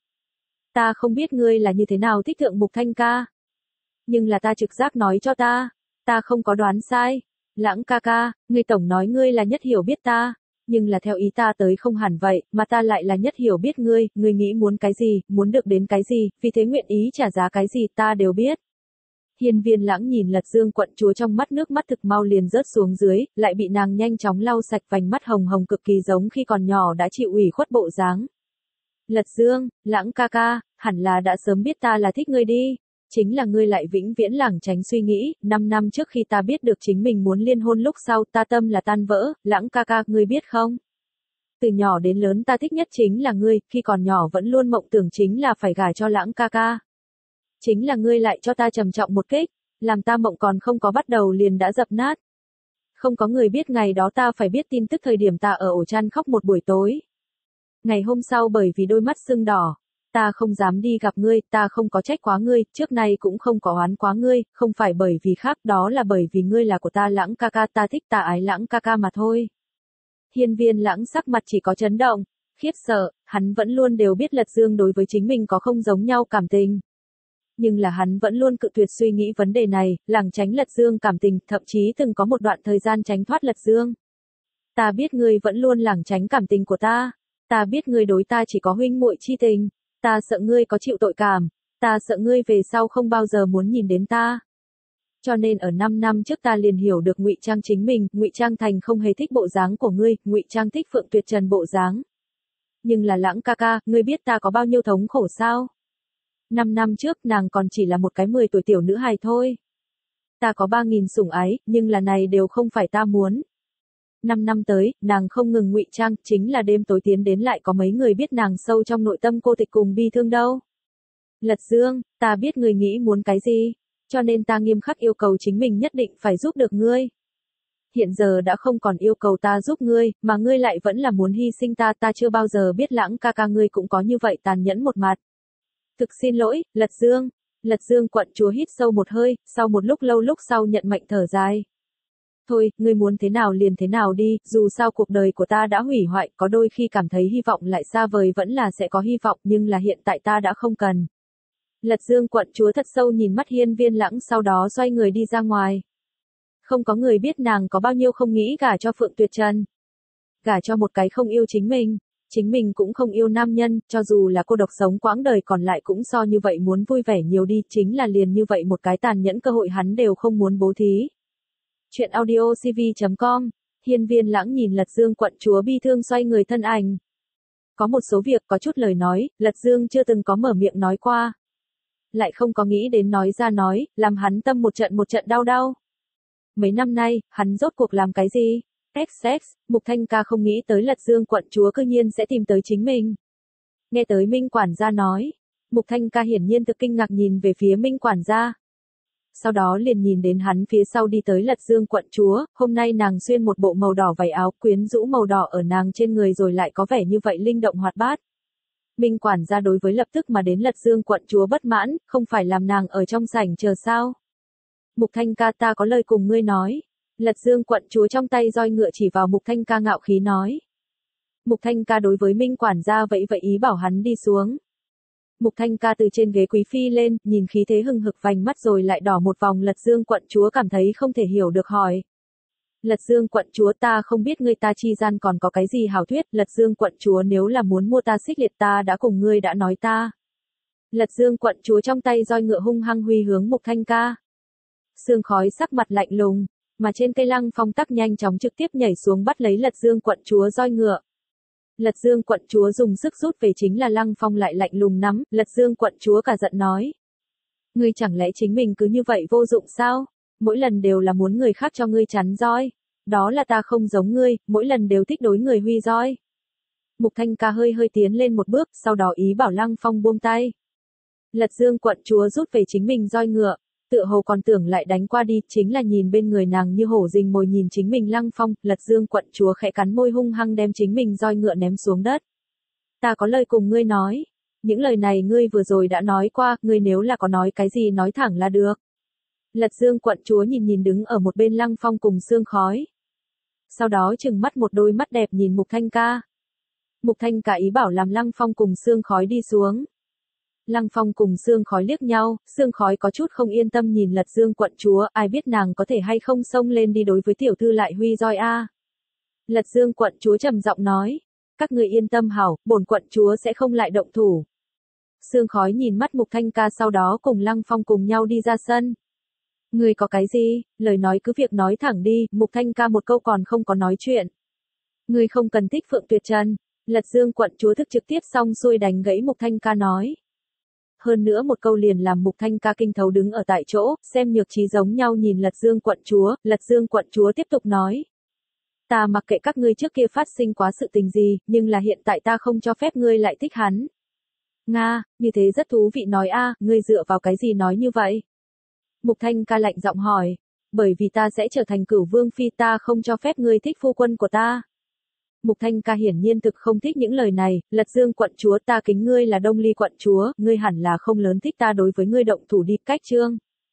Ta không biết ngươi là như thế nào thích thượng Mục Thanh ca. Nhưng là ta trực giác nói cho ta, ta không có đoán sai. Lãng ca ca, ngươi tổng nói ngươi là nhất hiểu biết ta, nhưng là theo ý ta tới không hẳn vậy, mà ta lại là nhất hiểu biết ngươi, ngươi nghĩ muốn cái gì, muốn được đến cái gì, vì thế nguyện ý trả giá cái gì ta đều biết. Hiên Viên Lãng nhìn Lật Dương quận chúa trong mắt nước mắt thực mau liền rớt xuống dưới, lại bị nàng nhanh chóng lau sạch, vành mắt hồng hồng cực kỳ giống khi còn nhỏ đã chịu ủy khuất bộ dáng. Lật Dương, Lãng ca ca, hẳn là đã sớm biết ta là thích ngươi đi. Chính là ngươi lại vĩnh viễn lảng tránh suy nghĩ, năm năm trước khi ta biết được chính mình muốn liên hôn lúc sau, ta tâm là tan vỡ, Lãng ca ca, ngươi biết không? Từ nhỏ đến lớn ta thích nhất chính là ngươi, khi còn nhỏ vẫn luôn mộng tưởng chính là phải gả cho Lãng ca ca. Chính là ngươi lại cho ta trầm trọng một kích, làm ta mộng còn không có bắt đầu liền đã dập nát. Không có người biết ngày đó ta phải biết tin tức thời điểm ta ở ổ chăn khóc một buổi tối. Ngày hôm sau bởi vì đôi mắt sưng đỏ, ta không dám đi gặp ngươi, ta không có trách quá ngươi, trước nay cũng không có oán quá ngươi, không phải bởi vì khác, đó là bởi vì ngươi là của ta Lãng ca ca, ta thích ta ái Lãng ca ca mà thôi. Hiên Viên Lãng sắc mặt chỉ có chấn động, khiếp sợ, hắn vẫn luôn đều biết Lật Dương đối với chính mình có không giống nhau cảm tình. Nhưng là hắn vẫn luôn cự tuyệt suy nghĩ vấn đề này, lảng tránh Lật Dương cảm tình, thậm chí từng có một đoạn thời gian tránh thoát Lật Dương. Ta biết ngươi vẫn luôn lảng tránh cảm tình của ta, ta biết ngươi đối ta chỉ có huynh muội chi tình. Ta sợ ngươi có chịu tội cảm, ta sợ ngươi về sau không bao giờ muốn nhìn đến ta. Cho nên ở năm năm trước ta liền hiểu được ngụy trang chính mình, ngụy trang thành không hề thích bộ dáng của ngươi, ngụy trang thích Phượng Tuyệt Trần bộ dáng. Nhưng là Lãng ca ca, ngươi biết ta có bao nhiêu thống khổ sao? Năm năm trước nàng còn chỉ là một cái mười tuổi tiểu nữ hài thôi. Ta có ba nghìn sủng ái, nhưng là này đều không phải ta muốn. Năm năm tới, nàng không ngừng ngụy trang, chính là đêm tối tiến đến lại có mấy người biết nàng sâu trong nội tâm cô tịch cùng bi thương đâu. Lật Dương, ta biết người nghĩ muốn cái gì, cho nên ta nghiêm khắc yêu cầu chính mình nhất định phải giúp được ngươi. Hiện giờ đã không còn yêu cầu ta giúp ngươi, mà ngươi lại vẫn là muốn hy sinh ta, ta chưa bao giờ biết Lãng ca ca ngươi cũng có như vậy tàn nhẫn một mặt. Thực xin lỗi, Lật Dương. Lật Dương quận chúa hít sâu một hơi, sau một lúc lâu lúc sau nhận mệnh thở dài. Thôi, ngươi muốn thế nào liền thế nào đi, dù sao cuộc đời của ta đã hủy hoại, có đôi khi cảm thấy hy vọng lại xa vời vẫn là sẽ có hy vọng, nhưng là hiện tại ta đã không cần. Lật Dương quận chúa thật sâu nhìn mắt Hiên Viên Lãng, sau đó xoay người đi ra ngoài. Không có người biết nàng có bao nhiêu không nghĩ gả cho Phượng Tuyệt Trần. Gả cho một cái không yêu chính mình. Chính mình cũng không yêu nam nhân, cho dù là cô độc sống quãng đời còn lại cũng so như vậy muốn vui vẻ nhiều đi, chính là liền như vậy một cái tàn nhẫn cơ hội hắn đều không muốn bố thí. Chuyện audio C V chấm com, Hiên Viên Lãng nhìn Lật Dương quận chúa bi thương xoay người thân ảnh. Có một số việc có chút lời nói, Lật Dương chưa từng có mở miệng nói qua. Lại không có nghĩ đến nói ra nói, làm hắn tâm một trận một trận đau đau. Mấy năm nay, hắn rốt cuộc làm cái gì? ích ích, Mục Thanh Ca không nghĩ tới Lật Dương quận chúa cư nhiên sẽ tìm tới chính mình. Nghe tới Minh quản gia nói, Mục Thanh Ca hiển nhiên thực kinh ngạc nhìn về phía Minh quản gia. Sau đó liền nhìn đến hắn phía sau đi tới Lật Dương quận chúa, hôm nay nàng xuyên một bộ màu đỏ vải áo quyến rũ màu đỏ ở nàng trên người rồi lại có vẻ như vậy linh động hoạt bát. Minh quản gia đối với lập tức mà đến Lật Dương quận chúa bất mãn, không phải làm nàng ở trong sảnh chờ sao? Mục Thanh Ca ta có lời cùng ngươi nói. Lật Dương quận chúa trong tay roi ngựa chỉ vào Mục Thanh Ca ngạo khí nói. Mục Thanh Ca đối với Minh quản gia vậy vậy ý bảo hắn đi xuống. Mục Thanh Ca từ trên ghế quý phi lên, nhìn khí thế hừng hực vành mắt rồi lại đỏ một vòng. Lật Dương quận chúa cảm thấy không thể hiểu được hỏi. Lật Dương quận chúa ta không biết ngươi ta chi gian còn có cái gì hảo thuyết. Lật Dương quận chúa nếu là muốn mua ta xích liệt ta đã cùng ngươi đã nói ta. Lật Dương quận chúa trong tay roi ngựa hung hăng huy hướng Mục Thanh Ca. Sương khói sắc mặt lạnh lùng, mà trên cây lăng phong tắc nhanh chóng trực tiếp nhảy xuống bắt lấy Lật Dương quận chúa roi ngựa. Lật Dương quận chúa dùng sức rút về chính là lăng phong lại lạnh lùng nắm, Lật Dương quận chúa cả giận nói. Ngươi chẳng lẽ chính mình cứ như vậy vô dụng sao? Mỗi lần đều là muốn người khác cho ngươi chắn roi. Đó là ta không giống ngươi, mỗi lần đều thích đối người huy roi. Mục Thanh Ca hơi hơi tiến lên một bước, sau đó ý bảo lăng phong buông tay. Lật Dương quận chúa rút về chính mình roi ngựa. Tựa hồ còn tưởng lại đánh qua đi, chính là nhìn bên người nàng như hổ rình mồi nhìn chính mình lăng phong, Lật Dương quận chúa khẽ cắn môi hung hăng đem chính mình roi ngựa ném xuống đất. Ta có lời cùng ngươi nói. Những lời này ngươi vừa rồi đã nói qua, ngươi nếu là có nói cái gì nói thẳng là được. Lật Dương quận chúa nhìn nhìn đứng ở một bên lăng phong cùng sương khói. Sau đó trừng mắt một đôi mắt đẹp nhìn Mục Thanh Ca. Mục Thanh Ca ý bảo làm lăng phong cùng sương khói đi xuống. Lăng Phong cùng sương khói liếc nhau, sương khói có chút không yên tâm nhìn Lật Dương quận chúa, ai biết nàng có thể hay không xông lên đi đối với tiểu thư lại huy roi a. Lật Dương quận chúa trầm giọng nói, các ngươi yên tâm hảo, bổn quận chúa sẽ không lại động thủ. Sương khói nhìn mắt Mục Thanh Ca sau đó cùng Lăng Phong cùng nhau đi ra sân. Ngươi có cái gì, lời nói cứ việc nói thẳng đi, Mục Thanh Ca một câu còn không có nói chuyện. Ngươi không cần thích Phượng Tuyệt Trần. Lật Dương quận chúa thức trực tiếp xong xuôi đánh gãy Mục Thanh Ca nói. Hơn nữa một câu liền làm Mục Thanh Ca kinh thấu đứng ở tại chỗ, xem nhược trí giống nhau nhìn Lật Dương quận chúa, Lật Dương quận chúa tiếp tục nói. Ta mặc kệ các ngươi trước kia phát sinh quá sự tình gì, nhưng là hiện tại ta không cho phép ngươi lại thích hắn. Nga, như thế rất thú vị nói a, ngươi dựa vào cái gì nói như vậy? Mục Thanh Ca lạnh giọng hỏi, bởi vì ta sẽ trở thành cửu vương phi ta không cho phép ngươi thích phu quân của ta. Mục Thanh Ca hiển nhiên thực không thích những lời này, Lật Dương quận chúa ta kính ngươi là Đông Ly quận chúa, ngươi hẳn là không lớn thích ta đối với ngươi động thủ đi cách chương.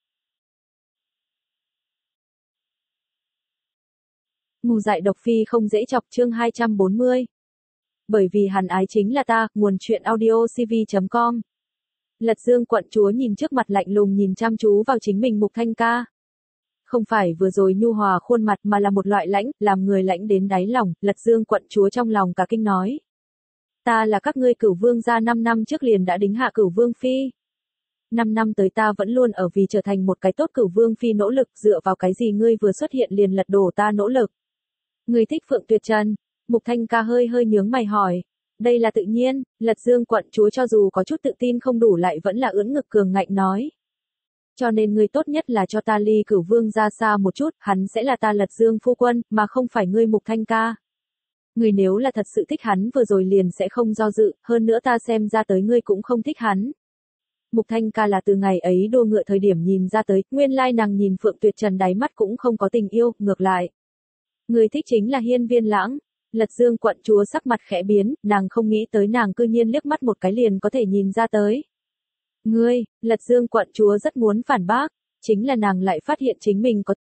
Ngu dại độc phi không dễ chọc chương hai trăm bốn mươi. Bởi vì hắn ái chính là ta, nguồn chuyện audio C V chấm com. Lật Dương quận chúa nhìn trước mặt lạnh lùng nhìn chăm chú vào chính mình Mục Thanh Ca. Không phải vừa rồi nhu hòa khuôn mặt mà là một loại lãnh, làm người lãnh đến đáy lòng, Lật Dương quận chúa trong lòng cả kinh nói. Ta là các ngươi cửu vương gia năm năm trước liền đã đính hạ cửu vương phi. Năm năm tới ta vẫn luôn ở vì trở thành một cái tốt cửu vương phi nỗ lực dựa vào cái gì ngươi vừa xuất hiện liền lật đổ ta nỗ lực. Ngươi thích Phượng Tuyệt Trần. Mục Thanh Ca hơi hơi nhướng mày hỏi. Đây là tự nhiên, Lật Dương quận chúa cho dù có chút tự tin không đủ lại vẫn là ưỡn ngực cường ngạnh nói. Cho nên ngươi tốt nhất là cho ta ly cửu vương ra xa một chút, hắn sẽ là ta Lật Dương phu quân, mà không phải ngươi Mục Thanh Ca. Ngươi nếu là thật sự thích hắn vừa rồi liền sẽ không do dự, hơn nữa ta xem ra tới ngươi cũng không thích hắn. Mục Thanh Ca là từ ngày ấy đua ngựa thời điểm nhìn ra tới, nguyên lai nàng nhìn Phượng Tuyệt Trần đáy mắt cũng không có tình yêu, ngược lại. Ngươi thích chính là Hiên Viên Lãng. Lật Dương quận chúa sắc mặt khẽ biến, nàng không nghĩ tới nàng cư nhiên liếc mắt một cái liền có thể nhìn ra tới. Ngươi, Lật Dương quận chúa rất muốn phản bác, chính là nàng lại phát hiện chính mình có